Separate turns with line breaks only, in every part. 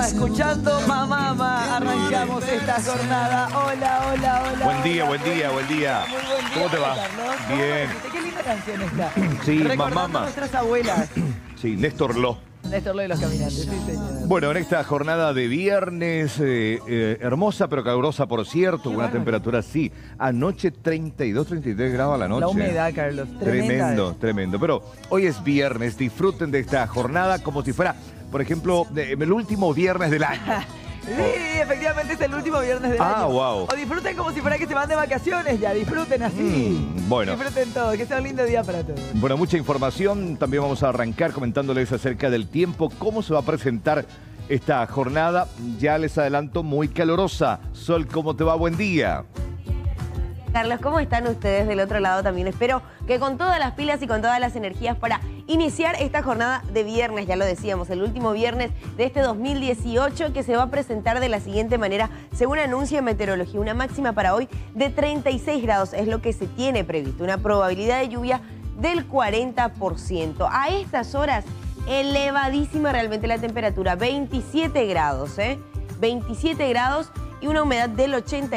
Mamá, escuchando Mamá, arrancamos esta jornada. Hola, hola, hola.
Buen día, buen día, buen día.
Muy buen día.
¿Cómo te va?
Carlos.
Bien.
Qué linda canción esta.
Sí,
Recordando
Mamá.
a nuestras abuelas.
Sí, Néstor Lo.
Néstor Lo de los Caminantes, sí, señor.
Bueno, en esta jornada de viernes, hermosa pero calurosa, por cierto, una
bárbaro.
temperatura así. Anoche 32, 33 grados a la noche.
La humedad, Carlos.
Tremendo, tremendo. Pero hoy es viernes, disfruten de esta jornada como si fuera, por ejemplo, el último viernes del año.
Sí, efectivamente es el último viernes del año.
Wow.
O disfruten como si fuera que se van de vacaciones ya, disfruten así.
Bueno.
Disfruten todo, que sea un lindo día para todos.
Bueno, mucha información. También vamos a arrancar comentándoles acerca del tiempo, cómo se va a presentar esta jornada. Ya les adelanto, muy calurosa. Sol, ¿cómo te va? Buen día.
Carlos, ¿cómo están ustedes del otro lado también? Espero que con todas las pilas y con todas las energías para iniciar esta jornada de viernes, ya lo decíamos, el último viernes de este 2018, que se va a presentar de la siguiente manera, según anuncia Meteorología. Una máxima para hoy de 36 grados es lo que se tiene previsto, una probabilidad de lluvia del 40%. A estas horas, elevadísima realmente la temperatura, 27 grados, 27 grados. Y una humedad del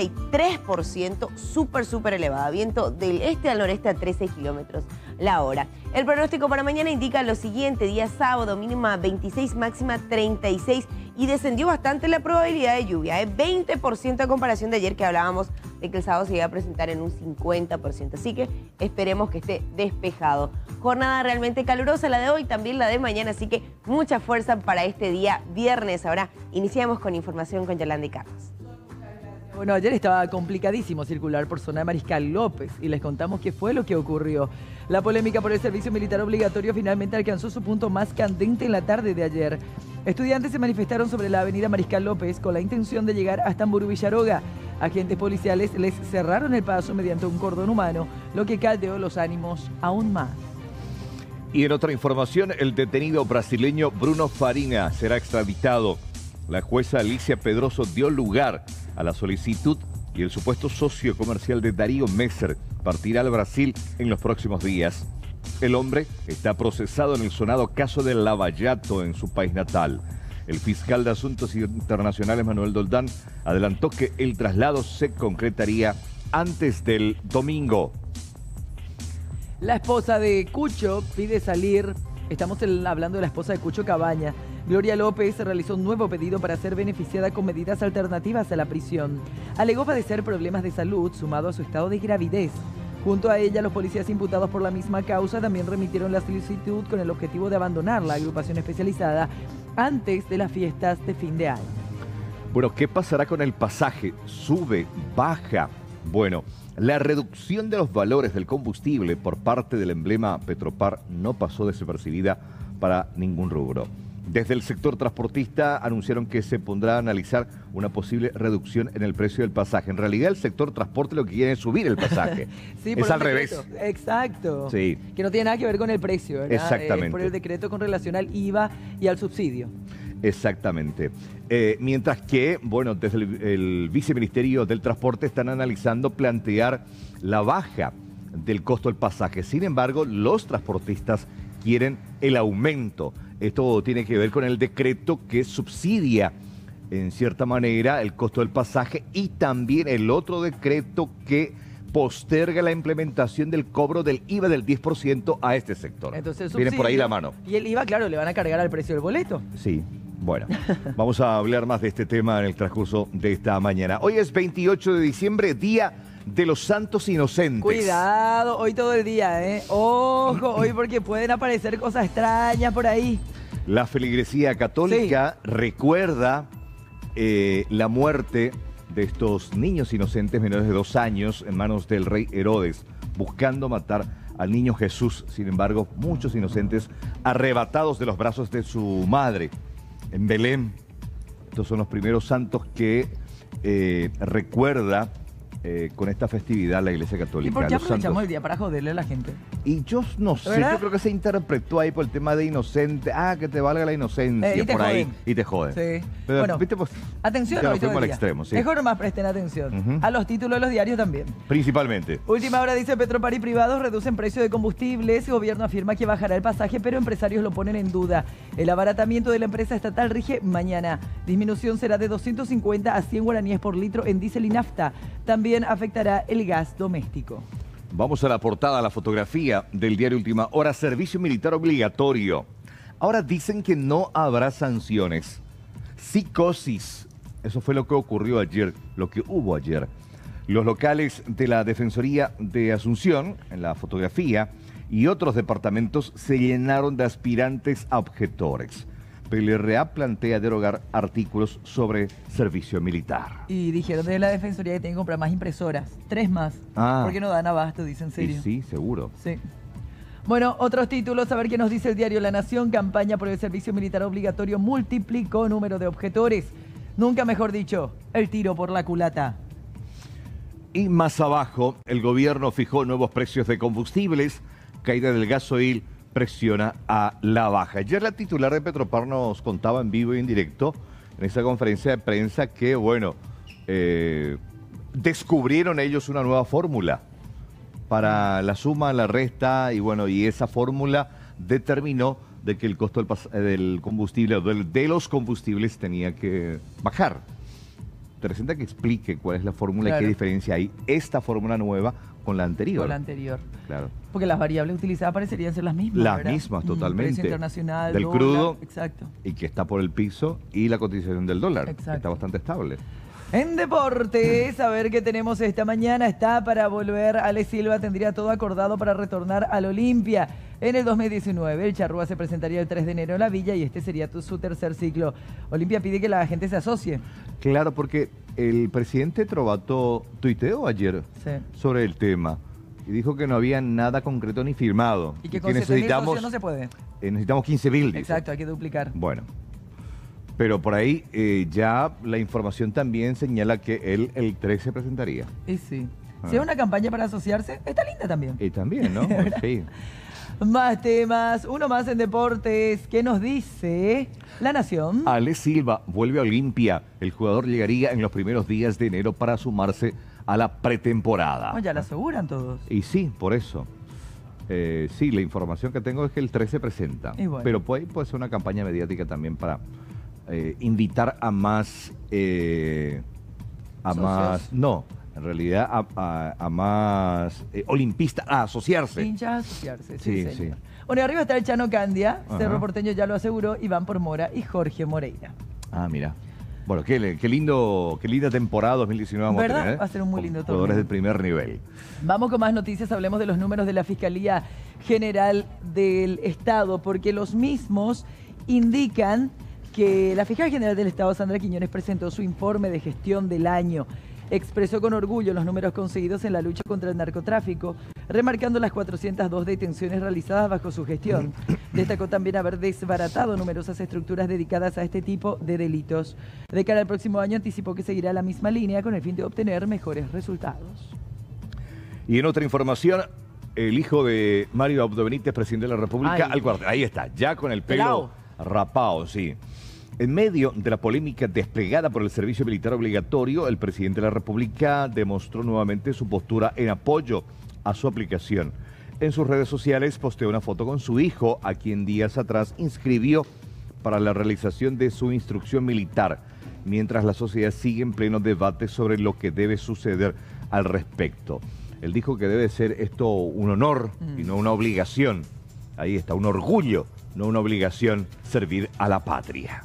83%, súper elevada. Viento del este al noreste a 13 kilómetros la hora. El pronóstico para mañana indica lo siguiente: día sábado, mínima 26, máxima 36. Y descendió bastante la probabilidad de lluvia, 20% a comparación de ayer, que hablábamos de que el sábado se iba a presentar en un 50%. Así que esperemos que esté despejado. Jornada realmente calurosa la de hoy, también la de mañana, así que mucha fuerza para este día viernes. Ahora iniciamos con información con Yolanda y Carlos.
Bueno, ayer estaba complicadísimo circular por zona de Mariscal López y les contamos qué fue lo que ocurrió. La polémica por el servicio militar obligatorio finalmente alcanzó su punto más candente en la tarde de ayer. Estudiantes se manifestaron sobre la avenida Mariscal López con la intención de llegar hasta Amburú Villaroga. Agentes policiales les cerraron el paso mediante un cordón humano, lo que caldeó los ánimos aún más.
Y en otra información, el detenido brasileño Bruno Farina será extraditado. La jueza Alicia Pedroso dio lugar a la solicitud y el supuesto socio comercial de Darío Messer partirá al Brasil en los próximos días. El hombre está procesado en el sonado caso de Lava Jato en su país natal. El fiscal de Asuntos Internacionales, Manuel Doldán, adelantó que el traslado se concretaría antes del domingo.
La esposa de Cucho pide salir. Estamos hablando de la esposa de Cucho Cabaña. Gloria López realizó un nuevo pedido para ser beneficiada con medidas alternativas a la prisión. Alegó padecer problemas de salud sumado a su estado de gravidez. Junto a ella, los policías imputados por la misma causa también remitieron la solicitud con el objetivo de abandonar la agrupación especializada antes de las fiestas de fin de año.
Bueno, ¿qué pasará con el pasaje? ¿Sube? ¿Baja? Bueno, la reducción de los valores del combustible por parte del emblema Petropar no pasó desapercibida para ningún rubro. Desde el sector transportista anunciaron que se pondrá a analizar una posible reducción en el precio del pasaje. En realidad el sector transporte lo que quiere es subir el pasaje.
Sí,
es al revés.
Exacto.
Sí.
Que no tiene nada que ver con el precio, ¿verdad?
Exactamente.
Es por el decreto con relación al IVA y al subsidio.
Exactamente. Mientras que, bueno, desde el Viceministerio del Transporte están analizando plantear la baja del costo del pasaje. Sin embargo, los transportistas quieren el aumento. Esto tiene que ver con el decreto que subsidia en cierta manera el costo del pasaje y también el otro decreto que posterga la implementación del cobro del IVA del 10% a este sector.
Entonces,
viene por ahí la mano.
Y el IVA, claro, le van a cargar al precio del boleto.
Sí. Bueno, vamos a hablar más de este tema en el transcurso de esta mañana. Hoy es 28 de diciembre, Día de los Santos Inocentes.
Cuidado, hoy todo el día, ¿eh? Ojo, hoy porque pueden aparecer cosas extrañas por ahí.
La feligresía católica recuerda la muerte de estos niños inocentes menores de 2 años en manos del rey Herodes, buscando matar al niño Jesús. Sin embargo, muchos inocentes arrebatados de los brazos de su madre en Belén. Estos son los primeros santos que recuerda con esta festividad la Iglesia Católica.
¿Y por qué
Los
aprovechamos
santos.
el día para joderle a la gente?
Y yo no sé,
¿Verdad?
yo creo que se interpretó ahí por el tema de inocente. Ah, que te valga la inocencia
Y te
por ahí.
joden.
Y te joden.
Sí.
Pero,
Bueno,
¿viste? Pues,
atención,
ya
hoy
nos
todo
fuimos
el
al
día.
extremo, sí.
Mejor más presten atención.
Ujú.
A los títulos de los diarios también.
Principalmente.
Última hora dice Petropar y privados reducen precio de combustibles. Gobierno afirma que bajará el pasaje, pero empresarios lo ponen en duda. El abaratamiento de la empresa estatal rige mañana. Disminución será de 250 a 100 guaraníes por litro en diésel y nafta. También afectará el gas doméstico.
Vamos a la portada, la fotografía del diario Última Hora. Servicio militar obligatorio. Ahora dicen que no habrá sanciones. Psicosis. Eso fue lo que ocurrió ayer, lo que hubo ayer. Los locales de la Defensoría de Asunción, en la fotografía, y otros departamentos se llenaron de aspirantes a objetores. PLRA plantea derogar artículos sobre servicio militar.
Y dijeron de la Defensoría que tienen que comprar más impresoras. 3 más.
Ah.
Porque no dan abasto, dicen
Y
serio.
sí, seguro.
Sí. Bueno, otros títulos, a ver qué nos dice el diario La Nación. Campaña por el servicio militar obligatorio multiplicó número de objetores. Nunca mejor dicho, el tiro por la culata.
Y más abajo, el gobierno fijó nuevos precios de combustibles. Caída del gasoil presiona a la baja. Ayer la titular de Petropar nos contaba en vivo y en directo en esa conferencia de prensa que, bueno, descubrieron ellos una nueva fórmula para la suma, la resta, y bueno, y esa fórmula determinó de que el costo del combustible, de los combustibles, tenía que bajar. Interesante que explique cuál es la fórmula y
Claro.
qué diferencia hay esta fórmula nueva con la anterior.
Con la anterior.
Claro.
Porque las variables utilizadas parecerían ser las mismas.
Las
¿verdad?
mismas, totalmente.
Precio internacional,
Del
dólar,
crudo.
Exacto.
Y que está por el piso, y la cotización del dólar, que
Exacto.
está bastante estable.
En deportes, a ver qué tenemos esta mañana. Está para volver. Ale Silva tendría todo acordado para retornar al Olimpia en el 2019. El Charrúa se presentaría el 3 de enero en la Villa y este sería su tercer ciclo. Olimpia pide que la gente se asocie.
Claro, porque el presidente Trovato tuiteó ayer
Sí.
sobre el tema y dijo que no había nada concreto ni firmado.
Y que con 7.000 socios no se puede.
Necesitamos 15.000, dice.
Exacto, hay que duplicar.
Bueno, pero por ahí ya la información también señala que él el 3 se presentaría.
Y sí.
Ah.
Si es una campaña para asociarse, está linda también.
Y también, ¿no? Sí.
Más temas, uno más en deportes. ¿Qué nos dice La Nación?
Ale Silva vuelve a Olimpia. El jugador llegaría en los primeros días de enero para sumarse a la pretemporada.
Oh, ya la aseguran todos.
Y sí, por eso. Sí, la información que tengo es que el 3 se presenta.
Y bueno.
Pero puede ser una campaña mediática también para invitar a más...
¿Socios?
No, en realidad a más olimpistas a asociarse.
Hinchas a asociarse,
Sí,
sí, señor.
sí.
Bueno, y arriba está el Chano Candia,
Ajá.
Cerro Porteño ya lo aseguró, Iván por Mora y Jorge Moreira.
Ah, mira. Bueno, qué linda temporada 2019 vamos
¿Verdad?
a tener.
Va a ser un muy lindo
Con jugadores
torneo.
del primer nivel.
Vamos con más noticias, hablemos de los números de la Fiscalía General del Estado, porque los mismos indican que la Fiscal General del Estado, Sandra Quiñones, presentó su informe de gestión del año. Expresó con orgullo los números conseguidos en la lucha contra el narcotráfico, remarcando las 402 detenciones realizadas bajo su gestión. Destacó también haber desbaratado numerosas estructuras dedicadas a este tipo de delitos. De cara al próximo año anticipó que seguirá la misma línea con el fin de obtener mejores resultados.
Y en otra información, el hijo de Mario Abdo Benítez, presidente de la República,
Ay.
al cuartel. Ahí está, ya con el pelo rapado, sí. En medio de la polémica desplegada por el servicio militar obligatorio, el presidente de la República demostró nuevamente su postura en apoyo a su aplicación. En sus redes sociales posteó una foto con su hijo, a quien días atrás inscribió para la realización de su instrucción militar, mientras la sociedad sigue en pleno debate sobre lo que debe suceder al respecto. Él dijo que debe ser esto un honor y no una obligación. Ahí está, un orgullo, no una obligación, servir a la patria.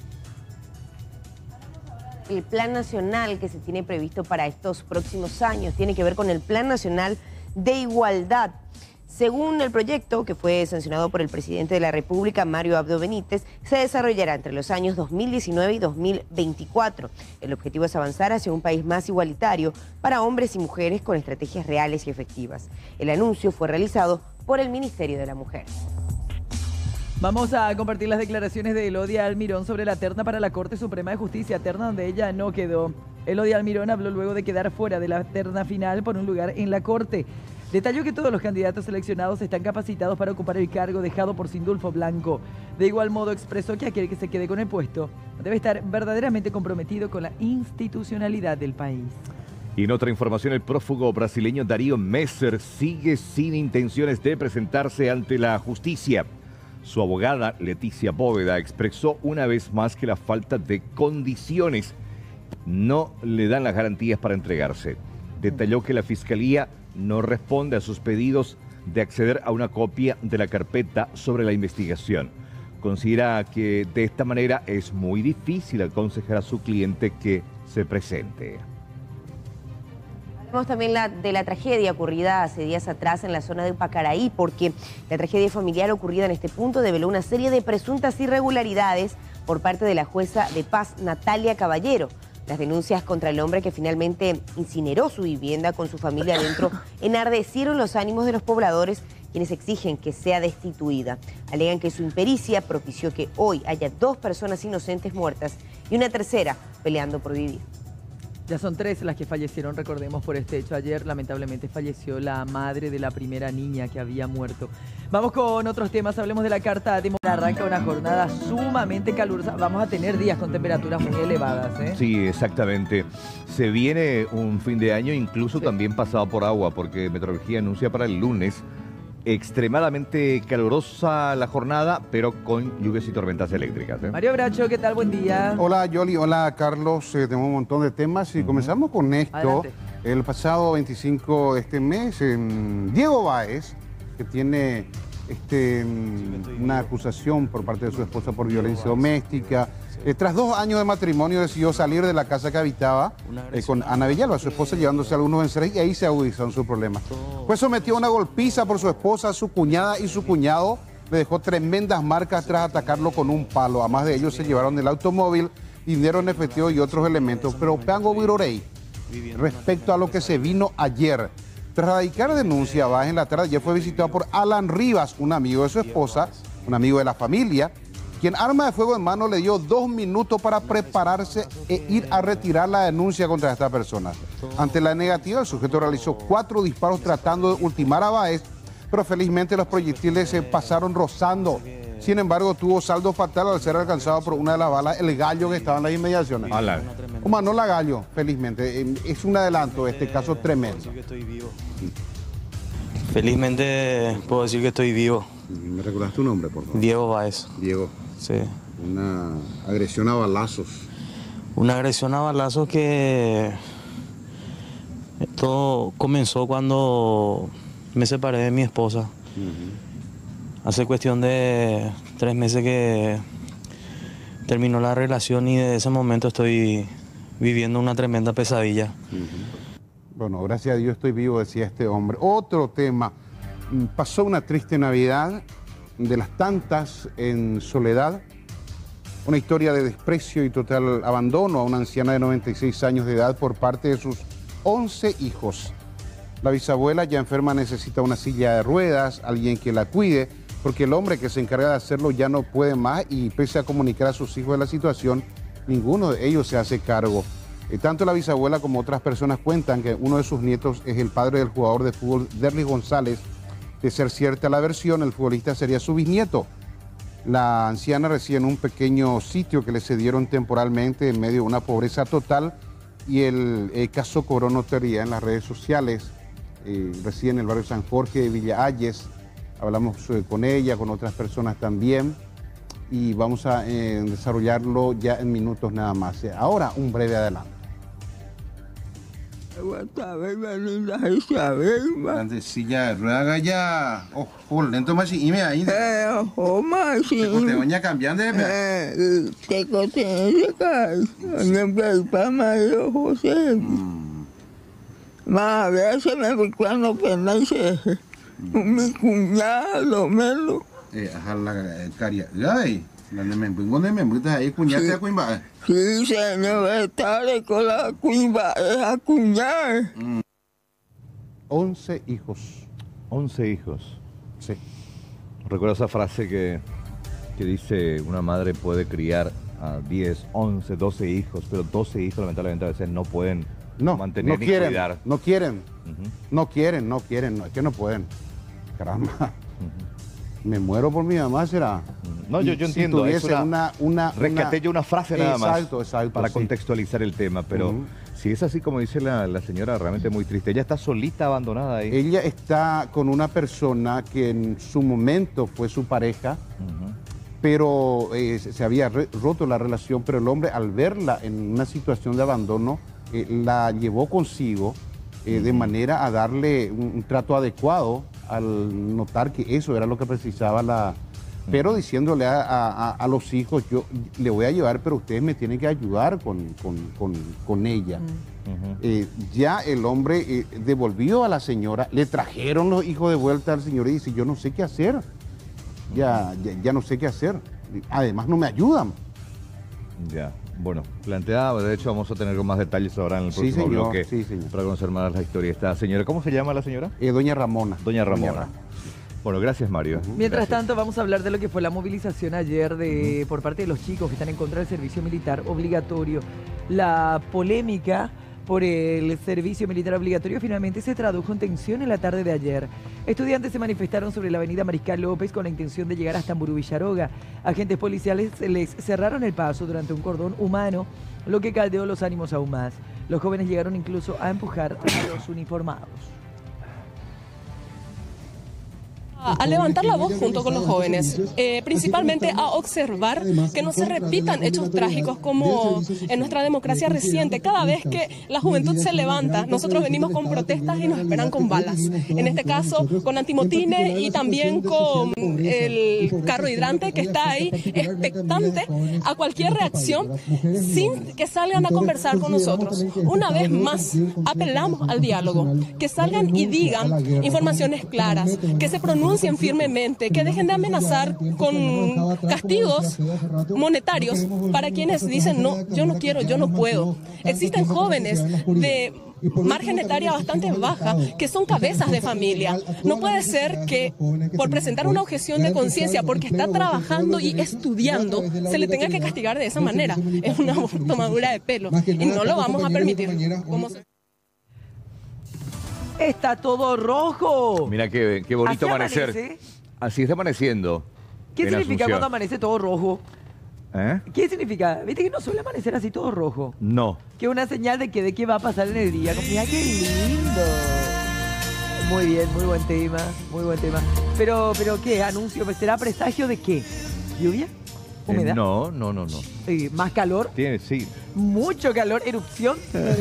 El plan nacional que se tiene previsto para estos próximos años tiene que ver con el Plan Nacional de Igualdad. Según el proyecto, que fue sancionado por el presidente de la República, Mario Abdo Benítez, se desarrollará entre los años 2019 y 2024. El objetivo es avanzar hacia un país más igualitario para hombres y mujeres con estrategias reales y efectivas. El anuncio fue realizado por el Ministerio de la Mujer.
Vamos a compartir las declaraciones de Elodia Almirón sobre la terna para la Corte Suprema de Justicia, terna donde ella no quedó. Elodia Almirón habló luego de quedar fuera de la terna final por un lugar en la Corte. Detalló que todos los candidatos seleccionados están capacitados para ocupar el cargo dejado por Sindulfo Blanco. De igual modo expresó que aquel que se quede con el puesto debe estar verdaderamente comprometido con la institucionalidad del país.
Y en otra información, el prófugo brasileño Darío Messer sigue sin intenciones de presentarse ante la justicia. Su abogada, Leticia Bóveda, expresó una vez más que la falta de condiciones no le dan las garantías para entregarse. Detalló que la Fiscalía no responde a sus pedidos de acceder a una copia de la carpeta sobre la investigación. Considera que de esta manera es muy difícil aconsejar a su cliente que se presente.
Hablamos también de la tragedia ocurrida hace días atrás en la zona de Pacaraí, porque la tragedia familiar ocurrida en este punto develó una serie de presuntas irregularidades por parte de la jueza de paz Natalia Caballero. Las denuncias contra el hombre que finalmente incineró su vivienda con su familia adentro enardecieron los ánimos de los pobladores, quienes exigen que sea destituida. Alegan que su impericia propició que hoy haya 2 personas inocentes muertas y una tercera peleando por vivir.
Ya son 3 las que fallecieron, recordemos, por este hecho. Ayer, lamentablemente, falleció la madre de la primera niña que había muerto. Vamos con otros temas. Hablemos de la carta de arranca una jornada sumamente calurosa. Vamos a tener días con temperaturas muy elevadas, ¿eh?
Sí, exactamente. Se viene un fin de año incluso también pasado por agua, porque Meteorología anuncia para el lunes extremadamente calurosa la jornada, pero con lluvias y tormentas eléctricas, ¿eh?
Mario Bracho, ¿qué tal? Buen día.
Hola Yoli, hola Carlos, tenemos un montón de temas y comenzamos con esto.
Adelante.
El pasado 25 de este mes, Diego Báez, que tiene una acusación por parte de su esposa por violencia doméstica. Tras 2 años de matrimonio decidió salir de la casa que habitaba con Ana Villalba, su esposa, llevándose algunos enseres, y ahí se agudizaron sus problemas. Fue sometido a una golpiza por su esposa, su cuñada y su cuñado. Le dejó tremendas marcas tras atacarlo con un palo. Además de ellos se llevaron el automóvil, dinero en efectivo y otros elementos. Pero Pango Virorey, respecto a lo que se vino ayer, tras radicar denuncia, Báez en la tarde ya fue visitado por Alan Rivas, un amigo de su esposa, un amigo de la familia, quien arma de fuego en mano le dio 2 minutos para prepararse e ir a retirar la denuncia contra esta persona. Ante la negativa, el sujeto realizó 4 disparos tratando de ultimar a Báez, pero felizmente los proyectiles se pasaron rozando. Sin embargo, tuvo saldo fatal al ser alcanzado por una de las balas el Gallo que estaba en las inmediaciones.
Alan.
O Manola Gallo, felizmente. Es un adelanto, este caso tremendo.
Felizmente puedo decir que estoy vivo.
¿Me recordás tu nombre, por favor?
Diego Báez.
Diego.
Sí.
Una agresión a balazos.
Una agresión a balazos que todo comenzó cuando me separé de mi esposa. Hace cuestión de 3 meses que terminó la relación y desde ese momento estoy viviendo una tremenda pesadilla.
Bueno, gracias a Dios estoy vivo, decía este hombre. Otro tema. Pasó una triste Navidad, de las tantas en soledad. Una historia de desprecio y total abandono a una anciana de 96 años de edad por parte de sus 11 hijos. La bisabuela ya enferma necesita una silla de ruedas, alguien que la cuide, porque el hombre que se encarga de hacerlo ya no puede más y pese a comunicar a sus hijos de la situación, ninguno de ellos se hace cargo. Tanto la bisabuela como otras personas cuentan que uno de sus nietos es el padre del jugador de fútbol Derlis González. De ser cierta la versión, el futbolista sería su bisnieto. La anciana reside en un pequeño sitio que le cedieron temporalmente en medio de una pobreza total y el caso cobró notoriedad en las redes sociales. Reside en el barrio San Jorge de Villa Ayes. Hablamos con ella, con otras personas también y vamos a desarrollarlo ya en minutos nada más. Ahora un breve adelanto.
Antes silla de rueda ya, oh, lento más y me ahí. Te voy a cambiar de.
Te cote para Mario José. Más a veces me fui cuando pendiente mi cuñado menos.
Ajá la caria. Ay, la me pongo de me gusta ahí cuñate a cuimba.
Sí, señor, estaré con la cuimba, es a cuñar.
11 hijos.
11 hijos.
Sí.
Recuerdo esa frase que que dice una madre puede criar a 10, 11, 12 hijos, pero 12 hijos lamentablemente a veces no pueden mantener ni cuidar.
No quieren, no quieren, es que no pueden. Caramba, me muero por mi mamá, será.
No, yo entiendo,
si
es rescaté yo una frase nada más para contextualizar el tema, pero si es así como dice la señora, realmente muy triste. Ella está solita, abandonada ahí.
Ella está con una persona que en su momento fue su pareja, pero se había roto la relación, pero el hombre al verla en una situación de abandono, la llevó consigo de manera a darle un trato adecuado al notar que eso era lo que precisaba pero diciéndole a los hijos, yo le voy a llevar, pero ustedes me tienen que ayudar con ella. Ya el hombre devolvió a la señora, le trajeron los hijos de vuelta al señor y dice, yo no sé qué hacer, ya no sé qué hacer, además no me ayudan.
Ya, bueno, planteada, de hecho vamos a tener más detalles ahora en el próximo bloque para conocer más la historia de esta señora. ¿Cómo se llama la señora?
Doña Ramona.
Doña Ramona. Bueno, gracias Mario.
Mientras tanto vamos a hablar de lo que fue la movilización ayer por parte de los chicos que están en contra del servicio militar obligatorio. La polémica por el servicio militar obligatorio finalmente se tradujo en tensión en la tarde de ayer. Estudiantes se manifestaron sobre la avenida Mariscal López con la intención de llegar hasta Amburú Villaroga. Agentes policiales les cerraron el paso durante un cordón humano, lo que caldeó los ánimos aún más. Los jóvenes llegaron incluso a empujar a los uniformados.
A levantar la voz junto con los jóvenes, principalmente a observar que no se repitan hechos trágicos como en nuestra democracia reciente. Cada vez que la juventud se levanta, nosotros venimos con protestas y nos esperan con balas. En este caso, con antimotines y también con el carro hidrante que está ahí expectante a cualquier reacción sin que salgan a conversar con nosotros. Una vez más, apelamos al diálogo, que salgan y digan informaciones claras, que se pronuncien firmemente, que dejen de amenazar con castigos monetarios para quienes dicen no, yo no quiero, yo no puedo. Existen jóvenes de margen etaria bastante baja que son cabezas de familia. No puede ser que por presentar una objeción de conciencia porque está trabajando y estudiando se le tenga que castigar de esa manera. Es una tomadura de pelo y no lo vamos a permitir.
Está todo rojo.
Mira qué bonito amanecer.
Amanece.
Así está amaneciendo.
¿Qué significa cuando amanece todo rojo?
¿Eh?
¿Qué significa? ¿Viste que no suele amanecer así todo rojo?
No.
Que una señal de qué va a pasar en el día. Mira qué lindo. Muy bien, muy buen tema, muy buen tema. Pero ¿qué? ¿Anuncio? ¿Será presagio de qué? ¿Lluvia? ¿Humedad?
No.
¿Más calor?
Sí.
Mucho calor, erupción.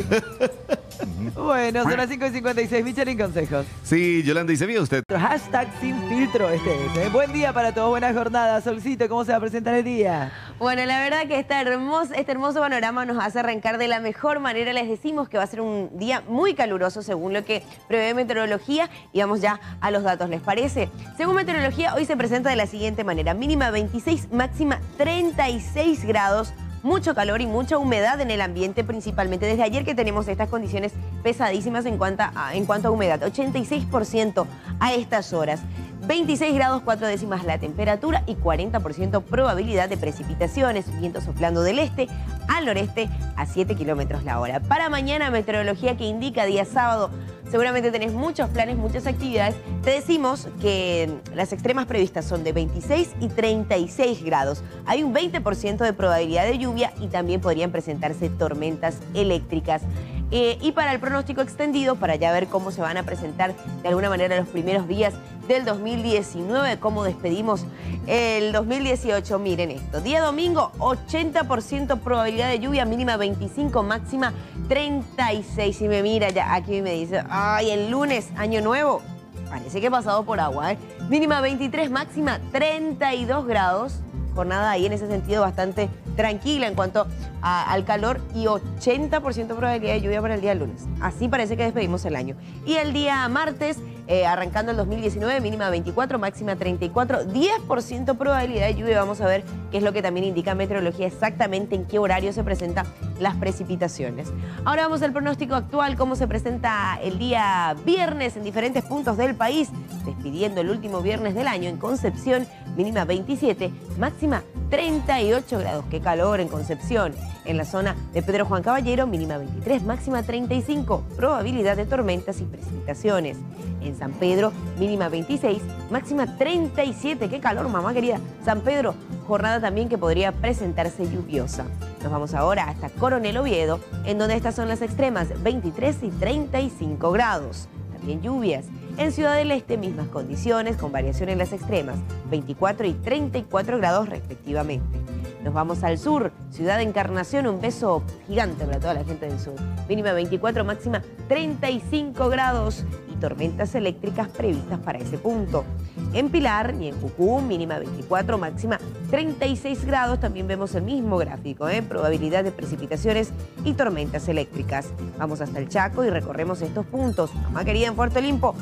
Bueno, son las 5:56. Michelin, consejos.
Sí, Yolanda, ¿y sabía usted?
Hashtag sin filtro es. Buen día para todos, buena jornada. Solcito, ¿cómo se va a presentar el día?
Bueno, la verdad que este hermoso panorama nos hace arrancar de la mejor manera. Les decimos que va a ser un día muy caluroso según lo que prevé meteorología. Y vamos ya a los datos, ¿les parece? Según meteorología, hoy se presenta de la siguiente manera. Mínima 26, máxima 36 grados. Mucho calor y mucha humedad en el ambiente, principalmente desde ayer que tenemos estas condiciones pesadísimas en cuanto a humedad. 86% a estas horas. 26 grados 4 décimas la temperatura y 40% probabilidad de precipitaciones. Viento soplando del este al noreste a 7 kilómetros la hora. Para mañana, meteorología que indica día sábado. Seguramente tenés muchos planes, muchas actividades. Te decimos que las extremas previstas son de 26 y 36 grados. Hay un 20% de probabilidad de lluvia y también podrían presentarse tormentas eléctricas. Y para el pronóstico extendido, para ya ver cómo se van a presentar de alguna manera los primeros días del 2019, cómo despedimos el 2018. Miren esto, día domingo, 80% probabilidad de lluvia, mínima 25, máxima 36. Y me mira ya aquí y me dice, ay, el lunes, año nuevo, parece que he pasado por agua, ¿eh? Mínima 23, máxima 32 grados. Jornada ahí en ese sentido bastante tranquila en cuanto al calor y 80% probabilidad de lluvia para el día lunes. Así parece que despedimos el año. Y el día martes, arrancando el 2019, mínima 24, máxima 34, 10% probabilidad de lluvia. Vamos a ver qué es lo que también indica meteorología, exactamente en qué horario se presentan las precipitaciones. Ahora vamos al pronóstico actual, cómo se presenta el día viernes en diferentes puntos del país, despidiendo el último viernes del año en Concepción mínima 27, máxima 38 grados. ¡Qué calor en Concepción! En la zona de Pedro Juan Caballero, mínima 23, máxima 35, probabilidad de tormentas y precipitaciones. En San Pedro, mínima 26, máxima 37. ¡Qué calor, mamá querida! San Pedro, jornada también que podría presentarse lluviosa. Nos vamos ahora hasta Coronel Oviedo, en donde estas son las extremas, 23 y 35 grados. También lluvias. En Ciudad del Este, mismas condiciones, con variación en las extremas, 24 y 34 grados respectivamente. Nos vamos al sur, Ciudad de Encarnación, un beso gigante para toda la gente del sur. Mínima 24, máxima 35 grados y tormentas eléctricas previstas para ese punto. En Pilar y en Jujuy, mínima 24, máxima 36 grados. También vemos el mismo gráfico, probabilidad de precipitaciones y tormentas eléctricas. Vamos hasta el Chaco y recorremos estos puntos. Mamá querida, en Puerto Olimpo,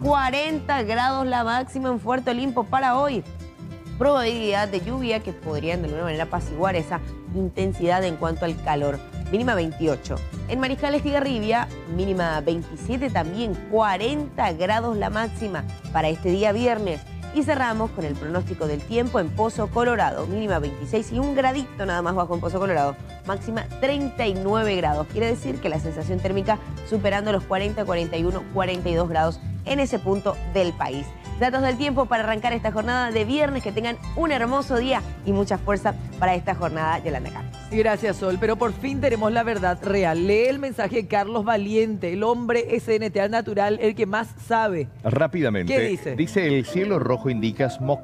40 grados la máxima en Puerto Olimpo para hoy. Probabilidad de lluvia que podrían de alguna manera apaciguar esa intensidad en cuanto al calor. Mínima 28. En Mariscal Estigarribia, mínima 27, también 40 grados la máxima para este día viernes. Y cerramos con el pronóstico del tiempo en Pozo Colorado, mínima 26 y un gradito nada más bajo en Pozo Colorado, máxima 39 grados. Quiere decir que la sensación térmica superando los 40, 41, 42 grados en ese punto del país. Datos del tiempo para arrancar esta jornada de viernes. Que tengan un hermoso día y mucha fuerza para esta jornada, Yolanda Campos.
Gracias, Sol. Pero por fin tenemos la verdad real. Lee el mensaje de Carlos Valiente, el hombre SNT al natural, el que más sabe.
Rápidamente.
¿Qué dice?
Dice, el cielo rojo indica smog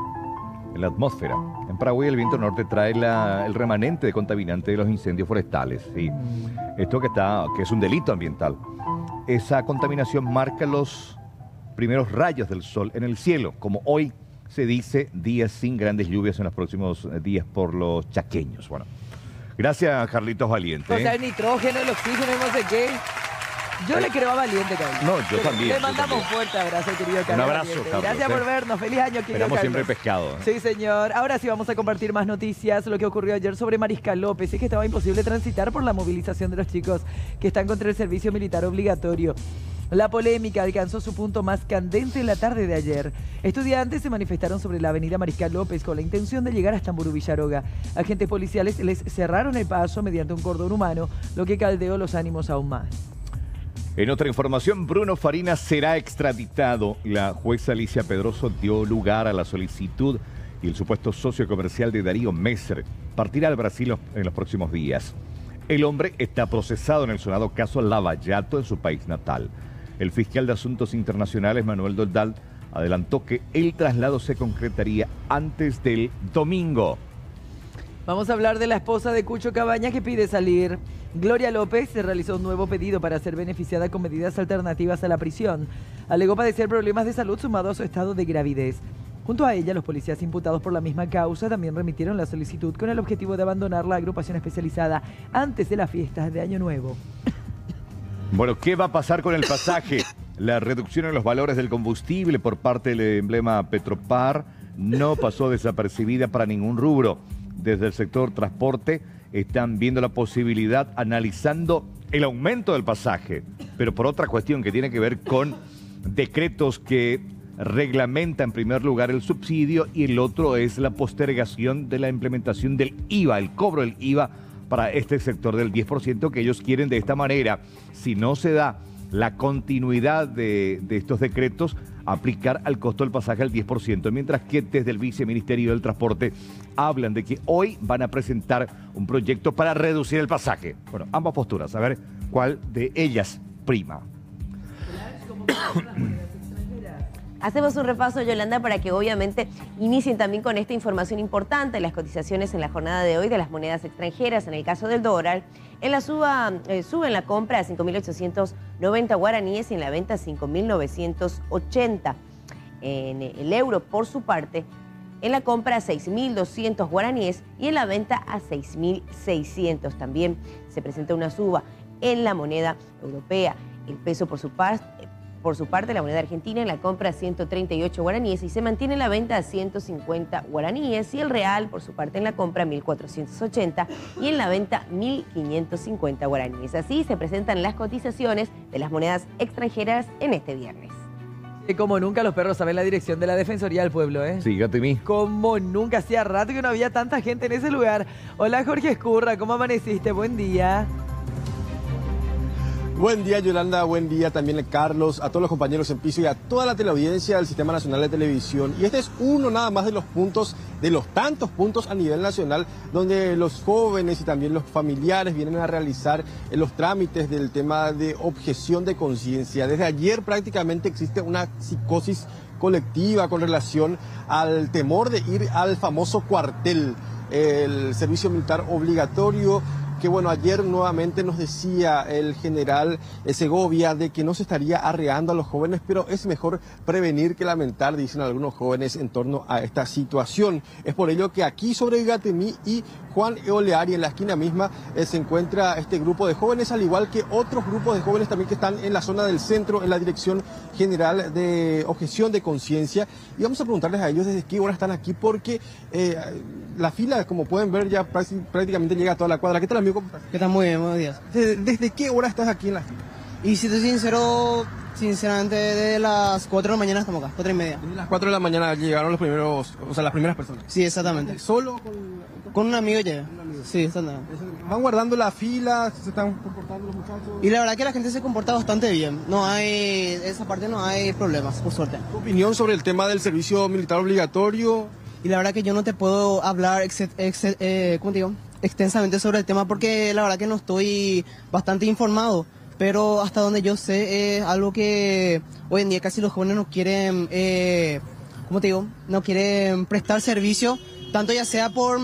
en la atmósfera. En Paraguay el viento norte trae el remanente de contaminante de los incendios forestales. ¿Sí? Esto que es un delito ambiental. Esa contaminación marca los primeros rayos del sol en el cielo, como hoy se dice, días sin grandes lluvias en los próximos días por los chaqueños. Bueno, gracias, Carlitos Valiente.
O sea, el nitrógeno, el oxígeno y no sé qué. Yo le creo a Valiente, Carlos.
No, yo también.
Le mandamos un fuerte abrazo, querido Carlos.
Un abrazo,
Valiente.
Carlos.
Gracias por vernos. Feliz año, querido
Esperamos
Carlos.
siempre pescado.
Sí, señor. Ahora sí vamos a compartir más noticias. Lo que ocurrió ayer sobre Mariscal López es que estaba imposible transitar por la movilización de los chicos que están contra el servicio militar obligatorio. La polémica alcanzó su punto más candente en la tarde de ayer. Estudiantes se manifestaron sobre la avenida Mariscal López con la intención de llegar hasta Mburú Villaroga. Agentes policiales les cerraron el paso mediante un cordón humano, lo que caldeó los ánimos aún más.
En otra información, Bruno Fariña será extraditado. La jueza Alicia Pedroso dio lugar a la solicitud y el supuesto socio comercial de Darío Messer partirá al Brasil en los próximos días. El hombre está procesado en el sonado caso Lavallato en su país natal. El fiscal de Asuntos Internacionales, Manuel Doldal, adelantó que el traslado se concretaría antes del domingo.
Vamos a hablar de la esposa de Cucho Cabaña que pide salir. Gloria López se realizó un nuevo pedido para ser beneficiada con medidas alternativas a la prisión. Alegó padecer problemas de salud sumado a su estado de gravidez. Junto a ella, los policías imputados por la misma causa también remitieron la solicitud con el objetivo de abandonar la agrupación especializada antes de las fiestas de Año Nuevo.
Bueno, ¿qué va a pasar con el pasaje? La reducción en los valores del combustible por parte del emblema Petropar no pasó desapercibida para ningún rubro. Desde el sector transporte están viendo la posibilidad, analizando el aumento del pasaje, pero por otra cuestión que tiene que ver con decretos que reglamentan en primer lugar el subsidio y el otro es la postergación de la implementación del IVA, el cobro del IVA para este sector del 10% que ellos quieren de esta manera. Si no se da la continuidad de estos decretos, aplicar al costo del pasaje al 10%, mientras que desde el Viceministerio del Transporte hablan de que hoy van a presentar un proyecto para reducir el pasaje. Bueno, ambas posturas, a ver cuál de ellas prima.
Hacemos un repaso, Yolanda, para que obviamente inicien también con esta información importante, las cotizaciones en la jornada de hoy de las monedas extranjeras. En el caso del dólar, en la sube en la compra a 5.890 guaraníes y en la venta a 5.980. En el euro, por su parte, en la compra a 6.200 guaraníes y en la venta a 6.600. También se presenta una suba en la moneda europea. El peso, por su parte, la moneda argentina en la compra a 138 guaraníes y se mantiene en la venta a 150 guaraníes, y el real, por su parte, en la compra 1.480 y en la venta 1.550 guaraníes. Así se presentan las cotizaciones de las monedas extranjeras en este viernes.
Que como nunca los perros saben la dirección de la Defensoría del Pueblo, ¿eh?
Sí, Gatemi.
Como nunca, hacía rato que no había tanta gente en ese lugar. Hola Jorge Escurra, ¿cómo amaneciste? Buen día.
Buen día Yolanda, buen día también a Carlos, a todos los compañeros en piso y a toda la teleaudiencia del Sistema Nacional de Televisión. Y este es uno nada más de los puntos, de los tantos puntos a nivel nacional donde los jóvenes y también los familiares vienen a realizar los trámites del tema de objeción de conciencia. Desde ayer prácticamente existe una psicosis colectiva con relación al temor de ir al famoso cuartel, el servicio militar obligatorio, que bueno, ayer nuevamente nos decía el general Segovia de que no se estaría arreando a los jóvenes, pero es mejor prevenir que lamentar, dicen algunos jóvenes en torno a esta situación. Es por ello que aquí sobre Gatemi y Juan Eoleari, en la esquina misma, se encuentra este grupo de jóvenes, al igual que otros grupos de jóvenes también que están en la zona del centro, en la Dirección General de Objeción de Conciencia. Y vamos a preguntarles a ellos desde qué hora están aquí, porque la fila, como pueden ver, ya prácticamente llega a toda la cuadra. ¿Qué tal, amigo? ¿Cómo estás?
¿Qué tal? Muy bien, buenos días.
¿Desde qué hora estás aquí en la fila?
Y si te soy sincero, sinceramente, de las 4 de la mañana estamos acá, 4 y media.
Desde las 4 de la mañana llegaron los primeros, o sea, las primeras personas.
Sí, exactamente.
¿Solo
con un amigo llega?
Un amigo.
Sí, exactamente.
¿Van guardando la fila? ¿Se están comportando los muchachos?
Y la verdad que la gente se comporta bastante bien. No hay, esa parte no hay problemas, por suerte.
¿Tu opinión sobre el tema del servicio militar obligatorio?
Y la verdad que yo no te puedo hablar ¿cómo te digo? Extensamente sobre el tema porque la verdad que no estoy bastante informado. Pero hasta donde yo sé es algo que hoy en día casi los jóvenes no quieren, ¿cómo te digo? No quieren prestar servicio, tanto ya sea por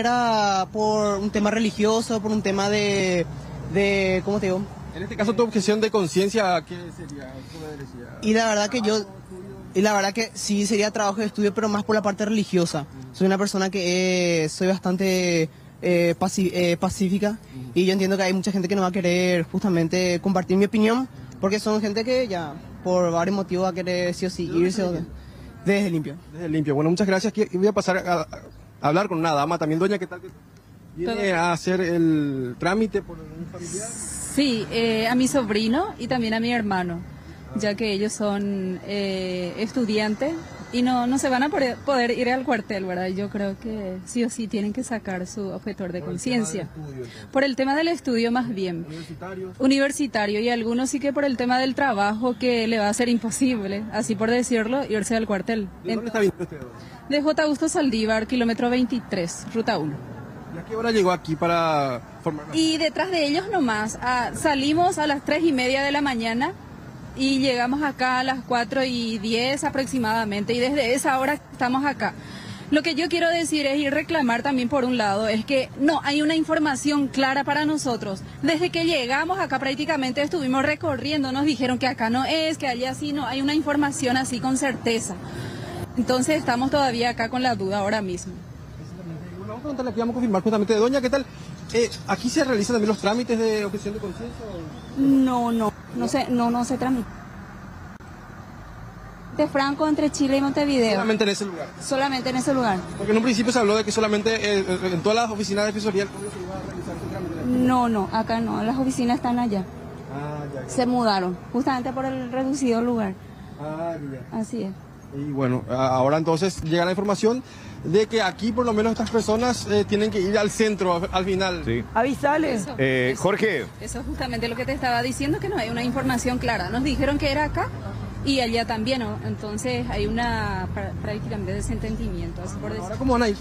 un tema religioso, por un tema de ¿cómo te digo?
En este caso, tu objeción de conciencia, ¿qué sería?
Y la verdad que sí sería trabajo de estudio, pero más por la parte religiosa. Soy una persona que soy bastante pacífica y yo entiendo que hay mucha gente que no va a querer justamente compartir mi opinión porque son gente que ya por varios motivos va a querer sí o sí irse desde limpio.
Desde limpio. Bueno, muchas gracias. Voy a pasar a hablar con una dama también. Doña, ¿qué tal? ¿Viene a hacer el trámite por un familiar?
Sí, a mi sobrino y también a mi hermano, ya que ellos son estudiantes y no se van a poder ir al cuartel, ¿verdad? Yo creo que sí o sí tienen que sacar su objetor de conciencia. Por el tema del estudio más bien. Universitario, y algunos sí que por el tema del trabajo que le va a ser imposible, así por decirlo, irse al cuartel.
¿De dónde está viniendo usted?
De J. Augusto Saldívar, kilómetro 23, ruta 1.
¿Y a qué hora llegó aquí para formar?
Y detrás de ellos nomás, salimos a las 3:30 de la mañana. Y llegamos acá a las 4:10 aproximadamente y desde esa hora estamos acá. Lo que yo quiero decir es y reclamar también por un lado es que no hay una información clara para nosotros. Desde que llegamos acá prácticamente estuvimos recorriendo, nos dijeron que acá no es, que allá sí, no hay una información así con certeza. Entonces estamos todavía acá con la duda ahora mismo.
Bueno, vamos a preguntarle aquí, vamos a confirmar justamente. Doña, ¿qué tal? ¿Aquí se realizan también los trámites de objeción de conciencia?
No se tramita. De Franco entre Chile y Montevideo.
Solamente en ese lugar.
Solamente en ese lugar.
Porque en un principio se habló de que solamente en todas las oficinas de defensoría se iba a realizar este trámite.
No, acá no, las oficinas están allá.
Ya.
Se mudaron, justamente por el reducido lugar.
Ya.
Así es.
Y bueno, ahora entonces llega la información de que aquí por lo menos estas personas tienen que ir al centro al final.
Sí.
Avisales.
Jorge.
Eso es justamente lo que te estaba diciendo, que no hay una información clara. Nos dijeron que era acá y allá también, ¿no? Entonces hay una prácticamente desentendimiento, así por decirlo.
¿Ahora cómo van a ir?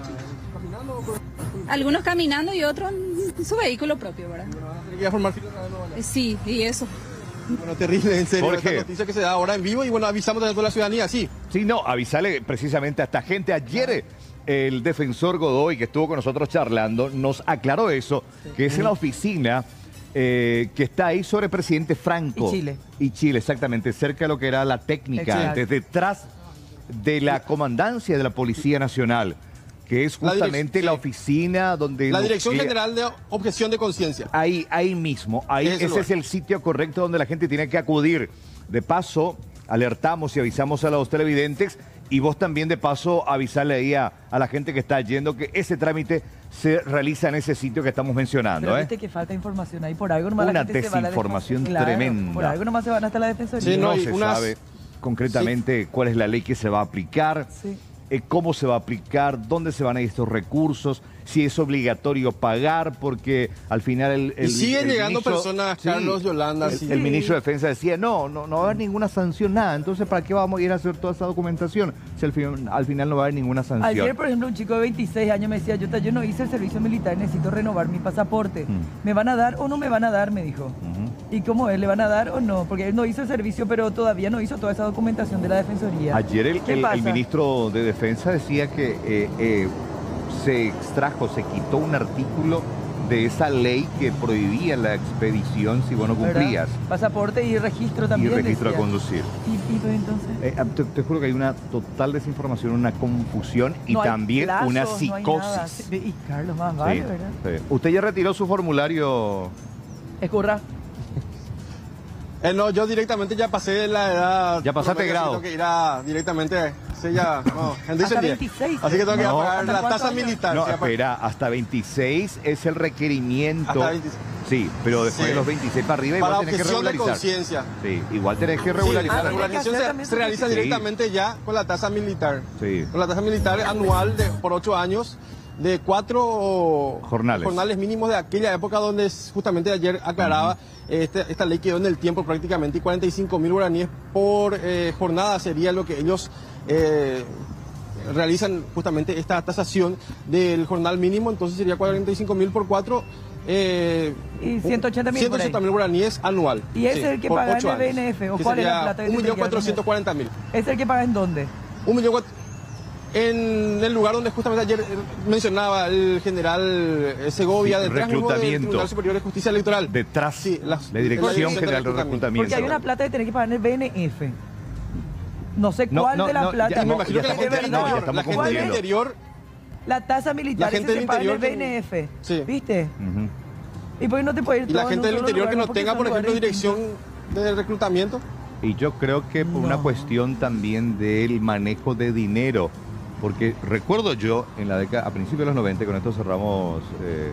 Algunos caminando y otros en su vehículo propio, ¿verdad?
¿Van a tener que ir a formar fila?
Sí, y eso.
Bueno, terrible, en serio,
Jorge.
esta noticia que se da ahora en vivo y bueno, avisamos a toda la ciudadanía, sí.
Sí, no, avisarle precisamente a esta gente. Ayer el defensor Godoy, que estuvo con nosotros charlando, nos aclaró eso, que es en la oficina que está ahí sobre Presidente Franco. Y Chile, exactamente, cerca de lo que era la técnica, antes, detrás de la comandancia de la Policía Nacional, que es justamente la oficina donde...
La Dirección General de Objeción de Conciencia.
Ahí mismo, ese es el sitio correcto donde la gente tiene que acudir. De paso, alertamos y avisamos a los televidentes y vos también de paso avisarle ahí a la gente que está yendo que ese trámite se realiza en ese sitio que estamos mencionando.
Pero viste que falta información ahí, por algo nomás
una
la gente
desinformación
se va a la
tremenda.
Por algo nomás se van hasta la defensoría.
Sí,
no
y
se
unas
sabe. concretamente cuál es la ley que se va a aplicar, cómo se va a aplicar, dónde se van a ir estos recursos, si es obligatorio pagar, porque al final
y siguen llegando personas, Carlos, Yolanda.
El ministro de Defensa decía, no va a haber ninguna sanción, nada. Entonces, ¿para qué vamos a ir a hacer toda esa documentación si al final no va a haber ninguna sanción?
Ayer, por ejemplo, un chico de 26 años me decía, yo no hice el servicio militar, necesito renovar mi pasaporte. ¿Me van a dar o no me van a dar? Me dijo. ¿Y cómo es? ¿Le van a dar o no? Porque él no hizo el servicio, pero todavía no hizo toda esa documentación de la Defensoría.
Ayer el ministro de Defensa decía que se extrajo, se quitó un artículo de esa ley que prohibía la expedición si vos no cumplías.
¿Verdad? Pasaporte y registro también.
Y registro
decía.
a conducir.
¿Y entonces?
Te juro que hay una total desinformación, una confusión y
no
también
plazos,
una
no
psicosis.
Y Carlos, más vale, ¿verdad?
Sí. ¿Usted ya retiró su formulario?
Escurra.
No, yo directamente ya pasé la edad.
Ya pasaste grado.
Tengo que ir directamente. Sí, ya. No,
hasta 26.
Así que tengo que ir a pagar la tasa militar.
No, espera, hasta 26 es el requerimiento.
Hasta 26.
Sí, pero después de los 26 para arriba igual tenés que regularizar.
De conciencia.
Sí, igual tenés que regularizar.
La regularización se realiza directamente ya con la tasa militar. Sí. Con la tasa militar anual por 8 años. De 4 jornales mínimos de aquella época donde justamente ayer aclaraba esta ley quedó en el tiempo prácticamente y 45.000 guaraníes por jornada sería lo que ellos realizan justamente esta tasación del jornal mínimo, entonces sería 45.000 por 4
y 180.000
180.000 guaraníes anual.
¿Y es el que paga en el BNF? ¿O cuál es la plata?
1.440.000.
¿Es el que paga en dónde?
1.400.000. En el lugar donde justamente ayer mencionaba el general Segovia, detrás del Tribunal Superior de Justicia Electoral.
Detrás, sí, la Dirección General de Reclutamiento.
Porque hay una plata que tenés que pagar en el BNF. No sé cuál de la plata.
Me imagino que la gente del interior...
La tasa militar se paga en el BNF.
Sí.
¿Viste? ¿Y por qué no te puede ir
todo? Y la gente del interior que no tenga, por ejemplo, dirección de reclutamiento.
Y yo creo que por una cuestión también del manejo de dinero. Porque recuerdo yo, en la década, a principios de los 90, con esto cerramos,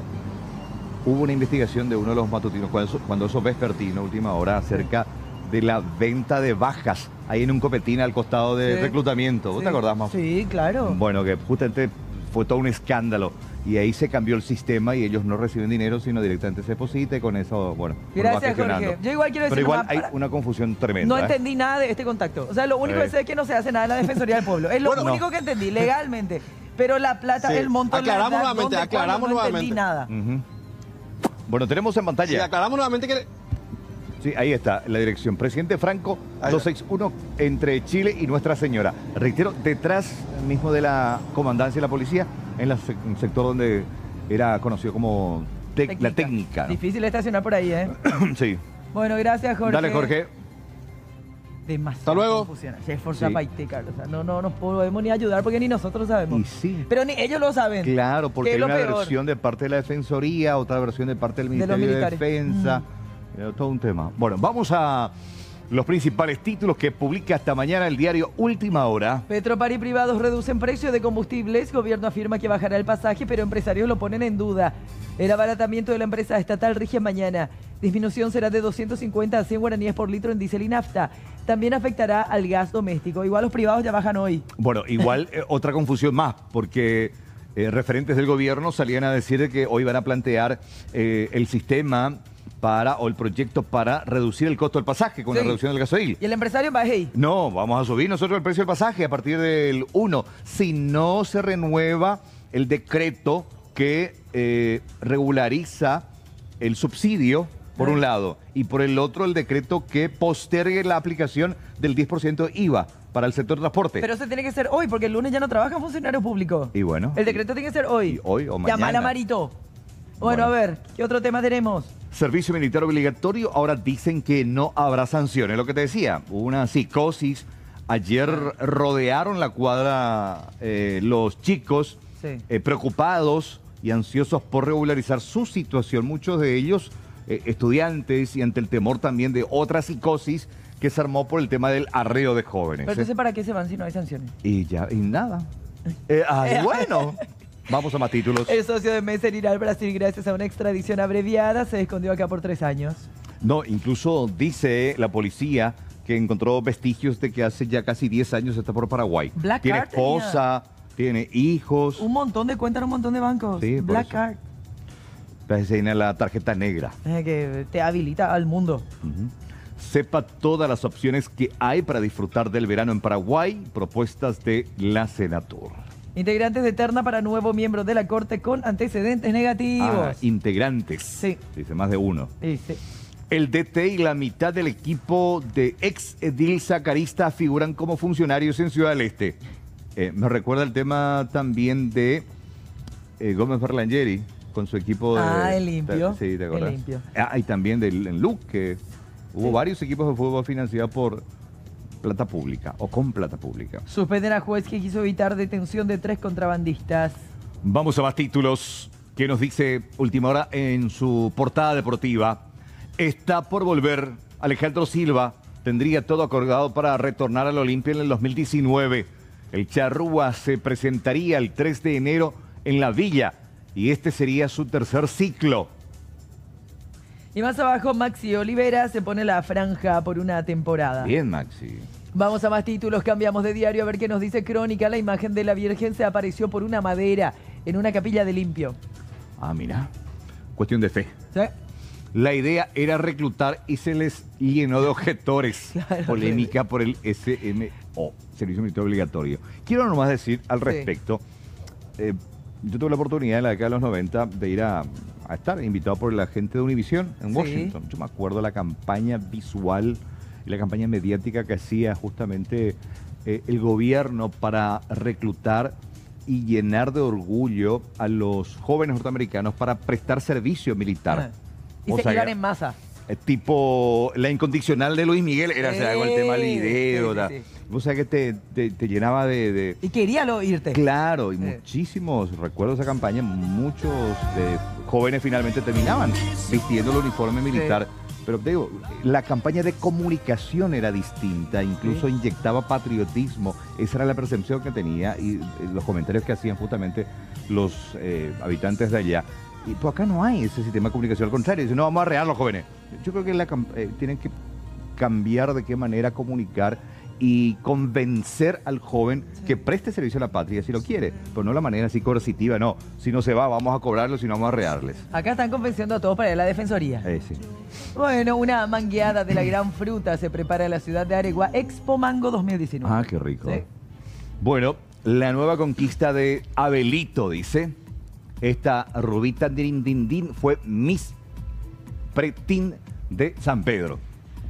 hubo una investigación de uno de los matutinos, cuando eso vespertino, última hora, acerca de la venta de bajas, ahí en un copetín al costado de reclutamiento. ¿Vos te acordás, más?
Sí, claro.
Bueno, que justamente fue todo un escándalo. Y ahí se cambió el sistema y ellos no reciben dinero, sino directamente se deposita y con eso, bueno,
gracias, Jorge. Yo igual quiero decir...
Pero igual hay una confusión tremenda.
No entendí nada de este contacto. O sea, lo único que sé es que no se hace nada en la Defensoría del Pueblo. Es lo único que entendí, legalmente. Pero la plata, el monto...
Aclaramos nuevamente.
No entendí nada.
Bueno, tenemos en pantalla...
Sí, aclaramos nuevamente que...
Sí, ahí está, la dirección. Presidente Franco, 261 entre Chile y Nuestra Señora. Reitero, detrás mismo de la comandancia de la policía, en el sector donde era conocido como la técnica. ¿No?
Difícil estacionar por ahí, ¿eh?
Sí.
Bueno, gracias, Jorge.
Dale, Jorge.
Demasiado.
Hasta luego.
Se esforza Carlos. O sea, no nos podemos ni ayudar porque ni nosotros sabemos.
Y sí.
Pero ni ellos lo saben.
Claro, porque hay una versión de parte de la Defensoría, otra versión de parte del Ministerio de Defensa. Todo un tema. Bueno, vamos a los principales títulos que publica esta mañana el diario Última Hora.
Petropar y privados reducen precios de combustibles. Gobierno afirma que bajará el pasaje, pero empresarios lo ponen en duda. El abaratamiento de la empresa estatal rige mañana. Disminución será de 250 a 100 guaraníes por litro en diésel y nafta. También afectará al gas doméstico. Igual los privados ya bajan hoy.
Bueno, igual otra confusión más, porque referentes del gobierno salían a decir que hoy van a plantear el sistema o el proyecto para reducir el costo del pasaje con la reducción del gasoil.
¿Y el empresario va ahí?
No, vamos a subir nosotros el precio del pasaje a partir del 1. Si no se renueva el decreto que regulariza el subsidio, por un lado, y por el otro el decreto que postergue la aplicación del 10% IVA para el sector transporte.
Pero eso tiene que ser hoy, porque el lunes ya no trabajan funcionarios públicos.
Y bueno.
El decreto tiene que ser hoy.
Y hoy o mañana.
Llamala, Marito. Bueno, a ver, ¿qué otro tema tenemos?
Servicio militar obligatorio, ahora dicen que no habrá sanciones. Lo que te decía, hubo una psicosis. Ayer rodearon la cuadra los chicos preocupados y ansiosos por regularizar su situación. Muchos de ellos estudiantes y ante el temor también de otra psicosis que se armó por el tema del arreo de jóvenes.
Pero entonces, ¿para qué se van si no hay sanciones?
Y nada. Bueno... Vamos a más títulos.
El socio de Messer irá al Brasil gracias a una extradición abreviada. Se escondió acá por 3 años.
No, incluso dice la policía que encontró vestigios de que hace ya casi 10 años está por Paraguay.
Black
Tiene
Card
esposa, tiene hijos.
Un montón de cuentas en un montón de bancos.
Sí, por
Black
eso.
Card.
Entonces tiene la tarjeta negra.
Que te habilita al mundo.
Sepa todas las opciones que hay para disfrutar del verano en Paraguay. Propuestas de la Senatur.
Integrantes de terna para nuevo miembro de la Corte con antecedentes negativos.
Integrantes.
Sí.
Dice más de uno.
Sí.
El DT y la mitad del equipo de ex edil Zacarista figuran como funcionarios en Ciudad del Este. Me recuerda el tema también de Gómez Berlangeri con su equipo de...
el limpio.
Sí, ¿te acuerdas?
El limpio.
Y también en LUC, que hubo varios equipos de fútbol financiados por plata pública o con plata pública.
Suspenden a juez que quiso evitar detención de 3 contrabandistas.
Vamos a más títulos que nos dice Última Hora en su portada deportiva. Está por volver Alejandro Silva. Tendría todo acordado para retornar al Olimpia en el 2019. El Charrúa se presentaría el 3 de enero en la Villa y este sería su tercer ciclo.
Y más abajo, Maxi Olivera se pone la franja por una temporada.
Bien, Maxi.
Vamos a más títulos, cambiamos de diario a ver qué nos dice Crónica. La imagen de la Virgen se apareció por una madera en una capilla de Limpio.
Mira, cuestión de fe.
¿Sí?
La idea era reclutar y se les llenó de objetores.
Claro,
Polémica por el SMO, Servicio Militar Obligatorio. Quiero nomás decir al respecto, yo tuve la oportunidad en la década de los 90 de ir a estar invitado por la gente de Univisión en Washington. Yo me acuerdo la campaña visual y la campaña mediática que hacía justamente el gobierno para reclutar y llenar de orgullo a los jóvenes norteamericanos para prestar servicio militar.
Y se iban en masa.
Tipo la incondicional de Luis Miguel, era algo el tema del video. Vos sabés que te llenaba de...
Y quería irte.
Claro, y muchísimos, recuerdo esa campaña, muchos jóvenes finalmente terminaban vistiendo el uniforme militar. Pero te digo, la campaña de comunicación era distinta, incluso inyectaba patriotismo. Esa era la percepción que tenía y los comentarios que hacían justamente los habitantes de allá. Y pues acá no hay ese sistema de comunicación, al contrario, dicen, no, vamos a arrear los jóvenes. Yo creo que tienen que cambiar de qué manera comunicar y convencer al joven que preste servicio a la patria si lo quiere, pero no de la manera así coercitiva, no. Si no se va, vamos a cobrarlo, si no, vamos a arrearles.
Acá están convenciendo a todos para ir a la defensoría.
Sí.
Bueno, una mangueada de la gran fruta se prepara en la ciudad de Aregua, Expo Mango 2019.
Qué rico.
Sí.
Bueno, la nueva conquista de Abelito, dice. Esta rubita Dirindindín fue Miss Pretín de San Pedro.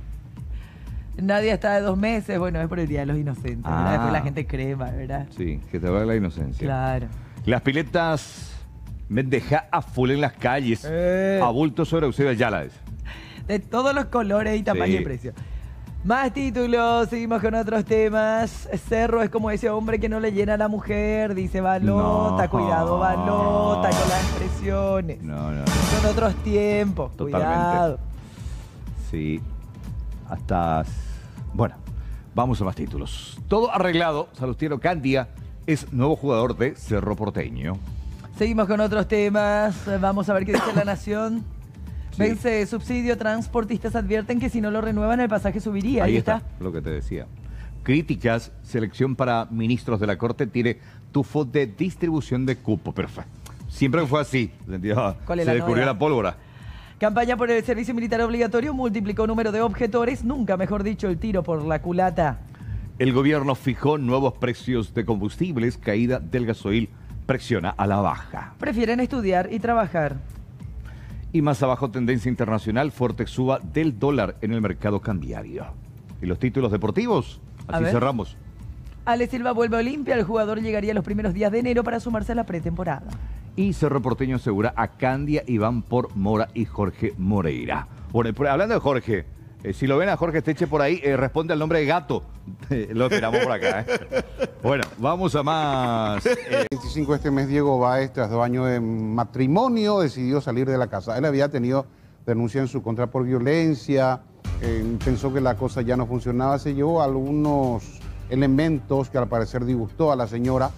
Nadia está de 2 meses, bueno, es por el Día de los Inocentes. Después la gente crema, ¿verdad?
Sí, que te habla de la inocencia.
Claro.
Las piletas me deja a full en las calles. Abulto sobre Eusebio Ayala.
De todos los colores y tamaño y precio. Más títulos, seguimos con otros temas. Cerro es como ese hombre que no le llena a la mujer, dice Balota. Cuidado, Balota, con las expresiones.
No.
Son otros tiempos,
Totalmente.
Cuidado.
Sí, hasta... Bueno, vamos a más títulos. Todo arreglado, Salustiano Candia es nuevo jugador de Cerro Porteño.
Seguimos con otros temas, vamos a ver qué dice La Nación. Vence subsidio, transportistas advierten que si no lo renuevan el pasaje subiría.
Ahí está lo que te decía. Críticas, selección para ministros de la Corte tiene tufo de distribución de cupo. Perfecto. Siempre fue así. Se descubrió la pólvora.
Campaña por el servicio militar obligatorio multiplicó número de objetores, nunca mejor dicho el tiro por la culata.
El gobierno fijó nuevos precios de combustibles, caída del gasoil presiona a la baja.
Prefieren estudiar y trabajar.
Y más abajo, tendencia internacional, fuerte suba del dólar en el mercado cambiario. ¿Y los títulos deportivos? Así cerramos.
Ale Silva vuelve a Olimpia, el jugador llegaría los primeros días de enero para sumarse a la pretemporada.
Y Cerro Porteño asegura a Candia y van por Mora y Jorge Moreira. Bueno, hablando de Jorge, si lo ven a Jorge Esteche por ahí, responde al nombre de Gato. Lo esperamos por acá. Bueno, vamos a más.
El 25 de este mes, Diego Báez, tras 2 años de matrimonio, decidió salir de la casa. Él había tenido denuncia en su contra por violencia, pensó que la cosa ya no funcionaba, se llevó algunos elementos que al parecer disgustó a la señora.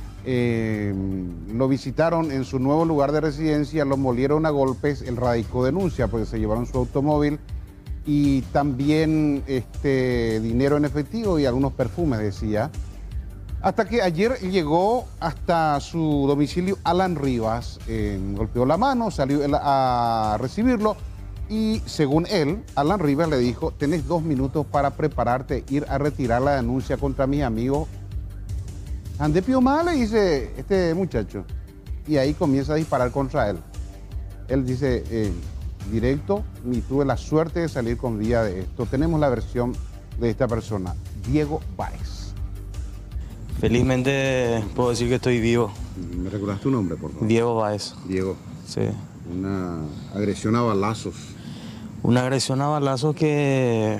Lo visitaron en su nuevo lugar de residencia, lo molieron a golpes, él radicó denuncia porque se llevaron su automóvil y también dinero en efectivo y algunos perfumes, decía. Hasta que ayer llegó hasta su domicilio Alan Rivas, golpeó la mano, salió él a recibirlo y según él, Alan Rivas le dijo, tenés 2 minutos para prepararte, ir a retirar la denuncia contra mis amigos. Ande Piomá, le dice este muchacho, y ahí comienza a disparar contra él. Él dice, directo, y tuve la suerte de salir con vida de esto. Tenemos la versión de esta persona, Diego Báez.
Felizmente puedo decir que estoy vivo.
¿Me recordás tu nombre, por favor?
Diego Báez.
Diego.
Sí.
Una agresión a balazos.
Una agresión a balazos que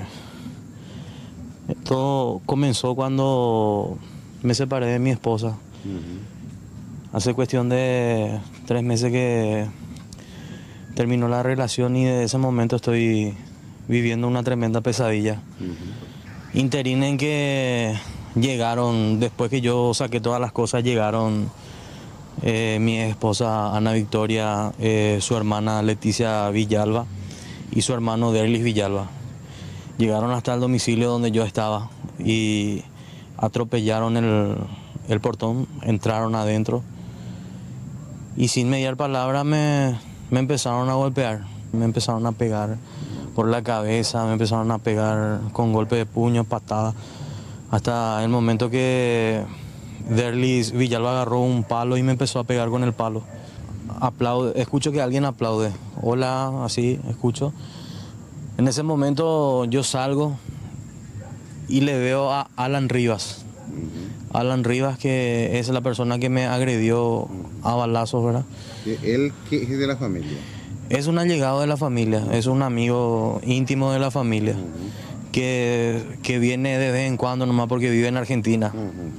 todo comenzó cuando me separé de mi esposa. Hace cuestión de 3 meses que terminó la relación y desde ese momento estoy viviendo una tremenda pesadilla. Interín en que llegaron, después que yo saqué todas las cosas, llegaron mi esposa Ana Victoria, su hermana Leticia Villalba y su hermano Derlis Villalba. Llegaron hasta el domicilio donde yo estaba y atropellaron el portón, entraron adentro y sin mediar palabra me empezaron a golpear, me empezaron a pegar por la cabeza, me empezaron a pegar con golpes de puño, patadas, hasta el momento que Derlis Villalba agarró un palo y me empezó a pegar con el palo. Escucho que alguien aplaude, hola, así, escucho. En ese momento yo salgo y le veo a Alan Rivas. Alan Rivas, que es la persona que me agredió a balazos, ¿verdad?
¿Él qué es de la familia?
Es un allegado de la familia, es un amigo íntimo de la familia, que viene de vez en cuando nomás porque vive en Argentina.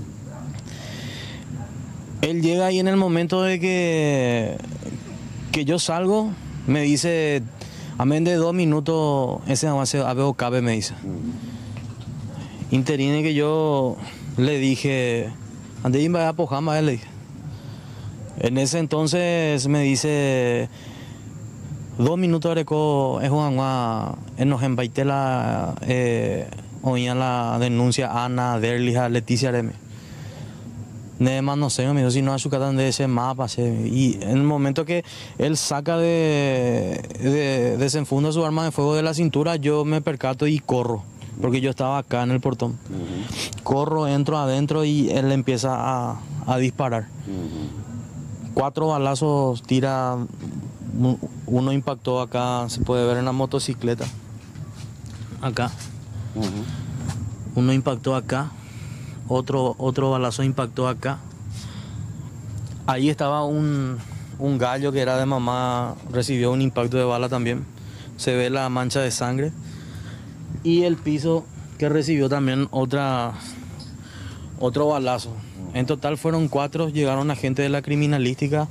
Él llega y en el momento de que yo salgo, me dice, amén de 2 minutos, ese avance a veo cabe, me dice. Interine que yo le dije, ande y vaya a Pojama, le dije. En ese entonces me dice, 2 minutos areco es nos embaite la oía la denuncia Ana, Derlis, Leticia Areme. Nada más no sé, me dijo, si no achucatan de ese mapa. Y en el momento que él saca desenfunda su arma de fuego de la cintura, yo me percato y corro, porque yo estaba acá en el portón. Corro, entro adentro y él empieza a disparar. 4 balazos tira, uno impactó acá, se puede ver en la motocicleta. Acá. Uno impactó acá. Otro balazo impactó acá. Ahí estaba un gallo que era de mamá, recibió un impacto de bala también. Se ve la mancha de sangre. Y el piso que recibió también otro balazo. En total fueron 4, llegaron agentes de la criminalística.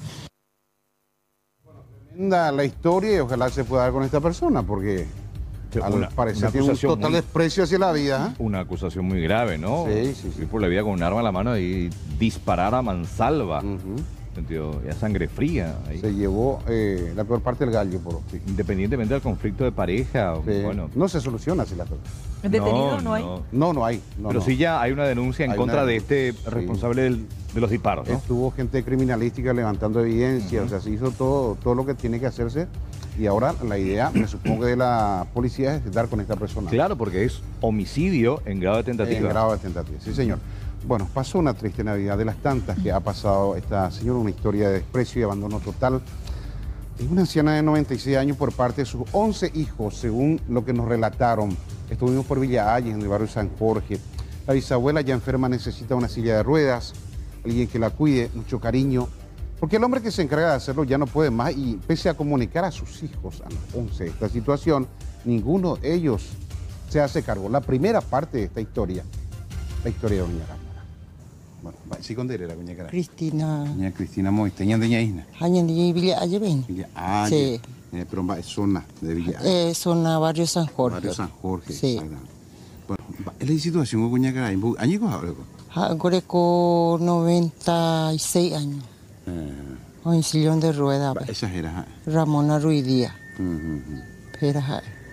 Tremenda la historia y ojalá se pueda dar con esta persona porque al parecer tiene un total desprecio hacia la vida.
Una acusación muy grave, ¿no?
Sí.
Ir por la vida con un arma en la mano y disparar a mansalva. Sentido, ya sangre fría. Ahí.
Se llevó la peor parte del gallo.
Independientemente del conflicto de pareja. Bueno.
No se soluciona así la cosa.
¿Detenido no hay?
No hay.
Pero sí ya hay una denuncia en contra de este responsable de los disparos, ¿no?
Estuvo gente criminalística levantando evidencia, o sea, se hizo todo lo que tiene que hacerse. Y ahora la idea, me supongo que de la policía es dar con esta persona.
Claro, porque es homicidio en grado de tentativa.
En grado de tentativa, sí señor. Bueno, pasó una triste Navidad, de las tantas que ha pasado esta señora, una historia de desprecio y abandono total. Es una anciana de 96 años por parte de sus 11 hijos, según lo que nos relataron. Estuvimos por Villa Ayes, en el barrio San Jorge. La bisabuela ya enferma necesita una silla de ruedas, alguien que la cuide, mucho cariño. Porque el hombre que se encarga de hacerlo ya no puede más y pese a comunicar a sus hijos, a los 11, esta situación, ninguno de ellos se hace cargo. La primera parte de esta historia, la historia de Doña Ramona. Bueno, ¿sí con era Doña Cara?
Cristina.
Doña Cristina Moisteña de Ñaína.
Año de Villa Ayeben.
Sí. Pero es zona de Villa Ayeben.
Zona Barrio San Jorge.
Barrio San Jorge.
Sí.
Bueno, es la situación con Doña Cara. ¿Años ahora?
Ahora con 96 años. En sillón de ruedas.
Esa era.
Ramona Ruiz Díaz. Era.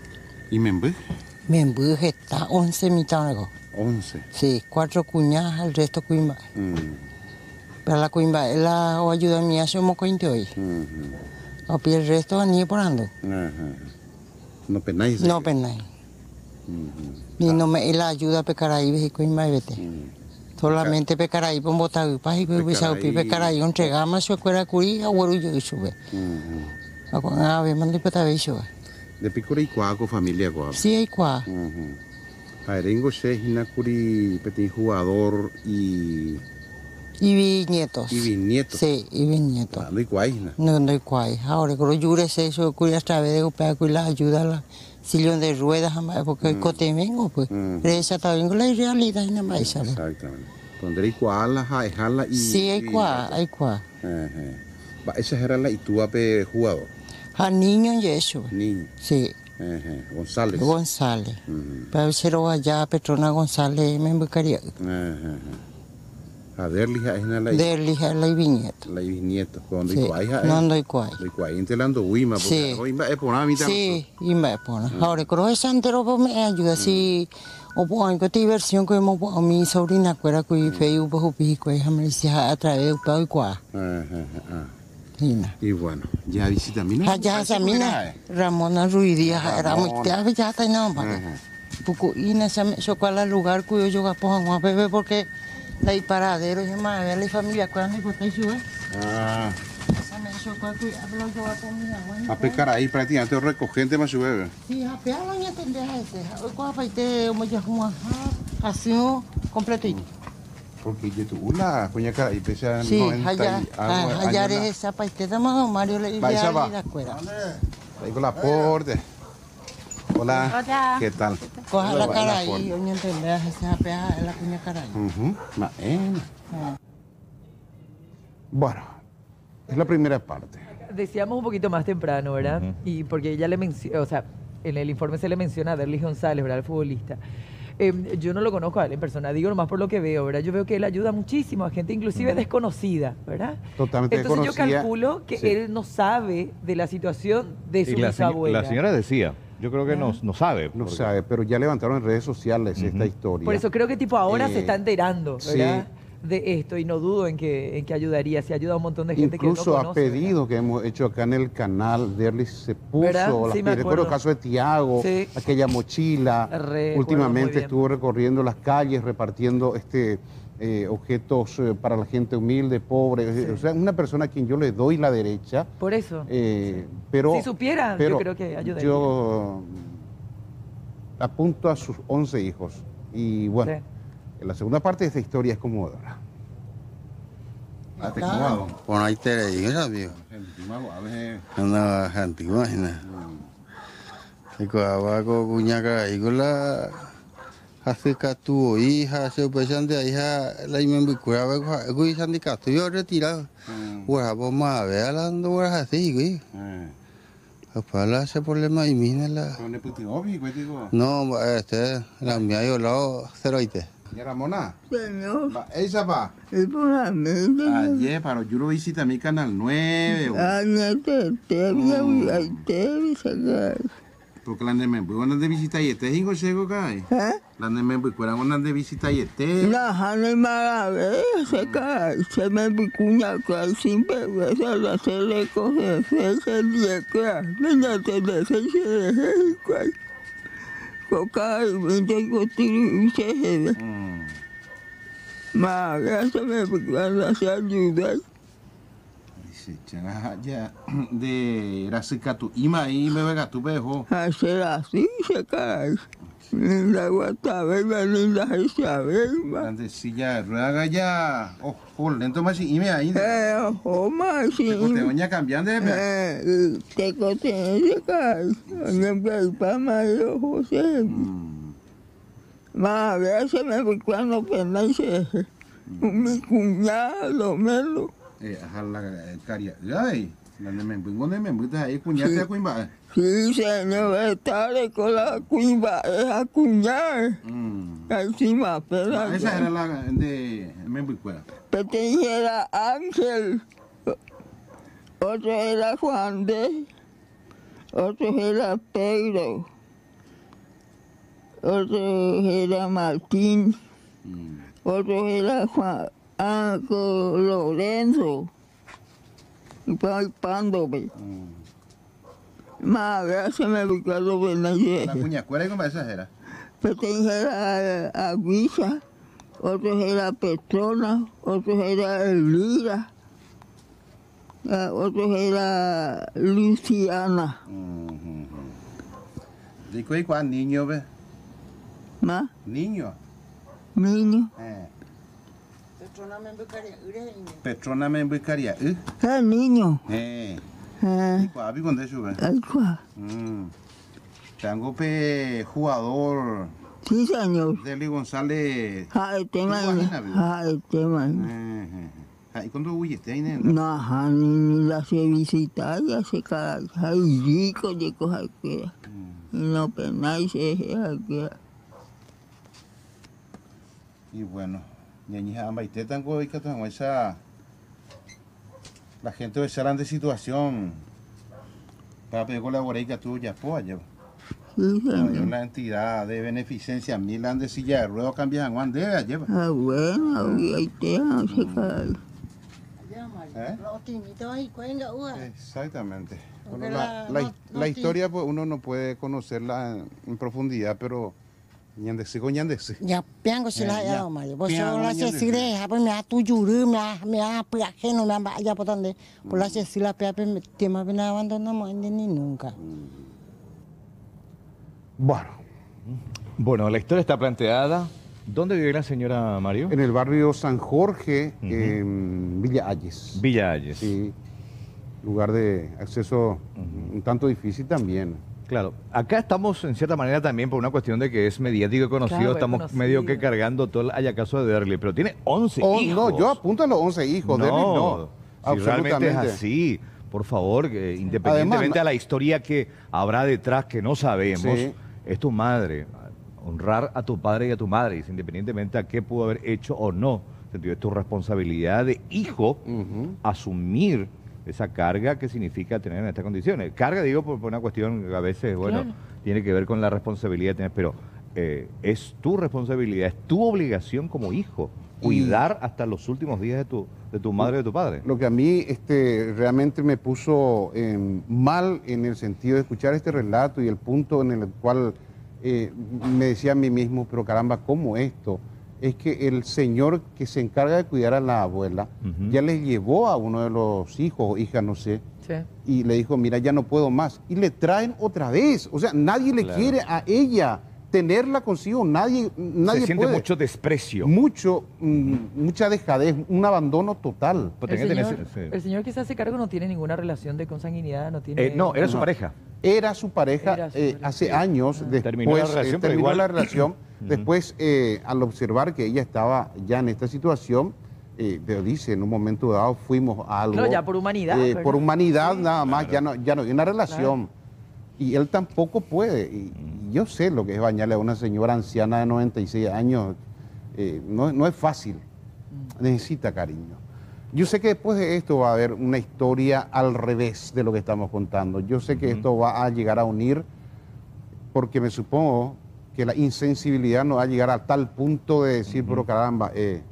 ¿Y Membú?
Membú está 11 mitad.
11.
Sí, 4 cuñadas, el resto cuimba. Para la cuimba, la ayuda mía somos 20 hoy. Y el resto ni por ando.
No penáis.
No penáis. Y no me la ayuda a pecar ahí, y cuimba y vete. Solamente pecar ahí, por botar y pas y pecar ahí, entregamos su cuera curí, abuelo y sube. A ver, mande para ver sube.
De picura y cuaco familia cuaco.
Sí, hay cuaco.
Arengo Shehina Curi, petit jugador y
bisnietos.
Y bisnietos.
Sí, y bisnietos.
No hay cuáis.
No hay cuáis. Ahora, con los yures, eso, cuya a través de golpear, cuya ayuda a la sillón de ruedas, porque el cote vengo, pues. Pero esa también con la realidad y nada más, ¿sabes?
Exactamente. Donde hay cuálas, jala y.
Sí, hay cuá, hay cuá.
Esa era la y tú ape jugador.
A niño y eso.
Niño.
Sí.
González.
González. Pero cero allá, Petrona González, me buscaría.
A Derlija es la
Derlija es la bisnieta.
La bisnieta. Cuando
sí.
hay cuáis.
No hay cuáis.
Hay cuáis entelando huima.
Sí.
Porque es por una mitad.
Sí, y me pone. Ahora, creo que Santero me ayuda. Si, o por que diversión que hemos mi sobrina, cuera que fue un poco pico, y me decía a través de un poco y cuá.
Y bueno, ya visita Mina.
Allá esa Mina, Ramona Ruiz Díaz, era muy teave, ya está no, poco y en ese chocolate lugar cuyo yo pongo a bebé porque la paradero y más ver la familia cuando me está yo.
A pecar ahí prácticamente recogente más su bebé.
Sí, a pegar no entendés ese. Hoy cuando faite como ya como así completito.
Porque yo tuve la coña cara y pese a
sí, allá es esa paiste de Mario le diría a la escuela.
Ahí con la porte. Hola.
Hola.
¿Qué tal?
Coja la cara ahí, yo no entendés esa peja la coña cara ahí.
Bueno, es la primera parte.
Decíamos un poquito más temprano, ¿verdad? Y porque ella le menciona, o sea, en el informe se le menciona a Derlis González, ¿verdad? El futbolista. Yo no lo conozco a él en persona, digo nomás por lo que veo, ¿verdad? Yo veo que él ayuda muchísimo a gente inclusive desconocida, ¿verdad?
Totalmente
Entonces
desconocida.
yo calculo que él no sabe de la situación de su bisabuela.
La señora decía, yo creo que no sabe.
No sabe, pero ya levantaron en redes sociales esta historia.
Por eso creo que tipo ahora se está enterando, ¿verdad? De esto y no dudo en que ayudaría, se ayuda a un montón de gente
incluso
que no conoce.
Incluso a pedido que hemos hecho acá en el canal, Derlis se puso, recuerdo el caso de Tiago, aquella mochila, últimamente estuvo recorriendo las calles repartiendo objetos para la gente humilde, pobre, o sea, una persona a quien yo le doy la derecha.
Por eso.
Pero,
si supieran, yo creo que ayudaría. Yo
apunto a sus 11 hijos y bueno. La segunda parte de esta historia es conmovedora.
Por ahí te digo, ya vio. No, gente, imagina. Y cuando cuñaca y con la hace que tu hija se pesan de hija la imen cura ve que se indica yo retirado. Ahora vamos a ver hablando ahora así, güey. Para ese problema y mira la. No, la mía yo lo ceroite.
¿Y Ramona?
Señor.
¿Esa va?
Es por la mente.
Ayer, pero yo lo visité a mi canal 9. Porque la de Membu, ¿cuándo de visita y este hijo llegó acá? La de Membu, ¿cuándo de visita y este?
La de Maravé, se cae, se me picuña acá, sin vergüenza, se le coge, se le queda, no te deseches, cuál. Coca y tengo tiro y se jede. Maga se me cuando se ayuda.
Dice, ya de Rasicatu, Ima y me vega tu bejo.
Hacer así se cae. Linda guatabela, linda Isabel.
Andesilla, ruega ya. Ojo, lento más y me ahí.
Ojo más y.
Te voy cambiando de.
Te cote se cae. No para mayo José. Más a veces me voy cuando pendiente. Mi cuñado, Melo.
Ajá, la caria. Ay, la de Membu, ¿dónde Membu? Ahí cuñate a cuimba.
Sí, señor, estaré con la cuimba, es a cuñar. Encima, pero.
Esa era la de Membuicuera.
Pequeño era Ángel, otro era Juan de, otro era Pedro, otro era Martín, otro era Juan Lorenzo, y Pándome. Más gracias me Ricardo Fernández.
La cuñacuera, ¿cómo esa era?
Pertenece a Guisa, otros era Petrona, otros era Elvira, otros era Luciana.
¿Y cuál niño, ve?
¿Más?
Niño.
Niño.
Petrona me buscaría.
Niño.
¿Y cuál vi con eso, ve?
¿Cuál?
Tengo pe jugador.
Sí, señor.
Deli González.
El tema. El tema.
¿Y cuándo huyiste ahí, nena?
No, ni la se visita, ya se cae. Hay ricos de cosas que. Y no penáis,
y bueno, ñañija, ambaité tango y que tengo esa. La gente de esa grande situación. Para pedir colaborar y que tú ya puedas.
Sí,
la entidad de beneficencia, Milan de silla de ruedas cambian Juan de allá.
Bueno, ahí te no se cae.
Exactamente. Bueno, la historia pues uno no puede conocerla en profundidad, pero ñandese con ñandese.
Ya piango si la ya Mario. Vos la Cecilia, pues me ha tu yuru, me ha ajeno, me ha vaya por donde. Por la Cecilia pepe tema pena abandonamos ni nunca.
Bueno, la historia está planteada. ¿Dónde vive la señora Mario?
En el barrio San Jorge, en Villa Ayes.
Villa Ayes.
Sí, lugar de acceso un tanto difícil también.
Claro, acá estamos en cierta manera también por una cuestión de que es mediático y conocido,
Claro,
estamos
conocido.
medio que cargando todo el ayacaso de Derli, pero tiene 11 hijos.
No, yo apunto a los 11 hijos, Derli no.
Si realmente es así, por favor, que independientemente
Además,
a la historia que habrá detrás que no sabemos,
Sí.
es tu madre. Honrar a tu padre y a tu madre, independientemente a qué pudo haber hecho o no. Es tu responsabilidad de hijo asumir esa carga que significa tener en estas condiciones. Carga, digo, por una cuestión que a veces, bueno,
Claro.
tiene que ver con la responsabilidad de tener, pero es tu responsabilidad, es tu obligación como hijo, cuidar hasta los últimos días de tu madre y de tu padre.
Lo que a mí realmente me puso mal en el sentido de escuchar este relato y el punto en el cual me decía a mí mismo, pero caramba, ¿cómo esto? Es que el señor que se encarga de cuidar a la abuela ya le llevó a uno de los hijos o hijas, no sé, y le dijo, mira, ya no puedo más. Y le traen otra vez. O sea, nadie le quiere a ella tenerla consigo, nadie
Se siente
puede.
mucho desprecio.
Mucha dejadez, un abandono total.
El señor que se hace cargo no tiene ninguna relación de consanguinidad, no tiene...
No, era su pareja.
Era su pareja hace años, después
Terminó la relación, pero
terminó
igual.
la relación. Después, al observar que ella estaba ya en esta situación, pero dice, en un momento dado fuimos a algo...
Claro, ya por humanidad. ¿verdad?
por humanidad nada más, ya no hay una relación. Y él tampoco puede. Y yo sé lo que es bañarle a una señora anciana de 96 años. No es fácil. Necesita cariño. Yo sé que después de esto va a haber una historia al revés de lo que estamos contando. Yo sé que esto va a llegar a unir, porque me supongo que la insensibilidad no va a llegar a tal punto de decir, pero caramba,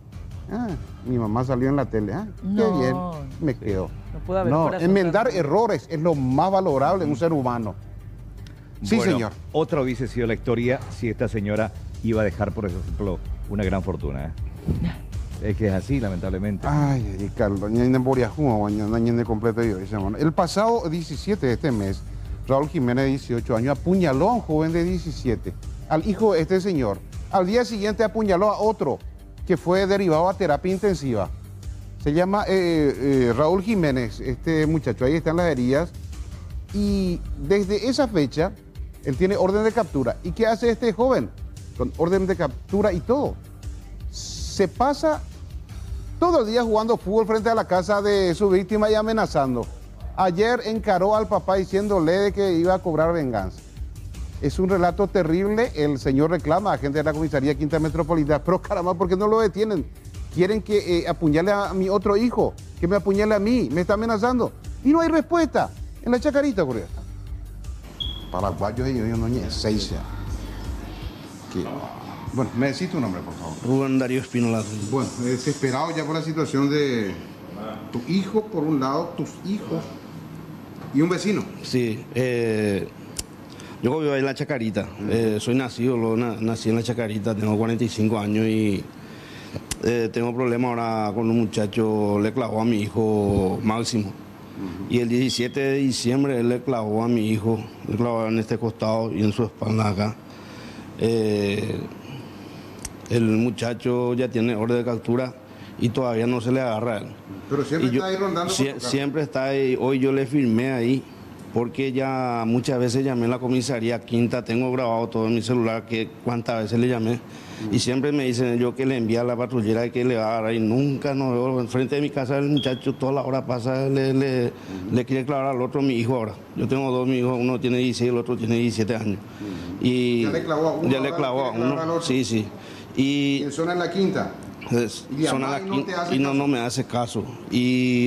mi mamá salió en la tele, qué bien, me quedo.
No puede haber corazón
enmendar
tan-
errores es lo más valorable en un ser humano. Sí,
Bueno,
señor.
Otra hubiese sido la historia si esta señora iba a dejar, por ejemplo, una gran fortuna. Es que es así, lamentablemente.
Ay, Carlos, completo yo, ese hermano. El pasado 17 de este mes, Raúl Jiménez, de 18 años, apuñaló a un joven de 17, al hijo de este señor. Al día siguiente apuñaló a otro que fue derivado a terapia intensiva. Se llama Raúl Jiménez, este muchacho, ahí están las heridas. Y desde esa fecha, él tiene orden de captura. ¿Y qué hace este joven? Con orden de captura y todo. Se pasa todo el día jugando fútbol frente a la casa de su víctima y amenazando. Ayer encaró al papá diciéndole de que iba a cobrar venganza. Es un relato terrible. El señor reclama a gente de la comisaría Quinta Metropolitana. Pero caramba, ¿por qué no lo detienen? Quieren que apuñale a mi otro hijo, que me apuñale a mí, me está amenazando. Y no hay respuesta. En la Chacarita ocurrió. Paraguayos ellos no seis. Bueno, me decís tu nombre, por favor.
Rubén Darío Espinola.
Bueno, desesperado ya por la situación de tu hijo, por un lado, tus hijos y un vecino.
Sí, yo vivo en La Chacarita. Soy nacido, nací en La Chacarita, tengo 45 años y tengo problemas ahora con un muchacho, le clavó a mi hijo Máximo. Y el 17 de diciembre él le clavó a mi hijo, le clavó en este costado y en su espalda acá. El muchacho ya tiene orden de captura y todavía no se le agarra a él.
Pero siempre está ahí rondando.
Siempre está ahí. Hoy yo le firmé ahí porque ya muchas veces llamé a la comisaría Quinta, tengo grabado todo en mi celular que cuántas veces le llamé. Y siempre me dicen yo que le envía a la patrullera y que le va a agarrar y nunca nos veo. Enfrente de mi casa el muchacho toda la hora pasa, le quiere clavar al otro, mi hijo ahora. Yo tengo dos, mi hijo, uno tiene 16, el otro tiene 17 años. Y
ya le clavó a uno.
Ya le clavó a uno, sí, sí. Y
en zona en la Quinta.
Zona la Quinta y no me hace caso. Y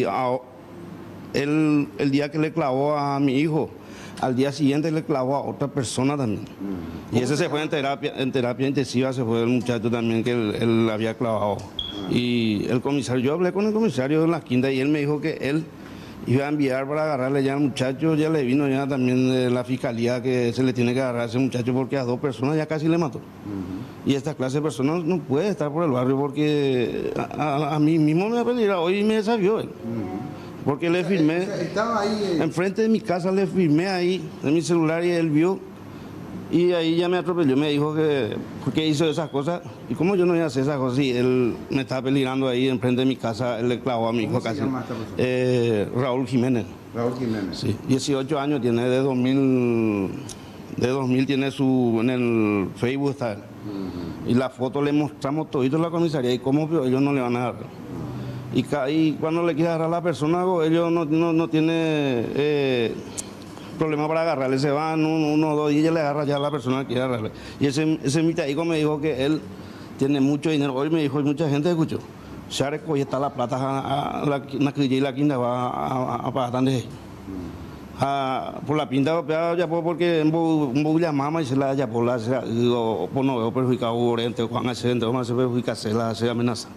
el día que le clavó a mi hijo, al día siguiente le clavó a otra persona también. Y ese se fue en terapia intensiva, se fue el muchacho también que él había clavado. Y el comisario, yo hablé con el comisario de la Quinta y él me dijo que él iba a enviar para agarrarle ya al muchacho, ya le vino ya también de la fiscalía que se le tiene que agarrar a ese muchacho porque a dos personas ya casi le mató. Y esta clase de personas no puede estar por el barrio porque a mí mismo me apelirá hoy y me desafió él. Porque le firmé,
estaba ahí,
enfrente de mi casa le firmé ahí en mi celular y él vio y ahí ya me atropelló, me dijo que porque hizo esas cosas y como yo no iba a hacer esas cosas, sí, él me estaba peligrando ahí enfrente de mi casa, él le clavó a mi hijo casi.
¿Cómo se llama esta persona?
Raúl Jiménez.
Raúl Jiménez.
Sí, 18 años tiene, de 2000 tiene en el Facebook está él. Y la foto le mostramos todito en la comisaría y cómo ellos no le van a dar. Y cuando le quiere agarrar a la persona, ellos no tienen problema para agarrarle, se van uno o dos días y le agarra ya a la persona que quiere agarrarle. Y ese mitadico me dijo que él tiene mucho dinero. Hoy me dijo, y mucha gente escuchó, Share hoy está la plata a la y la Quinta va a pagar tan por la pinta ya porque un llamamos y se la ya por la por no veo perjudicado oriente Juan accidente vamos a perjudicar se amenaza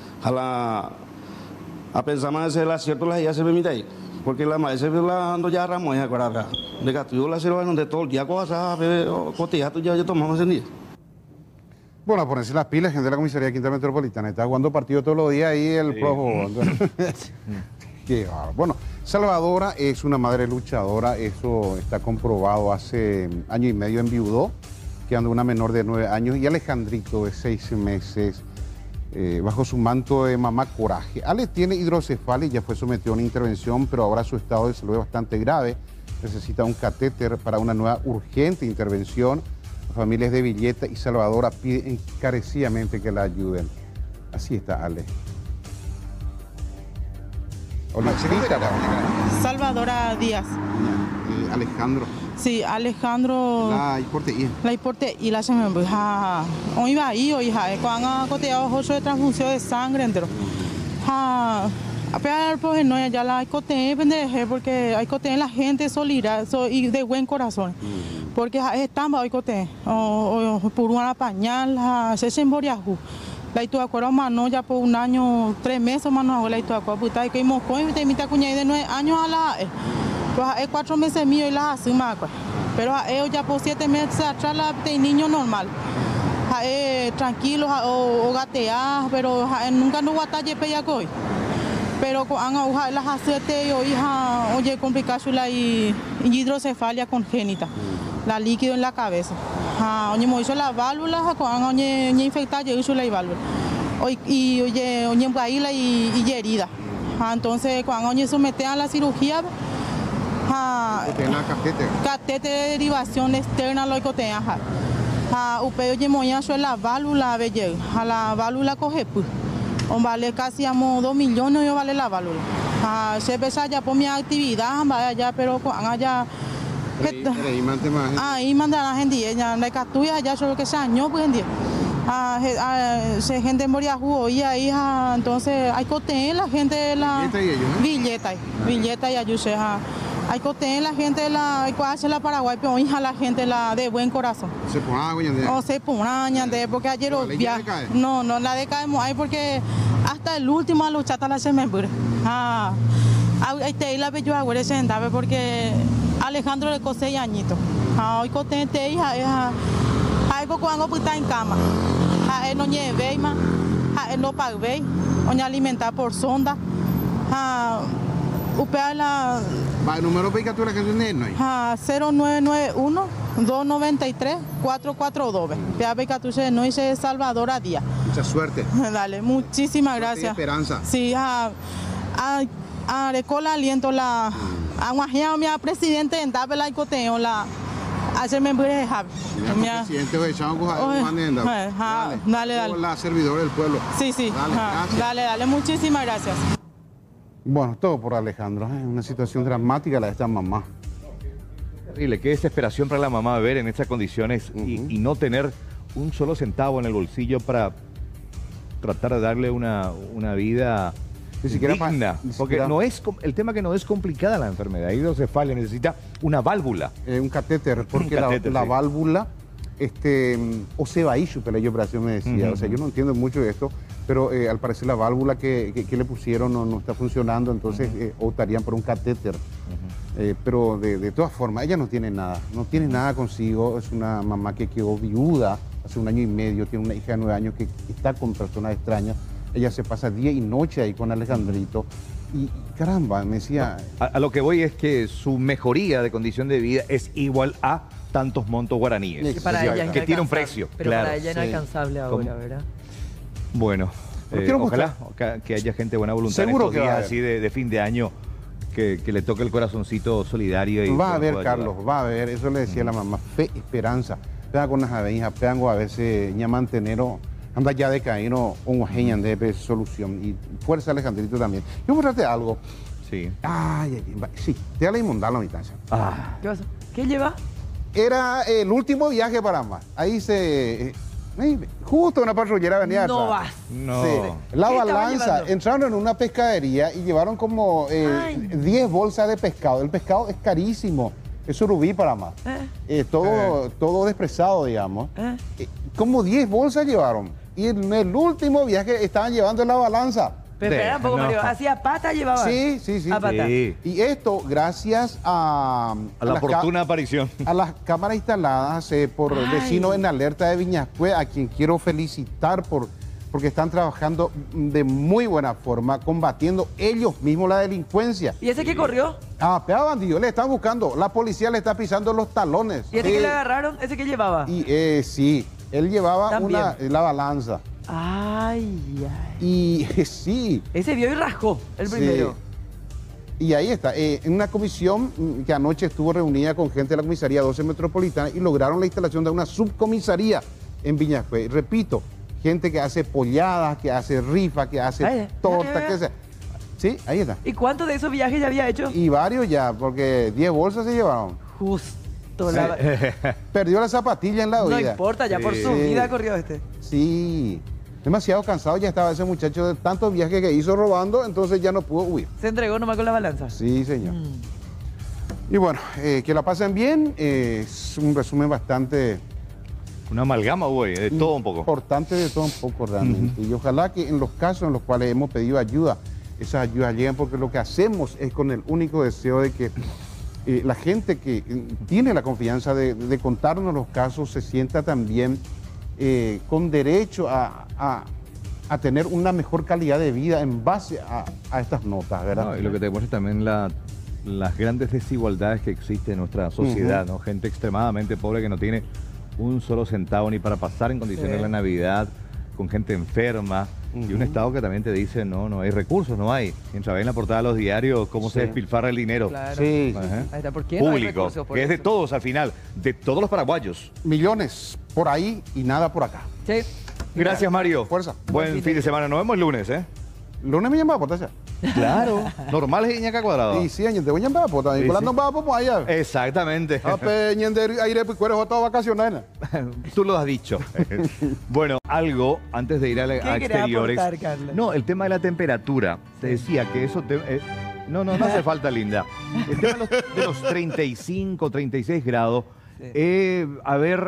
a pensar más de la cierto la ya se permite ahí porque la maestra la ando ya ramos ya acá de gatillo la selva donde todo el día cosas cotidiano ya tomamos en día.
Bueno, a ponerse las pilas, gente de la comisaría Quinta Metropolitana. Está jugando partido todos los días ahí el projo. Qué bárbaro. Bueno, Salvadora es una madre luchadora, eso está comprobado. Hace año y medio enviudó, quedando una menor de 9 años, y Alejandrito de 6 meses bajo su manto de mamá Coraje. Ale tiene hidrocefalia y ya fue sometido a una intervención, pero ahora su estado de salud es bastante grave. Necesita un catéter para una nueva urgente intervención. Las familias de Villeta y Salvadora piden encarecidamente que la ayuden. Así está Ale. Hola,
Salvadora Díaz.
Alejandro.
Sí, Alejandro.
La importe
y la se me hoy va ahí hoy cuando coteado ojo de transfusión de sangre entero. A pegar pues no ya la cote pendeje porque hay cote la gente solidaria y de buen corazón. Porque estamos hoy cote o por una pañal se semboriajú. La hizo acuerdo mano ya por un año, 3 meses mano la hizo acuerdo puta que mosco y te mita cuña de 9 años a la pues 4 meses mío y la hace más pero ellos ya por 7 meses atrás la de niño normal tranquilo o gatear pero nunca no batalle peyacoy pero con las hacete yo hija oye complicación la y hidrocefalia congénita la líquido en la cabeza oye me hizo la válvula con oye infectada yo hizo la válvula y oye baila y herida entonces cuando oye somete a la cirugía catéter de derivación externa lo cotea upeo oye moñazo la válvula belle a la válvula coge pues vale casi 2 millones yo vale la válvula se pesa ya por mi actividad vaya pero allá ahí mandan a gente ella la catuya ya solo que se año pues en día se gente moría jugo y ahí entonces hay cote la gente la billeta y ayuse hay coté la gente la la Paraguay, pero hija la gente la de buen corazón.
Se pone
O se ponen porque ayer los viajes. No, la decaemos ahí porque hasta el último a luchar hasta la semana. Este la bello agua se sentaba porque Alejandro le cose 6 añitos. Hoy coté hija hay poco algo puta en cama. No lleve más, no pague, no alimentar por sonda. Upea la
el número de la canción de él,
0991 293 442. Pea Becatuche no dice Salvador a día.
Mucha suerte.
Dale, muchísimas gracias.
Esperanza.
Sí, recola aliento la a mi presidente en Tabela y Coteo la ayer me voy a dejar.
Presidente de Chango,
dale.
La servidor del pueblo.
Sí. Dale, muchísimas gracias.
Bueno, todo por Alejandro. Es una situación dramática la de esta mamá.
Terrible, qué desesperación para la mamá ver en estas condiciones y no tener un solo centavo en el bolsillo para tratar de darle una vida digna. Porque no es el tema que no es complicada la enfermedad. Hidrocefalia necesita una válvula.
Un catéter, porque la válvula, o se va a ir, la operación me decía. O sea, yo no entiendo mucho de esto, pero al parecer la válvula que le pusieron no está funcionando, entonces optarían por un catéter. Pero de todas formas, ella no tiene nada consigo. Es una mamá que quedó viuda hace 1 año y medio, tiene una hija de 9 años que está con personas extrañas. Ella se pasa día y noche ahí con Alejandrito. Y caramba, me decía...
A lo que voy es que su mejoría de condición de vida es igual a tantos montos guaraníes. Que tiene un precio.
Pero
claro.
para ella es inalcanzable ahora, ¿verdad?
Bueno, ojalá que haya gente de buena voluntad.
Seguro
en estos días así de fin de año que le toque el corazoncito solidario. Y
va a ver, Carlos, va a ver. Eso le decía la mamá. Fe, esperanza. Pega con las abejas, pegan a veces ya mantenero. Anda ya de caíno un guajeñan de solución. Y fuerza Alejandrito también. Yo voy a tratar algo.
Sí.
Sí, te da la inmundar la mitad.
¿Qué pasa? ¿Qué lleva?
Era el último viaje para más. Ahí justo una patrullera venía
No
atrás.
vas.
No.
Sí. La
¿Qué estaban
balanza,
llevando?
entraron en una pescadería y llevaron como 10 bolsas de pescado. El pescado es carísimo. Es surubí para más. Todo desprezado, digamos. Como 10 bolsas llevaron. Y en el último viaje estaban llevando en la balanza.
Pero espera un poco, Mario. ¿Hacía pata llevaba?
Sí.
A pata.
Sí.
Y esto gracias a
la fortuna aparición.
A las cámaras instaladas por vecinos en alerta de Viñascue, a quien quiero felicitar porque están trabajando de muy buena forma, combatiendo ellos mismos la delincuencia.
¿Y ese que corrió?
Pea bandido, le están buscando. La policía le está pisando los talones.
¿Y ese que le agarraron? ¿Ese que llevaba?
Y sí, él llevaba la balanza. Y sí.
Ese vio y rascó el primero.
Y ahí está, en una comisión que anoche estuvo reunida con gente de la comisaría 12 Metropolitana y lograron la instalación de una subcomisaría en Viñascue. Repito, gente que hace polladas, que hace rifa, que hace tortas, que sea. Sí, ahí está.
¿Y cuántos de esos viajes ya había hecho?
Y varios ya, porque 10 bolsas se llevaron.
Justo.
Perdió la zapatilla en la
No
oída.
importa, ya por su vida corrió este.
Sí. Demasiado cansado ya estaba ese muchacho de tantos viajes que hizo robando, entonces ya no pudo huir.
¿Se entregó nomás con la balanza?
Sí, señor. Y bueno, que la pasen bien. Es un resumen bastante...
Una amalgama, güey, de todo un poco.
Importante de todo un poco, realmente. Y ojalá que en los casos en los cuales hemos pedido ayuda, esas ayudas lleguen, porque lo que hacemos es con el único deseo de que la gente que tiene la confianza de contarnos los casos se sienta también con derecho a tener una mejor calidad de vida en base a estas notas, ¿verdad?
No, y lo que te demuestra también las grandes desigualdades que existen en nuestra sociedad, ¿no? Gente extremadamente pobre que no tiene un solo centavo ni para pasar en condiciones de la Navidad, con gente enferma, y un Estado que también te dice, no hay recursos, no hay. Mientras ven en la portada de los diarios cómo se despilfarra el dinero.
Claro.
Sí.
Ahí está. ¿Por qué no hay
Público,
recursos? Por
que es de
eso.
todos al final, de todos los paraguayos.
Millones por ahí y nada por acá.
Sí.
Gracias, Mario.
Fuerza.
Buen fin de semana. Nos vemos el lunes, ¿eh?
Lunes me llamaba por allá.
Claro. Normal es Iñaca Cuadrado.
Y sí, te voy a llamar por allá. No va por allá.
Exactamente.
Aire pues cuero todo vacaciones.
Tú lo has dicho. Bueno, algo antes de ir a
¿Qué querés
exteriores.
aportar, Carlos?
No, el tema de la temperatura. Te decía que eso No hace falta, Linda. El tema de los 35, 36 grados, a ver,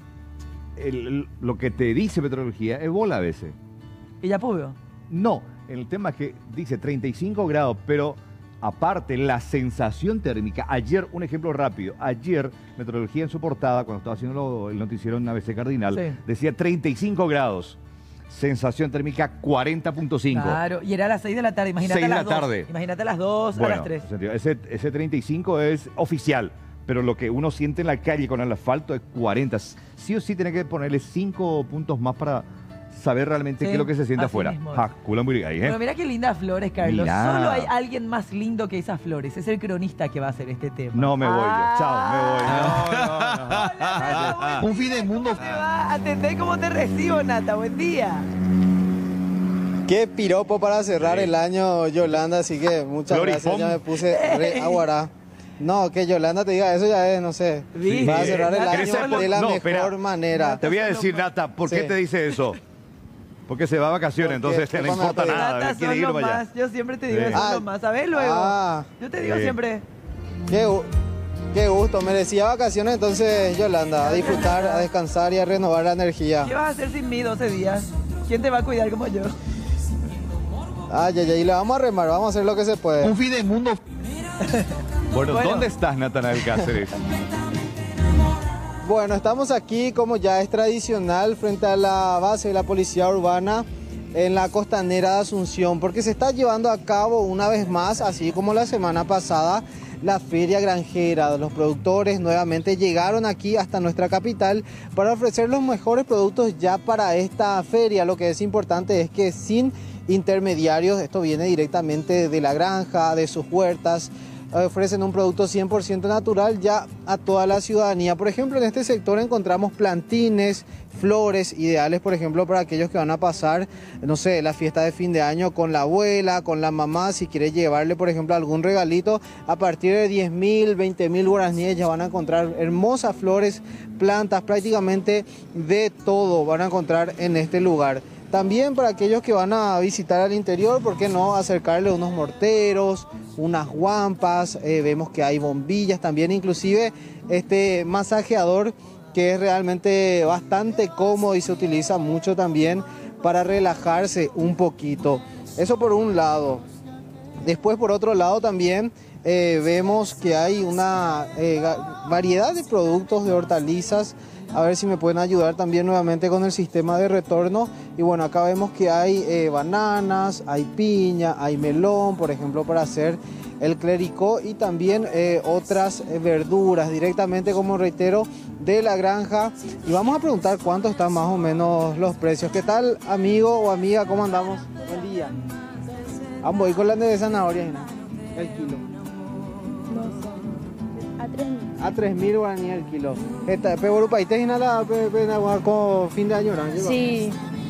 lo que te dice meteorología es bola a veces.
¿Y ya pudo?
No, el tema es que dice 35 grados, pero aparte la sensación térmica, ayer, un ejemplo rápido, ayer meteorología en su portada, cuando estaba haciendo el noticiero en ABC Cardinal, decía 35 grados. Sensación térmica 40.5.
Claro, y era a las 6 de la tarde, imagínate
6
a
de
las
la tarde.
2. Imagínate a las 2,
Bueno,
a las 3.
ese 35 es oficial, pero lo que uno siente en la calle con el asfalto es 40. Sí o sí tiene que ponerle 5 puntos más para saber realmente qué es lo que se siente afuera.
Bueno, mira qué lindas flores, Carlos.
Mirá.
Solo hay alguien más lindo que esas flores. Es el cronista que va a hacer este tema.
No me voy yo. Chao, me voy.
Un fin del mundo. Te va a atender cómo te recibo, Nata. Buen día.
Qué piropo para cerrar el año, Yolanda, así que muchas gracias, ya me puse re aguará. No, que Yolanda te diga eso ya es, no sé, va a cerrar el año de la mejor manera.
Te voy a decir, Nata, ¿por qué te dice eso? Porque se va a vacaciones, entonces no le importa nada.
Nata,
Quiere ir para allá.
Yo siempre te digo eso, son los más. ¿Sabés luego? Yo te digo siempre.
Qué gusto, merecía vacaciones entonces, Yolanda, a disfrutar, a descansar y a renovar la energía.
¿Qué vas a hacer sin mí 12 días? ¿Quién te va a cuidar como yo?
Y le vamos a remar, vamos a hacer lo que se puede.
Un fin del mundo. Bueno, ¿dónde estás, Natanael Cáceres?
Bueno, estamos aquí, como ya es tradicional, frente a la base de la Policía Urbana en la costanera de Asunción, porque se está llevando a cabo una vez más, así como la semana pasada, la Feria Granjera. Los productores nuevamente llegaron aquí hasta nuestra capital para ofrecer los mejores productos ya para esta feria. Lo que es importante es que sin intermediarios, esto viene directamente de la granja, de sus huertas, ofrecen un producto 100% natural ya a toda la ciudadanía. Por ejemplo, en este sector encontramos plantines, flores ideales, por ejemplo, para aquellos que van a pasar, no sé, la fiesta de fin de año con la abuela, con la mamá, si quiere llevarle, por ejemplo, algún regalito, a partir de 10.000, 20.000 guaraníes ya van a encontrar hermosas flores, plantas, prácticamente de todo van a encontrar en este lugar. También para aquellos que van a visitar al interior, ¿por qué no acercarle unos morteros, unas guampas? Vemos que hay bombillas también, inclusive este masajeador que es realmente bastante cómodo y se utiliza mucho también para relajarse un poquito. Eso por un lado. Después, por otro lado, también vemos que hay una variedad de productos de hortalizas. A ver si me pueden ayudar también nuevamente con el sistema de retorno. Y bueno, acá vemos que hay bananas, hay piña, hay melón, por ejemplo, para hacer el clericó, y también otras verduras directamente, como reitero, de la granja. Y vamos a preguntar cuánto están más o menos los precios. ¿Qué tal, amigo o amiga? ¿Cómo andamos? Buen día. Vamos a ir con la de zanahoria, el kilo. A 3.000 guaraníes el kilo. ¿Pero país te nada con fin de año? ¿No?
Sí.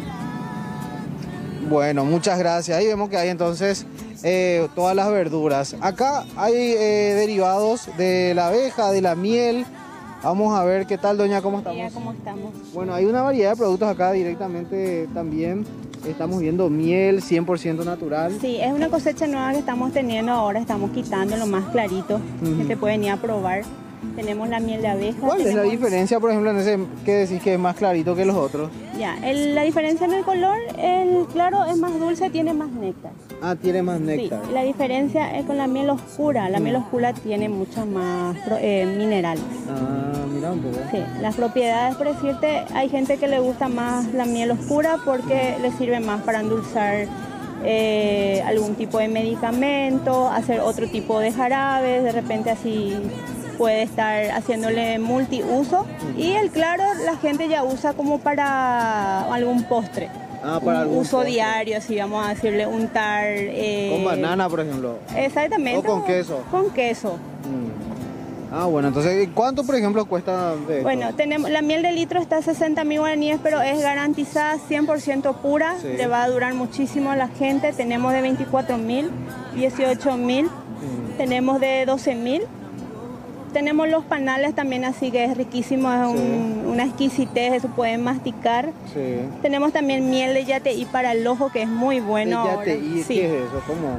Bueno, muchas gracias. Ahí vemos que hay entonces todas las verduras. Acá hay derivados de la abeja, de la miel. Vamos a ver qué tal, doña, ¿cómo estamos?
¿Cómo estamos?
Bueno, hay una variedad de productos acá directamente también. Estamos viendo miel 100% natural.
Sí, es una cosecha nueva que estamos teniendo ahora. Estamos quitando lo más clarito que se puede venir a probar. Tenemos la miel de abeja.
¿Cuál es la diferencia, por ejemplo, en ese que decís que es más clarito que los otros?
Ya, la diferencia en el color, el claro es más dulce, tiene más néctar.
Ah, tiene más néctar.
Sí, la diferencia es con la miel oscura. La miel oscura tiene muchos más minerales.
Ah, mira un poco.
Sí, las propiedades, por decirte, hay gente que le gusta más la miel oscura porque le sirve más para endulzar algún tipo de medicamento, hacer otro tipo de jarabes, de repente así puede estar haciéndole multiuso. Y el claro la gente ya usa como para algún postre.
Ah, para algún
uso
postre.
diario, si vamos a decirle untar.
Con banana, por ejemplo.
Exactamente.
O con queso.
Con queso.
Ah, bueno, entonces, ¿cuánto, por ejemplo, cuesta de esto?
Bueno, tenemos la miel de litro está a 60.000 guaraníes, pero es garantizada 100% pura.
Sí.
Le va a durar muchísimo a la gente. Tenemos de 24.000, 18.000, tenemos de 12.000. tenemos los panales también, así que es riquísimo, es una exquisitez, eso pueden masticar.
Sí.
Tenemos también miel de yateí para el ojo, que es muy bueno.
¿De yateí?
Sí.
¿Qué es eso? ¿Cómo?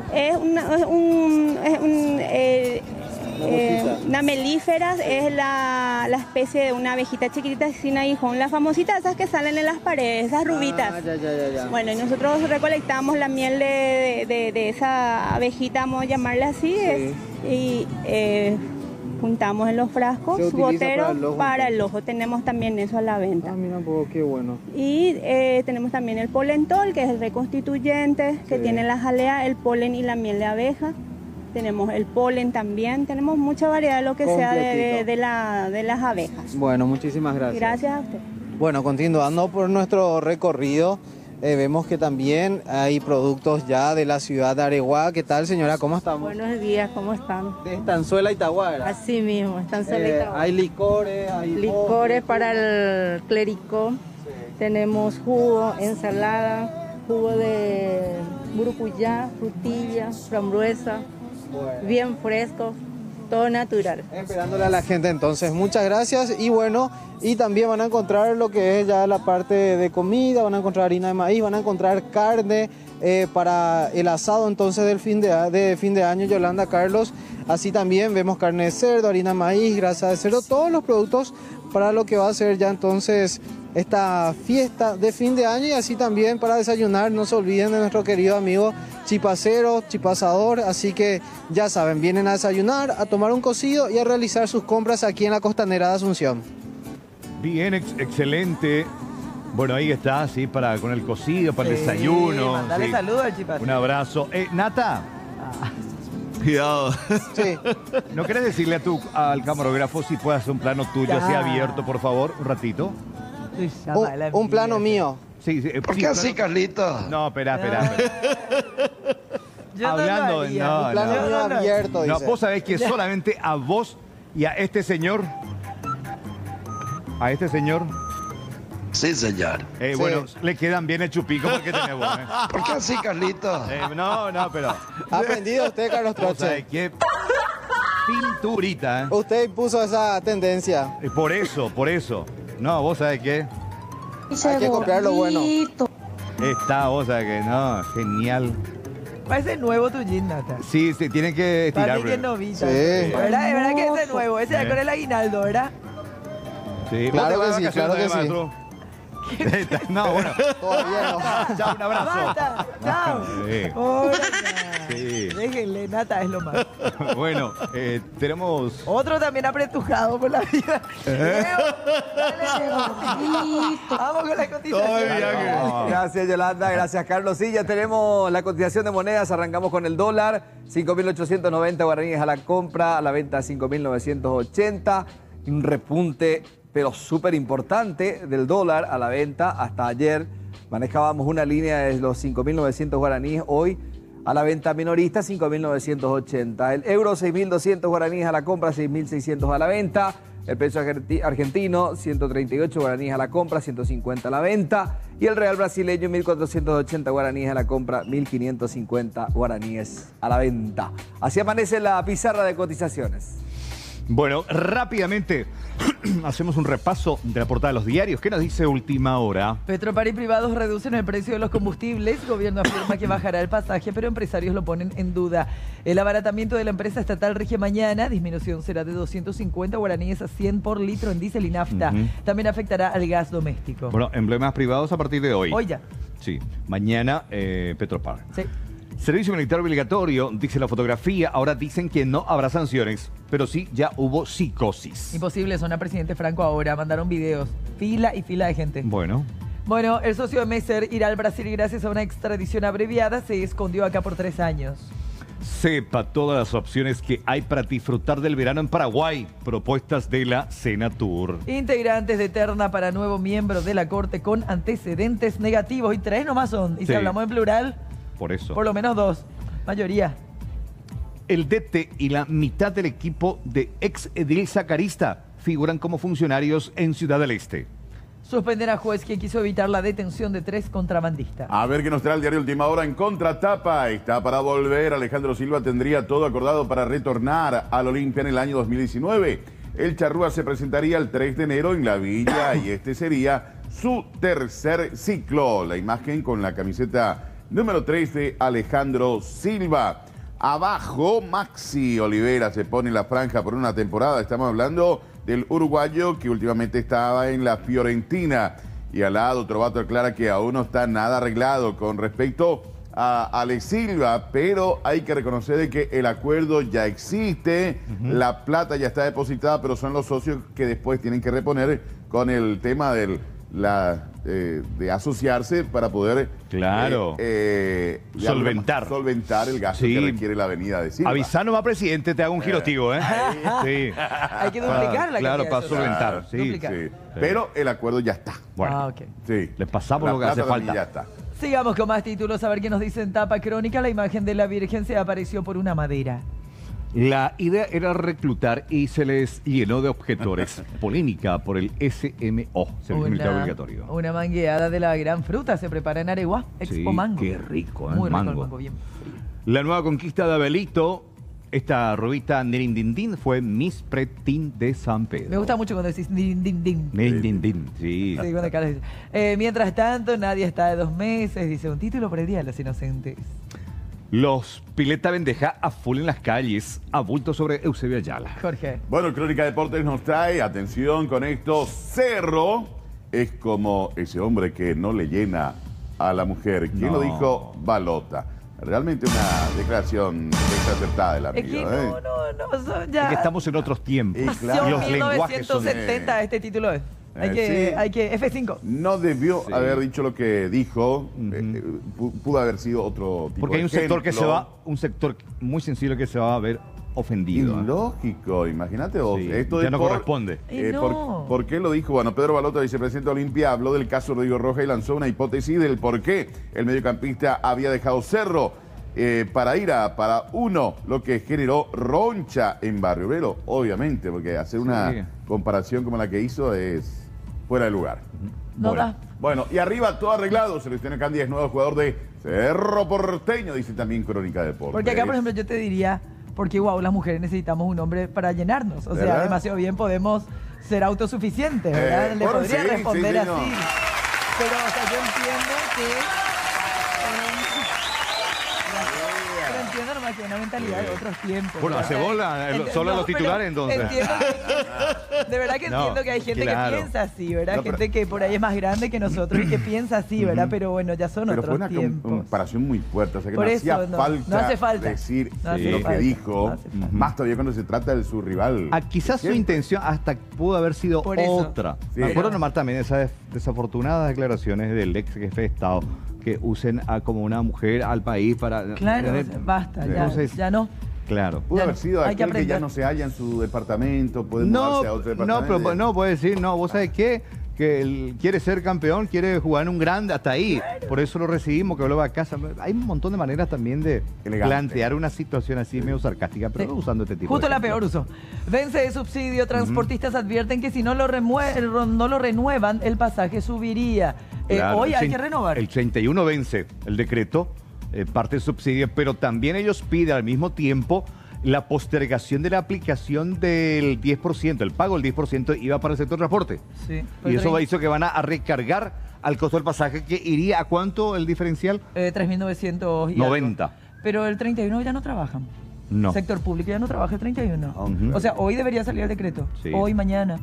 Una melífera, es la especie de una abejita chiquitita sin aguijón, las famositas esas que salen en las paredes, esas rubitas.
Ya.
Bueno, y nosotros recolectamos la miel de esa abejita, vamos a llamarle así, y juntamos en los frascos goteros para el ojo. Tenemos también eso a la venta.
Mira un poco, qué bueno.
Y tenemos también el polentol, que es el reconstituyente, que tiene la jalea, el polen y la miel de abeja. Tenemos el polen también, tenemos mucha variedad de lo que sea de las abejas.
Bueno, muchísimas gracias.
Gracias a usted.
Bueno, continuando por nuestro recorrido, vemos que también hay productos ya de la ciudad de Areguá. ¿Qué tal, señora? ¿Cómo estamos?
Buenos días, ¿cómo están?
De Estanzuela y Taguara.
Así mismo, Estanzuela y Taguara.
Hay licores, hay
licores para el clericó. Tenemos jugo, ensalada, jugo de burucuyá, frutilla, frambuesa. Bien fresco, todo natural.
Esperándole a la gente entonces, muchas gracias. Y bueno, y también van a encontrar lo que es ya la parte de comida, van a encontrar harina de maíz, van a encontrar carne para el asado entonces del fin de año, Yolanda, Carlos. Así también vemos carne de cerdo, harina de maíz, grasa de cerdo, todos los productos para lo que va a ser ya entonces esta fiesta de fin de año, y así también para desayunar. No se olviden de nuestro querido amigo Chipacero, Chipasador. Así que ya saben, vienen a desayunar, a tomar un cocido y a realizar sus compras aquí en la Costanera de Asunción.
Bien, excelente. Bueno, ahí está, sí, con el cocido, para el desayuno.
Mandale saludos al Chipacero.
Un abrazo. Nata. Cuidado.
Sí.
¿No querés decirle al camarógrafo si puede hacer un plano tuyo así abierto, por favor, un ratito?
Un plano mío.
Sí,
¿Por qué así, Carlito?
No, espera.
Hablando,
un plano mío abierto,
no,
dice.
vos sabés que solamente a vos y a este señor.
Sí, señor.
Bueno, le quedan bien el chupico porque tenés vos.
¿Por qué así, Carlito?
No, pero...
¿Ha aprendido usted, Carlos Troche?
¿Qué? Pinturita.
Usted impuso esa tendencia.
Por eso. No, vos sabés qué.
Hay que copiar lo bueno.
Vos sabés que no, genial.
Parece nuevo tu jean, Nata.
Sí, tienen que estirar.
Parece que novita.
Sí.
¿Verdad que ese es nuevo? Ese de con el aguinaldo, ¿verdad?
Sí,
claro que sí, claro que sí.
No, bueno.
Todavía no.
Chao, un abrazo.
Basta, chao.
Sí.
Déjenle, Nata es lo más.
Bueno, tenemos...
Otro también apretujado por la vida. Vamos con la cotización.
Gracias, Yolanda. Gracias, Carlos. Sí, ya tenemos la cotización de monedas. Arrancamos con el dólar. 5.890 guaraníes a la compra. A la venta 5.980. Un repunte, pero súper importante, del dólar a la venta. Hasta ayer manejábamos una línea de los 5.900 guaraníes. Hoy a la venta minorista 5.980. El euro 6.200 guaraníes a la compra, 6.600 a la venta. El peso argentino 138 guaraníes a la compra, 150 a la venta. Y el real brasileño 1.480 guaraníes a la compra, 1.550 guaraníes a la venta. Así amanece la pizarra de cotizaciones.
Bueno, rápidamente hacemos un repaso de la portada de los diarios. ¿Qué nos dice Última Hora?
Petropar y privados reducen el precio de los combustibles. Gobierno afirma que bajará el pasaje, pero empresarios lo ponen en duda. El abaratamiento de la empresa estatal rige mañana. Disminución será de 250 guaraníes a 100 por litro en diésel y nafta. También afectará al gas doméstico.
Bueno, emblemas privados a partir de hoy.
Hoy ya.
Sí, mañana Petropar.
Sí.
Servicio militar obligatorio, dice la fotografía. Ahora dicen que no habrá sanciones, pero sí ya hubo psicosis.
Imposible, zona presidente Franco ahora. Mandaron videos. Fila y fila de gente.
Bueno,
el socio de Messer irá al Brasil y gracias a una extradición abreviada se escondió acá por 3 años.
sepa todas las opciones que hay para disfrutar del verano en Paraguay. Propuestas de la Senatur.
Integrantes de terna para nuevo miembro de la Corte con antecedentes negativos. Y 3 nomás son. Y si hablamos en plural,
por eso.
Por lo menos 2. Mayoría.
El DT y la mitad del equipo de ex edil Zacarista figuran como funcionarios en Ciudad del Este.
Suspender a juez que quiso evitar la detención de 3 contrabandistas.
A ver qué nos trae el diario Última Hora en contratapa. Está para volver. Alejandro Silva tendría todo acordado para retornar al Olimpia en el año 2019. El charrúa se presentaría el 3 de enero en la Villa y este sería su tercer ciclo. La imagen con la camiseta número 3 de Alejandro Silva. Abajo, Maxi Olivera se pone en la franja por una temporada. Estamos hablando del uruguayo que últimamente estaba en la Fiorentina. Y al lado, Trovato aclara que aún no está nada arreglado con respecto a Ale Silva, pero hay que reconocer de que el acuerdo ya existe, la plata ya está depositada, pero son los socios que después tienen que reponer con el tema de asociarse para poder solventar el gasto que requiere la avenida de Silva.
Avisá nomás, presidente, te hago un girotigo, ¿eh? Sí.
Hay que duplicar la
Claro,
cantidad
para
de
solventar.
socios. Duplicar.
Sí. Pero el acuerdo ya está.
Bueno,
sí.
les pasamos
La
lo que hace
plata también
falta.
ya está.
Sigamos con más títulos, a ver qué nos dice en tapa crónica. La imagen de la Virgen se apareció por una madera.
La idea era reclutar y se les llenó de objetores. Polémica por el SMO, Servicio Militar Obligatorio.
Una mangueada de la gran fruta se prepara en Areguá, Expo Mango.
Qué rico, ¿eh?
Muy rico el
Mango.
mango, bien frío.
La nueva conquista de Abelito, esta rubita Nerindindín, fue Miss Pretín de San Pedro.
Me gusta mucho cuando decís din, din, din.
Nerindindín, sí.
Sí, cuando Carlos dice. Mientras tanto, Nadia está de 2 meses, dice, un título para el Día de los Inocentes.
Los Pileta Bendeja a full en las calles, a bulto sobre Eusebio Ayala.
Jorge.
Bueno, Crónica Deportes nos trae, atención con esto, Cerro es como ese hombre que no le llena a la mujer. ¿Quién lo dijo? Balota. Realmente una declaración desacertada del amigo.
Es que no,
¿eh?
ya.
Es que estamos en otros tiempos.
Nació
Los
en
lenguajes son...
1970 este título es. Hay que F5.
No debió haber dicho lo que dijo. Pudo haber sido otro tipo
Porque hay
de
un sector que
ejemplo.
se va, un sector muy sensible que se va a ver ofendido.
Ilógico, imagínate vos.
Sí,
Esto
ya
es
no corresponde.
¿Por qué lo dijo? Bueno, Pedro Balota, vicepresidente de Olimpia, habló del caso Rodrigo Rojas y lanzó una hipótesis del por qué el mediocampista había dejado Cerro para ir para uno, lo que generó roncha en Barrio Obrero, obviamente, porque hacer una comparación como la que hizo es fuera de lugar.
No da.
Bueno, y arriba todo arreglado. Selecciona Candy es nuevo jugador de Cerro Porteño, dice también Crónica Deportes.
Porque acá, por ejemplo, yo te diría, porque wow, las mujeres necesitamos un hombre para llenarnos. O sea,
¿verdad?
demasiado bien podemos ser autosuficientes, ¿verdad? Le
bueno,
podría
sí,
responder
sí,
así.
no.
Pero, o sea, yo entiendo que... Pero entiendo nomás que es una mentalidad de otros tiempos.
Bueno,
¿verdad?
hace bola, solo los
pero
titulares entonces.
Entiendo de verdad que
No,
entiendo que hay gente
claro.
que piensa así, ¿verdad?
No, pero-
Gente que por ahí es más grande que nosotros y que piensa así, ¿verdad? Pero bueno, ya son
Pero fue
otros
una
tiempos.
comparación muy fuerte, o sea que
Por
no
eso,
hacía
no hace falta.
decir
No hace
lo
falta,
que dijo,
no hace
más todavía cuando se trata de su rival.
Quizás su intención hasta pudo haber sido
Por eso.
otra.
Sí.
Me acuerdo nomás también de esas desafortunadas declaraciones del ex jefe de Estado que usen como una mujer al país para...
Claro, basta, ya,
Entonces,
ya no.
Claro.
Pudo haber sido
hay que
aquel que ya
aprender.
no se halla en su departamento, puede
No,
mudarse a otro departamento.
pero no, puede decir, no, vos sabés qué, que él quiere ser campeón, quiere jugar en un grande, hasta ahí. Por eso lo recibimos, que vuelva a casa. Hay un montón de maneras también de plantear una situación así medio sarcástica, pero no usando este tipo
Justo
de
la
ejemplos.
peor uso. Vence de subsidio, transportistas advierten que si no lo renuevan, el pasaje subiría.
Claro,
Hoy
el
hay
trein-
que renovar.
El 31 vence el decreto, parte del subsidio, pero también ellos piden al mismo tiempo la postergación de la aplicación del 10%, el pago del 10% iba para el sector transporte.
Sí,
Y eso hizo que van a recargar al costo del pasaje, que iría a cuánto el diferencial?
3.900 y
90.
algo. Pero el 31 ya no trabajan.
No.
Sector público ya no trabaja el 31.
Ujú.
O sea, hoy debería salir el decreto.
Sí.
Hoy, mañana.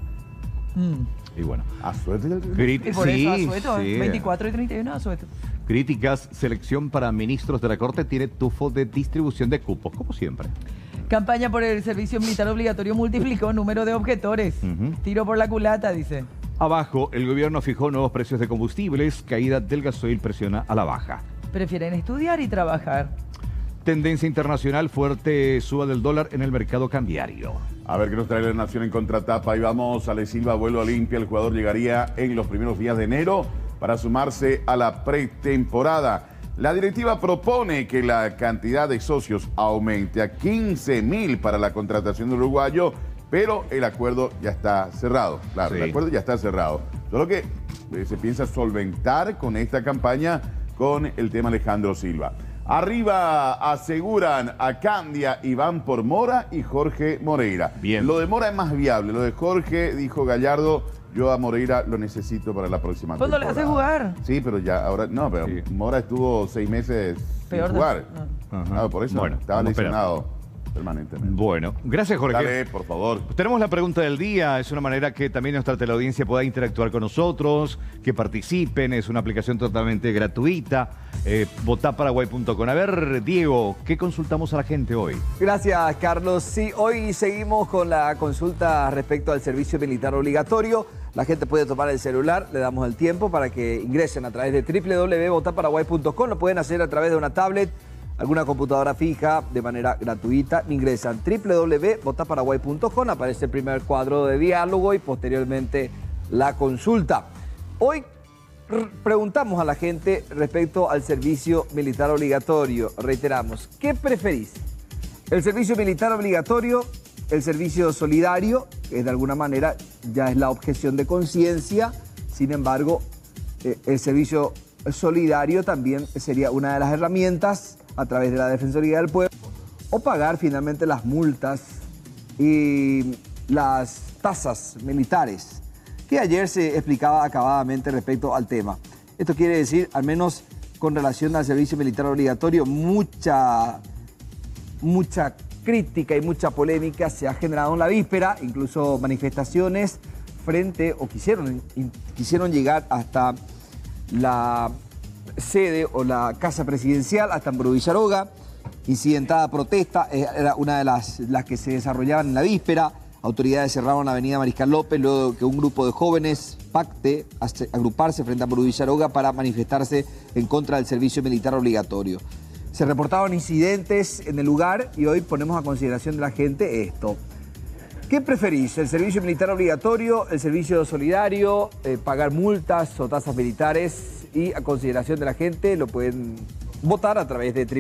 Y bueno.
¿Asueto ya el
Crit-
Y por eso,
sí,
asueto,
sí.
24 y 31 asueto.
Críticas, selección para ministros de la Corte tiene tufo de distribución de cupos, como siempre.
Campaña por el servicio militar obligatorio multiplicó número de objetores. Tiro por la culata, dice.
Abajo, el gobierno fijó nuevos precios de combustibles, caída del gasoil presiona a la baja.
Prefieren estudiar y trabajar.
Tendencia internacional, fuerte suba del dólar en el mercado cambiario.
A ver qué nos trae la Nación en contratapa. Ahí vamos, Ale Silva vuelve a Olimpia. El jugador llegaría en los primeros días de enero para sumarse a la pretemporada. La directiva propone que la cantidad de socios aumente a 15.000 para la contratación del uruguayo, pero el acuerdo ya está cerrado. Claro,
Sí.
el acuerdo ya está cerrado. Solo que se piensa solventar con esta campaña con el tema Alejandro Silva. Arriba aseguran a Candia y van por Mora y Jorge Moreira.
Bien.
Lo de Mora es más viable. Lo de Jorge, dijo Gallardo, yo a Moreira lo necesito para la próxima
¿Cuándo le
temporada.
hace jugar?
Sí, pero ya ahora no, pero Mora estuvo 6 meses
Peor
sin
de-
jugar.
Ajá.
Por eso
Bueno,
estaba
vamos a esperar.
lesionado permanentemente.
Bueno, gracias Jorge.
Dale, por favor.
Tenemos la pregunta del día, es una manera que también nuestra teleaudiencia pueda interactuar con nosotros, que participen, es una aplicación totalmente gratuita, votaparaguay.com. A ver, Diego, ¿qué consultamos a la gente hoy?
Gracias, Carlos. Sí, hoy seguimos con la consulta respecto al servicio militar obligatorio. La gente puede tomar el celular, le damos el tiempo para que ingresen a través de www.votaparaguay.com. Lo pueden hacer a través de una tablet, alguna computadora fija, de manera gratuita. Ingresan www.votaparaguay.com, aparece el primer cuadro de diálogo y posteriormente la consulta. Hoy preguntamos a la gente respecto al servicio militar obligatorio. Reiteramos, ¿qué preferís? ¿El servicio militar obligatorio, el servicio solidario, que de alguna manera ya es la objeción de conciencia? Sin embargo, el servicio solidario también sería una de las herramientas a través de la Defensoría del Pueblo, o pagar finalmente las multas y las tasas militares, que ayer se explicaba acabadamente respecto al tema. Esto quiere decir, al menos con relación al servicio militar obligatorio, mucha crítica y mucha polémica se ha generado en la víspera, incluso manifestaciones frente, o quisieron llegar hasta la sede o la casa presidencial, hasta en Villaroga. Incidentada protesta, era una de las que se desarrollaban en la víspera. Autoridades cerraron la avenida Mariscal López luego que un grupo de jóvenes pacte agruparse frente a Villaroga para manifestarse en contra del servicio militar obligatorio. Se reportaban incidentes en el lugar y hoy ponemos a consideración de la gente esto. ¿Qué preferís? ¿El servicio militar obligatorio, el servicio solidario, pagar multas o tasas militares? Y a consideración de la gente lo pueden votar a través de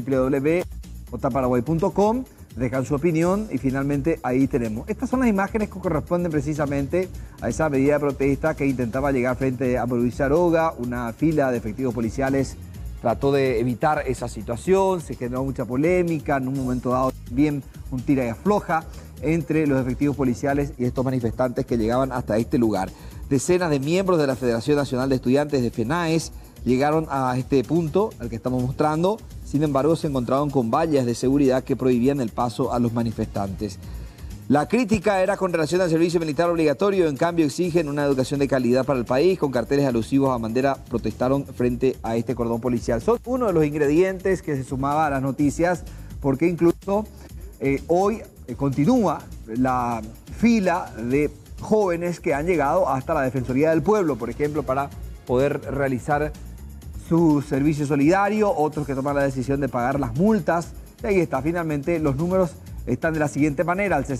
www.votaparaguay.com, dejan su opinión y finalmente ahí tenemos. Estas son las imágenes que corresponden precisamente a esa medida de protesta que intentaba llegar frente a Villaroga. Una fila de efectivos policiales trató de evitar esa situación, se generó mucha polémica, en un momento dado bien un tira y afloja entre los efectivos policiales y estos manifestantes que llegaban hasta este lugar. Decenas de miembros de la Federación Nacional de Estudiantes de FENAES llegaron a este punto al que estamos mostrando. Sin embargo, se encontraron con vallas de seguridad que prohibían el paso a los manifestantes. La crítica era con relación al servicio militar obligatorio, en cambio exigen una educación de calidad para el país. Con carteles alusivos a bandera protestaron frente a este cordón policial. Son uno de los ingredientes que se sumaba a las noticias, porque incluso hoy continúa la fila de jóvenes que han llegado hasta la Defensoría del Pueblo, por ejemplo, para poder realizar su servicio solidario, otros que toman la decisión de pagar las multas. Y ahí está, finalmente los números están de la siguiente manera: el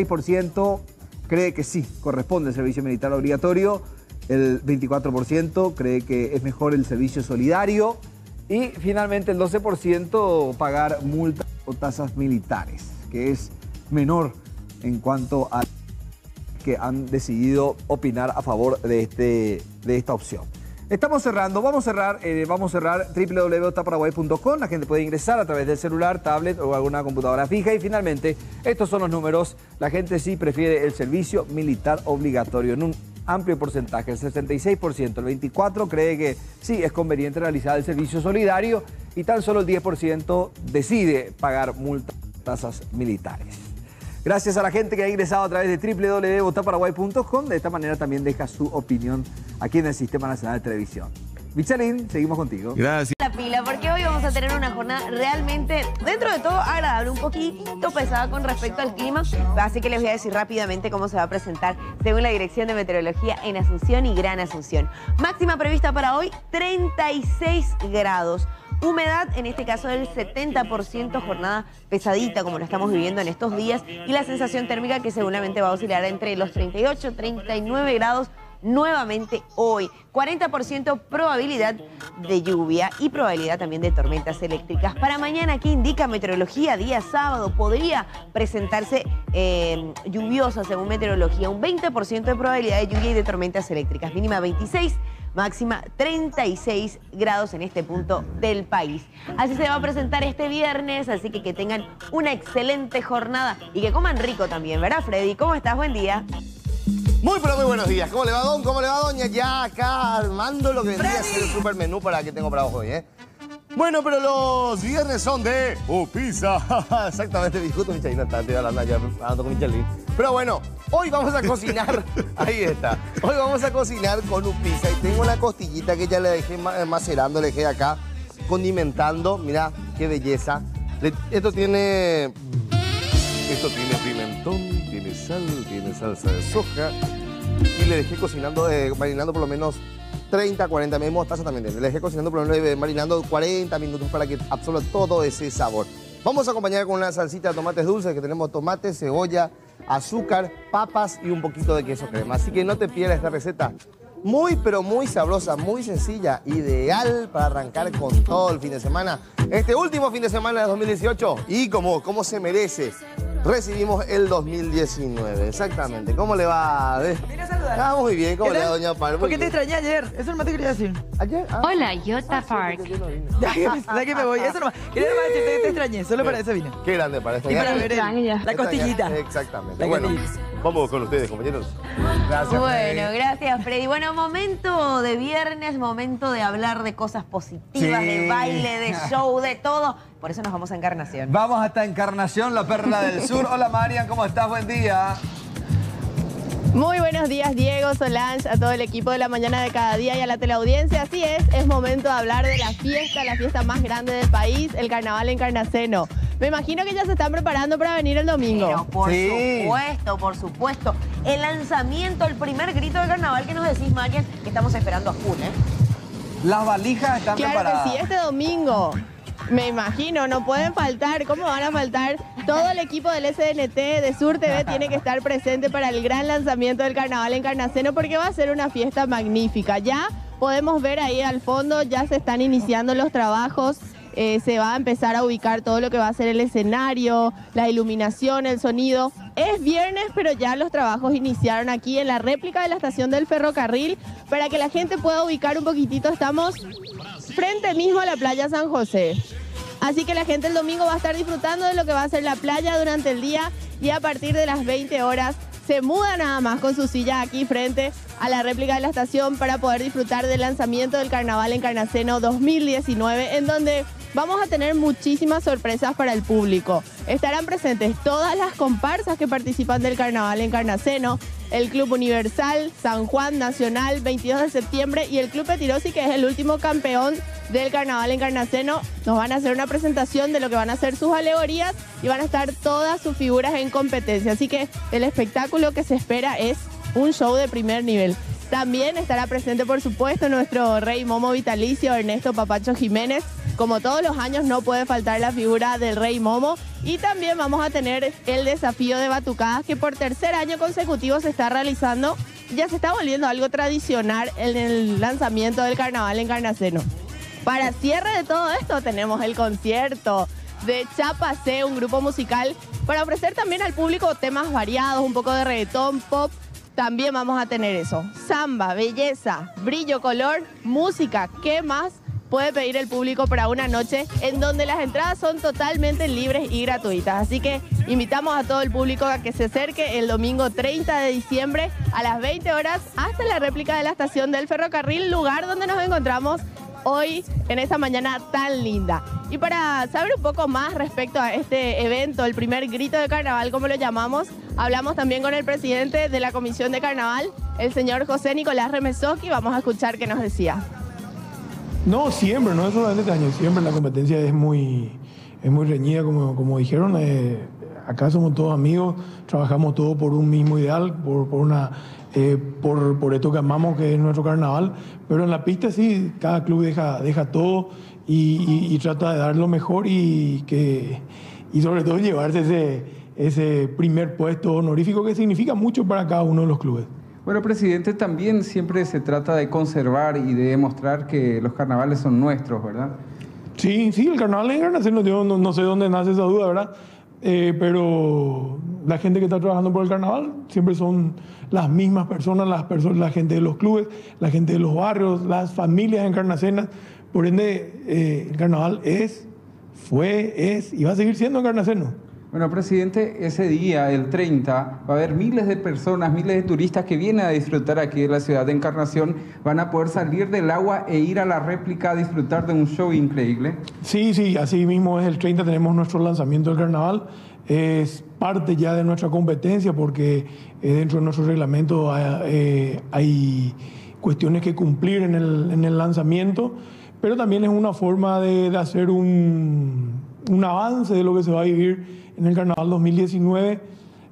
66% cree que sí, corresponde el servicio militar obligatorio, el 24% cree que es mejor el servicio solidario y finalmente el 12% pagar multas o tasas militares, que es menor en cuanto a que han decidido opinar a favor de esta opción. Estamos cerrando, vamos a cerrar www.votaparaguay.com. La gente puede ingresar a través del celular, tablet o alguna computadora fija. Y finalmente, estos son los números. La gente sí prefiere el servicio militar obligatorio en un amplio porcentaje. El 66%, el 24% cree que sí es conveniente realizar el servicio solidario y tan solo el 10% decide pagar multas, tasas militares. Gracias a la gente que ha ingresado a través de www.votaparaguay.com. De esta manera también deja su opinión aquí en el Sistema Nacional de Televisión. Michelin, seguimos contigo.
Gracias.
La pila, porque hoy vamos a tener una jornada realmente, dentro de todo, agradable, un poquito pesada con respecto al clima. Así que les voy a decir rápidamente cómo se va a presentar según la Dirección de Meteorología en Asunción y Gran Asunción. Máxima prevista para hoy, 36 grados. Humedad, en este caso del 70%, jornada pesadita como lo estamos viviendo en estos días, y la sensación térmica que seguramente va a oscilar entre los 38 y 39 grados nuevamente hoy. 40% probabilidad de lluvia y probabilidad también de tormentas eléctricas. Para mañana, ¿qué indica meteorología? Día sábado podría presentarse lluviosa según meteorología. Un 20% de probabilidad de lluvia y de tormentas eléctricas. Mínima 26, máxima 36 grados en este punto del país. Así se va a presentar este viernes, así que tengan una excelente jornada y que coman rico también, ¿verdad, Freddy? ¿Cómo estás? Buen día.
Muy, pero muy buenos días. ¿Cómo le va, don? ¿Cómo le va, doña? Ya acá armando lo que vendría a ser el super menú para que tengo para hoy, ¿eh? Bueno, pero los viernes son de pizza. Exactamente, discuto Michelin, estoy hablando allá, hablando con Michelin. Pero bueno, hoy vamos a cocinar, ahí está. Hoy vamos a cocinar con pizza y tengo una costillita que ya le dejé macerando, le dejé acá condimentando. Mira, qué belleza. Esto tiene pimentón, tiene sal, tiene salsa de soja y le dejé cocinando, marinando por lo menos 30, 40 minutos, mostaza también tiene. Le dejé cocinando por lo menos marinando 40 minutos para que absorba todo ese sabor. Vamos a acompañar con una salsita de tomates dulces que tenemos tomate, cebolla, azúcar, papas y un poquito de queso crema. Así que no te pierdas esta receta. Muy, pero muy sabrosa, muy sencilla, ideal para arrancar con todo el fin de semana. Este último fin de semana de 2018 y como se merece, recibimos el 2019. Exactamente. ¿Cómo le va?
Vine a saludar.
Ah, muy bien. ¿Cómo le va, doña Par?
¿Por qué te extrañé ayer? Eso no te quería decir.
¿Ayer? Ah.
Hola, Jota Park.
Ya que me voy. Eso nomás. Quería nomás decirte que te extrañé. Solo para eso vine.
Qué grande para esta.
Y para ver la costillita.
Exactamente. Bueno, vamos con ustedes, compañeros.
Gracias, bueno, gracias, Freddy. Bueno, momento de viernes, momento de hablar de cosas positivas, de baile, de show, de todo. Por eso nos vamos a Encarnación.
Vamos hasta Encarnación, la perla del sur. Hola, Marian, ¿cómo estás? Buen día.
Muy buenos días, Diego, Solange, a todo el equipo de La Mañana de Cada Día y a la teleaudiencia. Así es momento de hablar de la fiesta más grande del país, el Carnaval Encarnaceno. Me imagino que ya se están preparando para venir el domingo.
Pero por supuesto. El lanzamiento, el primer grito del carnaval que nos decís, Marian, que estamos esperando a full, ¿eh?
Las valijas están preparadas.
Claro que sí, este domingo. Me imagino, no pueden faltar. ¿Cómo van a faltar? Todo el equipo del SNT de Sur TV tiene que estar presente para el gran lanzamiento del Carnaval Encarnaceno porque va a ser una fiesta magnífica. Ya podemos ver ahí al fondo, ya se están iniciando los trabajos. Se va a empezar a ubicar todo lo que va a ser el escenario, la iluminación, el sonido. Es viernes, pero ya los trabajos iniciaron aquí en la réplica de la estación del ferrocarril. Para que la gente pueda ubicar un poquitito, estamos frente mismo a la playa San José. Así que la gente el domingo va a estar disfrutando de lo que va a ser la playa durante el día y a partir de las 20 horas se muda nada más con su silla aquí frente a la réplica de la estación para poder disfrutar del lanzamiento del Carnaval Encarnaceno 2019, en donde vamos a tener muchísimas sorpresas para el público. Estarán presentes todas las comparsas que participan del Carnaval Encarnaceno, el Club Universal, San Juan Nacional, 22 de septiembre y el Club Petirosi, que es el último campeón del Carnaval Encarnaceno. Nos van a hacer una presentación de lo que van a ser sus alegorías y van a estar todas sus figuras en competencia. Así que el espectáculo que se espera es un show de primer nivel. También estará presente, por supuesto, nuestro rey momo vitalicio, Ernesto Papacho Jiménez. Como todos los años, no puede faltar la figura del rey momo. Y también vamos a tener el desafío de batucadas, que por tercer año consecutivo se está realizando. Ya se está volviendo algo tradicional en el lanzamiento del Carnaval Encarnaceno. Para cierre de todo esto, tenemos el concierto de Chapacé, un grupo musical, para ofrecer también al público temas variados, un poco de reggaetón, pop. También vamos a tener eso. Samba, belleza, brillo, color, música. ¿Qué más puede pedir el público para una noche en donde las entradas son totalmente libres y gratuitas? Así que invitamos a todo el público a que se acerque el domingo 30 de diciembre a las 20 horas hasta la réplica de la estación del ferrocarril, lugar donde nos encontramos hoy en esta mañana tan linda. Y para saber un poco más respecto a este evento, el primer grito de carnaval, como lo llamamos, hablamos también con el presidente de la Comisión de Carnaval, el señor José Nicolás Remesoski. Vamos a escuchar qué nos decía.
No, siempre, no es solamente este año, siempre la competencia es muy reñida, como dijeron. Acá somos todos amigos, trabajamos todos por un mismo ideal, por esto que amamos, que es nuestro carnaval. Pero en la pista sí, cada club deja todo y trata de dar lo mejor y sobre todo llevarse ese primer puesto honorífico que significa mucho para cada uno de los clubes.
Bueno, presidente, también siempre se trata de conservar y de demostrar que los carnavales son nuestros, ¿verdad?
Sí, el carnaval en Encarnación, yo no sé dónde nace esa duda, ¿verdad? Pero la gente que está trabajando por el carnaval siempre son las mismas personas, la gente de los clubes, la gente de los barrios, las familias encarnacenas. Por ende, el carnaval fue y va a seguir siendo encarnaceno.
Bueno, presidente, ese día, el 30, va a haber miles de personas, miles de turistas que vienen a disfrutar aquí de la ciudad de Encarnación. Van a poder salir del agua e ir a la réplica a disfrutar de un show increíble. Sí, así mismo es. El 30 tenemos nuestro lanzamiento del carnaval. Es parte ya de nuestra competencia porque dentro de nuestro reglamento hay cuestiones que cumplir en el lanzamiento, pero también es una forma de hacer un avance de lo que se va a vivir en el Carnaval 2019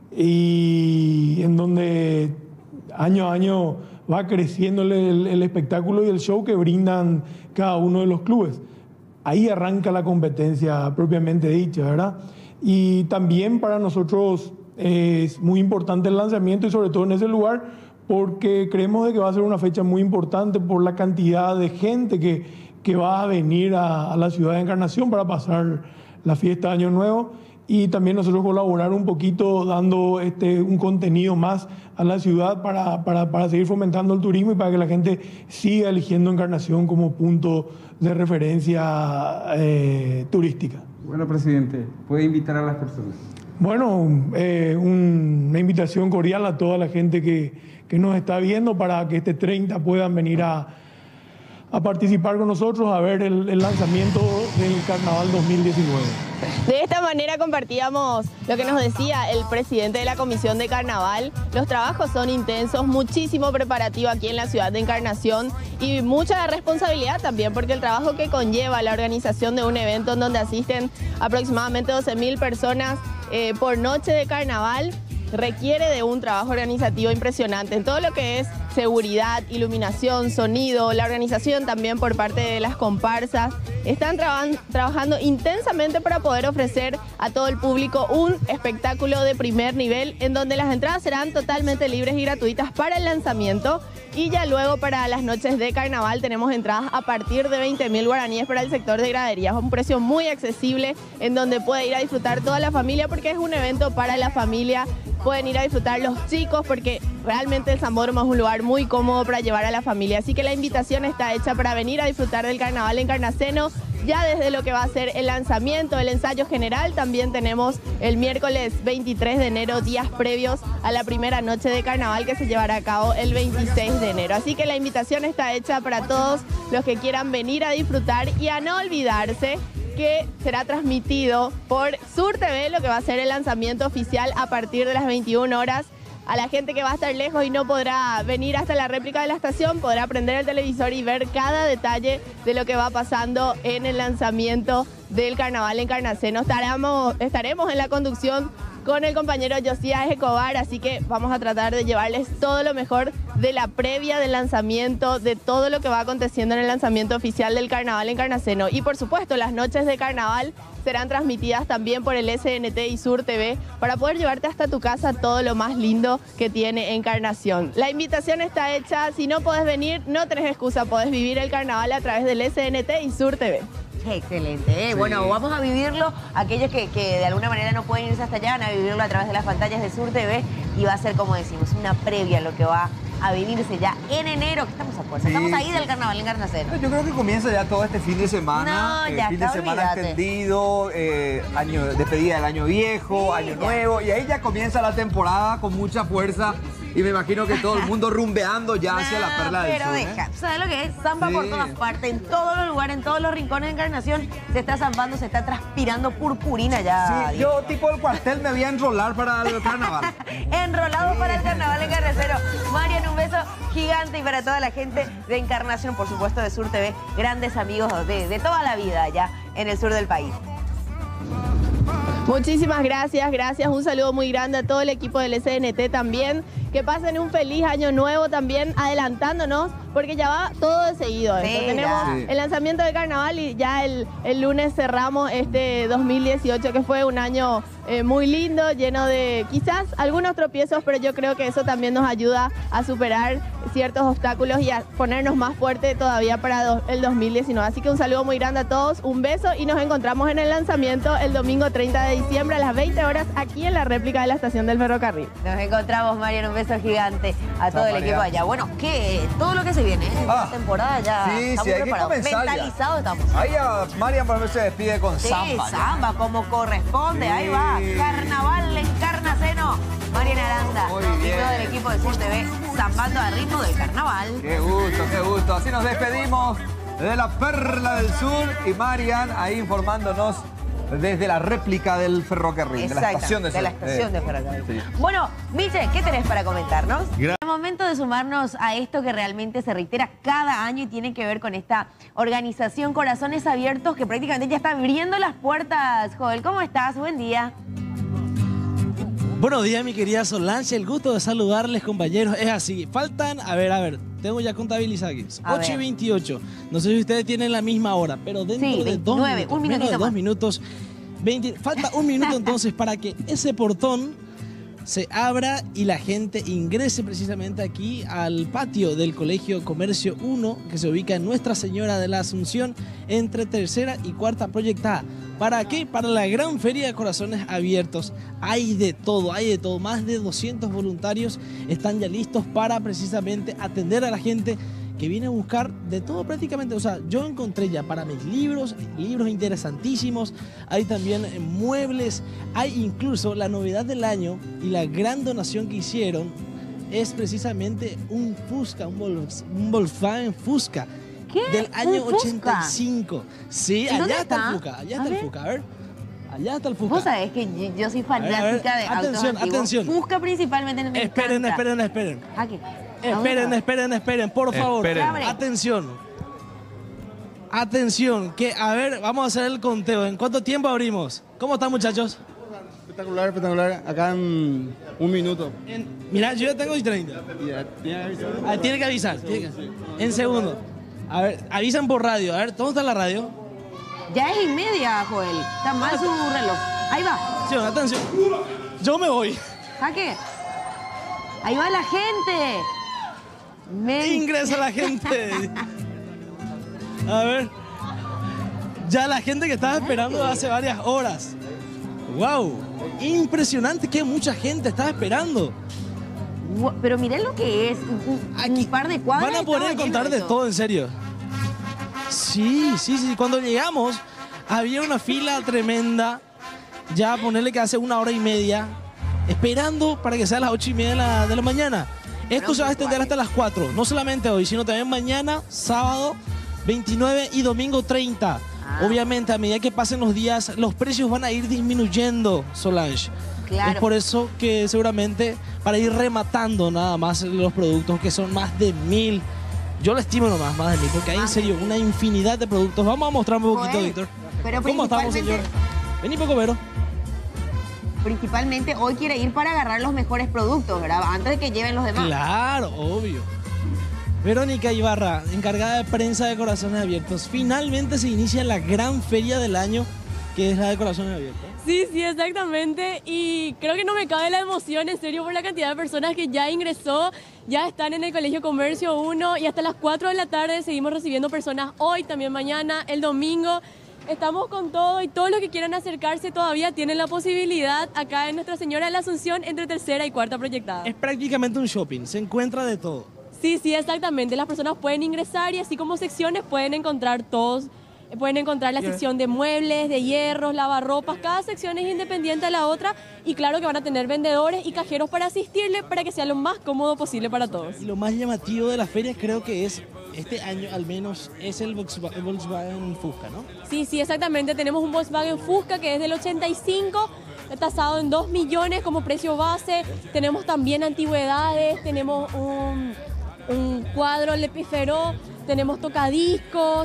y en donde año a año va creciendo el espectáculo y el show que brindan cada uno de los clubes. Ahí arranca la competencia propiamente dicha, ¿verdad? Y también para nosotros es muy importante el lanzamiento y sobre todo en ese lugar porque creemos de que va a ser una fecha muy importante por la cantidad de gente que va a venir a la ciudad de Encarnación para pasar la fiesta de Año Nuevo y también nosotros colaborar un poquito dando un contenido más a la ciudad para seguir fomentando el turismo y para que la gente siga eligiendo Encarnación como punto de referencia turística. Bueno, presidente, ¿puede invitar a las personas?
Bueno, una invitación cordial a toda la gente que nos está viendo para que este 30 puedan venir a participar con nosotros, a ver el lanzamiento del Carnaval 2019.
De esta manera compartíamos lo que nos decía el presidente de la Comisión de Carnaval. Los trabajos son intensos, muchísimo preparativo aquí en la ciudad de Encarnación y mucha responsabilidad también porque el trabajo que conlleva la organización de un evento en donde asisten aproximadamente 12.000 personas por noche de carnaval requiere de un trabajo organizativo impresionante en todo lo que es seguridad, iluminación, sonido, la organización también por parte de las comparsas. Están trabajando intensamente para poder ofrecer a todo el público un espectáculo de primer nivel en donde las entradas serán totalmente libres y gratuitas para el lanzamiento y ya luego para las noches de carnaval tenemos entradas a partir de 20.000 guaraníes para el sector de graderías, un precio muy accesible en donde puede ir a disfrutar toda la familia porque es un evento para la familia. Pueden ir a disfrutar los chicos porque realmente el Sambódromo es un lugar muy cómodo para llevar a la familia. Así que la invitación está hecha para venir a disfrutar del carnaval encarnaceno. Ya desde lo que va a ser el lanzamiento, el ensayo general, también tenemos el miércoles 23 de enero, días previos a la primera noche de carnaval que se llevará a cabo el 26 de enero. Así que la invitación está hecha para todos los que quieran venir a disfrutar y a no olvidarse que será transmitido por Sur TV, lo que va a ser el lanzamiento oficial a partir de las 21 horas. A la gente que va a estar lejos y no podrá venir hasta la réplica de la estación, podrá prender el televisor y ver cada detalle de lo que va pasando en el lanzamiento del Carnaval Encarnaceno. Estaremos en la conducción con el compañero Josías Escobar, así que vamos a tratar de llevarles todo lo mejor de la previa del lanzamiento, de todo lo que va aconteciendo en el lanzamiento oficial del Carnaval Encarnaceno. Y por supuesto, las noches de carnaval serán transmitidas también por el SNT y Sur TV para poder llevarte hasta tu casa todo lo más lindo que tiene Encarnación. La invitación está hecha, si no podés venir, no tenés excusa, podés vivir el carnaval a través del SNT y Sur TV.
Excelente, ¿eh? Sí. Bueno, vamos a vivirlo. Aquellos que de alguna manera no pueden irse hasta allá, van a vivirlo a través de las pantallas de Sur TV y va a ser, como decimos, una previa a lo que va a vivirse ya en enero, que estamos a puerta. Estamos ahí del Carnaval Encarnaceno.
Yo creo que comienza ya todo este fin de semana.
No, ya
fin de semana
olvídate.
Extendido, despedida del año viejo,
Sí,
año
ya.
nuevo. Y ahí ya comienza la temporada con mucha fuerza. Y me imagino que todo el mundo rumbeando ya hacia la Perla del
Pero
Sur.
deja, ¿sabes lo que es? Zamba por
Sí.
todas partes, en todos los lugares, en todos los rincones de Encarnación. Se está zambando, se está transpirando purpurina ya.
Sí, yo tipo el cuartel me voy a enrolar para el carnaval.
Enrolado para el Carnaval Encarnaceno. Marian, un beso gigante y para toda la gente de Encarnación, por supuesto de Sur TV, grandes amigos de toda la vida allá en el sur del país.
Muchísimas gracias, un saludo muy grande a todo el equipo del SNT también. que pasen un feliz año nuevo también, adelantándonos, porque ya va todo de seguido.
Sí,
tenemos el lanzamiento del carnaval y ya el lunes cerramos este 2018, que fue un año muy lindo, lleno de quizás algunos tropiezos, pero yo creo que eso también nos ayuda a superar ciertos obstáculos y a ponernos más fuerte todavía para el 2019. Así que un saludo muy grande a todos, un beso y nos encontramos en el lanzamiento el domingo 30 de diciembre a las 20 horas aquí en la réplica de la estación del ferrocarril.
Nos encontramos, Marian, un beso gigante a todo el equipo allá. Bueno, ¿qué? Todo lo que se viene, esta temporada ya estamos
hay que
preparados,
comenzar ya.
mentalizados estamos.
Ahí Marian por ejemplo se despide con
Sí,
samba.
samba, como corresponde, ahí va, carnaval en Carnaceno. Marian Aranda, y todo el equipo de Sur TV, zambando al ritmo del carnaval.
Qué gusto. Así nos despedimos de la Perla del Sur y Marian ahí informándonos desde la réplica del ferrocarril, de la estación de
ferrocarril.
Sí.
Bueno, Miche, ¿qué tenés para comentarnos? Es momento de sumarnos a esto que realmente se reitera cada año y tiene que ver con esta organización Corazones Abiertos que prácticamente ya está abriendo las puertas. Joel, ¿cómo estás? Buen día.
Buenos días, mi querida Solange. El gusto de saludarles, compañeros. Es así. Faltan, a ver, tengo ya contabilizado aquí. 8:28. No sé si ustedes tienen la misma hora, pero dentro de 2 minutos, menos de 2 minutos, 20, falta un minuto entonces para que ese portón se abra y la gente ingrese precisamente aquí al patio del Colegio Comercio 1, que se ubica en Nuestra Señora de la Asunción, entre tercera y cuarta proyectada. ¿Para qué? Para la gran feria de Corazones Abiertos. Hay de todo. Más de 200 voluntarios están ya listos para precisamente atender a la gente que viene a buscar de todo prácticamente. O sea, yo encontré ya para mis libros interesantísimos. Hay también muebles. Hay incluso la novedad del año y la gran donación que hicieron es precisamente un Fusca, un Volkswagen Fusca.
¿Qué?
Del año
¿Un Fusca?
85. Sí, allá está el Fusca. Allá está el Fusca. A ver. Allá está el Fusca.
Vos sabés que yo soy fanática de autos antiguos.
Atención.
Fusca principalmente me encanta.
Esperen.
¿A qué?
Esperen, por favor.
Esperen.
Atención, que a ver, vamos a hacer el conteo. ¿En cuánto tiempo abrimos? ¿Cómo están, muchachos?
Espectacular. Acá en 1 minuto.
Mira, yo ya tengo 30. Tiene que avisar. En segundo. A ver, avisan por radio. A ver, ¿dónde está la radio?
Ya es 1:30, Joel. Está mal su reloj. Ahí va.
Atención. Yo me voy.
Jaque. Ahí va la gente.
Ingresa la gente. A ver. Ya la gente que estaba esperando hace varias horas. ¡Wow! Impresionante que mucha gente estaba esperando.
Pero miren lo que es. Un par de cuadras.
Van a poder encontrar de todo, en serio. Sí. Cuando llegamos, había una fila tremenda. Ya ponerle que hace 1 hora y media. Esperando para que sea las 8:30 de la mañana. Esto se va a extender hasta las 4. No solamente hoy, sino también mañana, sábado 29 y domingo 30. Obviamente, a medida que pasen los días, los precios van a ir disminuyendo, Solange.
Claro.
Es por eso que seguramente para ir rematando nada más los productos, que son más de 1000. Yo lo estimo nomás, más de 1000, porque hay en serio una infinidad de productos. Vamos a mostrar un poquito, Víctor. ¿Cómo estamos, señor? Vení poco, Vero.
Principalmente hoy quiere ir para agarrar los mejores productos, ¿verdad? Antes de que lleven los demás.
Claro, obvio. Verónica Ibarra, encargada de prensa de Corazones Abiertos. Finalmente se inicia la gran feria del año, que es la de Corazones Abiertos.
Sí, exactamente. Y creo que no me cabe la emoción, en serio, por la cantidad de personas que ya ingresó, ya están en el Colegio Comercio 1 y hasta las 4 de la tarde seguimos recibiendo personas hoy, también mañana, el domingo. Estamos con todo y todos los que quieran acercarse todavía tienen la posibilidad acá en Nuestra Señora de la Asunción entre tercera y cuarta proyectada.
Es prácticamente un shopping, se encuentra de todo.
Sí, exactamente. Las personas pueden ingresar y así como secciones pueden encontrar todos. Pueden encontrar la sección de muebles, de hierros, lavarropas. Cada sección es independiente a la otra y claro que van a tener vendedores y cajeros para asistirle para que sea lo más cómodo posible para todos.
Y lo más llamativo de la feria creo que es, este año al menos, es el Volkswagen Fusca, ¿no?
Sí, exactamente. Tenemos un Volkswagen Fusca que es del 85, tasado en 2 millones como precio base. Tenemos también antigüedades, tenemos un cuadro Lepifero, tenemos tocadiscos.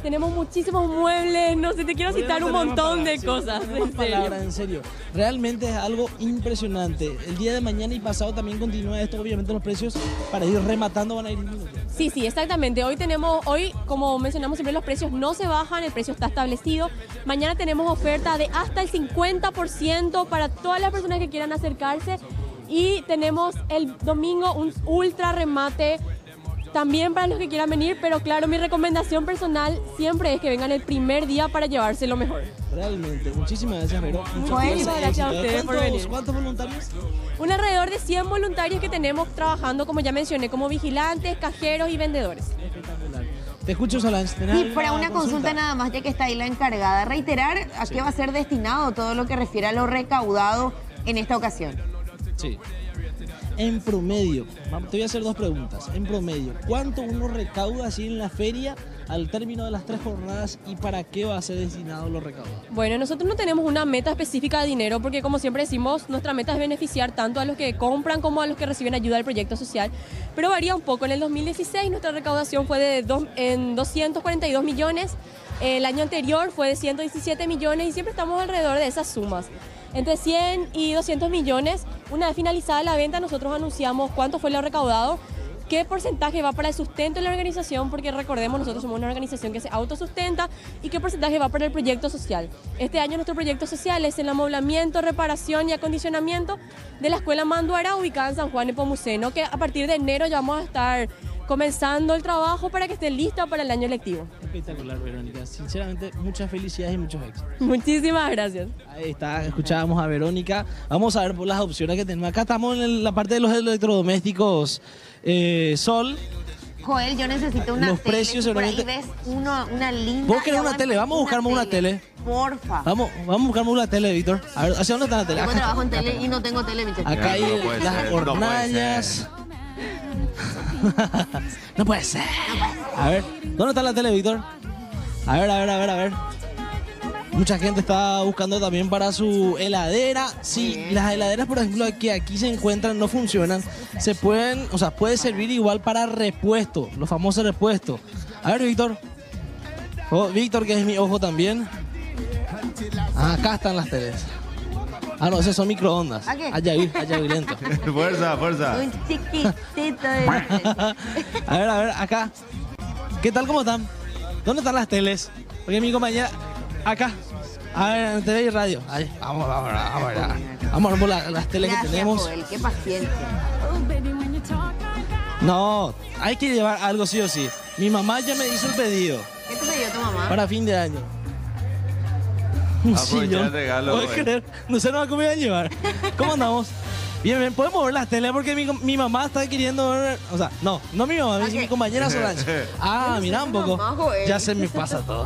tenemos muchísimos muebles, no sé, te quiero citar un montón de cosas.
En serio, realmente es algo impresionante. El día de mañana y pasado también continúa esto, obviamente los precios para ir rematando van a ir disminuyendo.
Sí, exactamente. Hoy, como mencionamos siempre, los precios no se bajan, el precio está establecido. Mañana tenemos oferta de hasta el 50% para todas las personas que quieran acercarse. Y tenemos el domingo un ultra remate también para los que quieran venir, pero claro, mi recomendación personal siempre es que vengan el primer día para llevarse lo mejor.
Realmente, muchísimas gracias, Vero.
Muchísimas gracias a ustedes por venir.
¿Cuántos voluntarios?
Un alrededor de 100 voluntarios que tenemos trabajando, como ya mencioné, como vigilantes, cajeros y vendedores.
Espectacular. Te escucho, Solange.
Y para una consulta nada más, ya que está ahí la encargada, reiterar a qué va a ser destinado todo lo que refiere a lo recaudado en esta ocasión.
Sí. En promedio, te voy a hacer dos preguntas. En promedio, ¿cuánto uno recauda así en la feria al término de las 3 jornadas y para qué va a ser destinado lo recaudado?
Bueno, nosotros no tenemos una meta específica de dinero porque, como siempre decimos, nuestra meta es beneficiar tanto a los que compran como a los que reciben ayuda del proyecto social, pero varía un poco. En el 2016 nuestra recaudación fue de 242 millones, el año anterior fue de 117 millones y siempre estamos alrededor de esas sumas. Entre 100 y 200 millones, una vez finalizada la venta, nosotros anunciamos cuánto fue lo recaudado, qué porcentaje va para el sustento de la organización, porque recordemos, nosotros somos una organización que se autosustenta, y qué porcentaje va para el proyecto social. Este año nuestro proyecto social es el amoblamiento, reparación y acondicionamiento de la escuela Manduara, ubicada en San Juan Nepomuceno, que a partir de enero ya vamos a estar comenzando el trabajo para que esté lista para el año lectivo.
Espectacular, Verónica. Sinceramente, muchas felicidades y muchos éxitos.
Muchísimas gracias.
Ahí está, escuchábamos a Verónica. Vamos a ver por las opciones que tenemos. Acá estamos en la parte de los electrodomésticos Sol.
Joel, yo necesito una
los
tele.
Precios,
por ahí ves una linda.
¿Vos querés una tele? Vamos a buscarme una tele.
Porfa.
Vamos a buscarme una tele, Víctor. A ver, ¿hacia dónde está la tele?
Yo trabajo en tele y no tengo tele, mi chico.
Acá hay las hornallas. No puede ser. A ver, ¿dónde está la tele, Víctor? A ver. Mucha gente está buscando también para su heladera. Sí, las heladeras, por ejemplo, que aquí se encuentran no funcionan. Se pueden, puede servir igual para repuesto, los famosos repuestos. A ver, Víctor. Víctor, que es mi ojo también. Acá están las teles. Ah, no, esos son microondas. Allá vi lento.
Fuerza.
Un chiquitito de...
A ver, acá. ¿Qué tal? ¿Cómo están? ¿Dónde están las teles? Porque mi compañera... Acá. A ver, en TV y radio. Ahí, vamos por las teles. Gracias, que tenemos.
Joel, qué paciencia.
No, hay que llevar algo sí o sí. Mi mamá ya me hizo el pedido.
¿Qué te pidió tu mamá?
Para fin de año. Un sillón.
¿Puedes
creer? No sé cómo me iba a llevar. ¿Cómo andamos? Bien, podemos ver las teles porque mi mamá está queriendo ver... no mi mamá, mi compañera Solange. Ah, mira un poco. Ya se me pasa todo.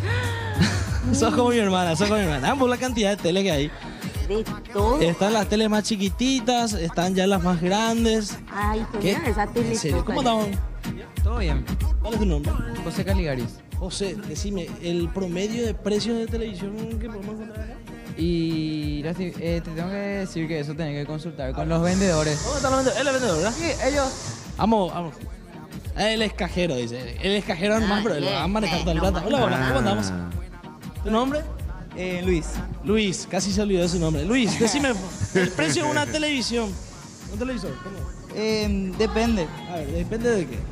Sos como mi hermana. Ambos la cantidad de tele que hay.
¿De todo?
Están las teles más chiquititas, están ya las más grandes.
Ay, qué esa tele.
¿En serio? ¿Cómo estamos?
Todo bien.
¿Cuál es tu nombre?
José Caligaris.
José, decime, el promedio de precios de televisión que podemos encontrar acá.
Y te tengo que decir que eso tenés que consultar con los vendedores.
¿Dónde están los vendedores? Él es vendedor, ¿verdad?
Sí, ellos.
Vamos. Él es cajero, dice. Él es cajero más, pero lo van a manejar toda la plata. Hola, ¿cómo andamos? ¿Tu nombre?
Luis.
Luis, casi se olvidó de su nombre. Luis, decime el precio de una televisión. ¿Un televisor? ¿Cómo?
Depende.
A ver, ¿depende de qué?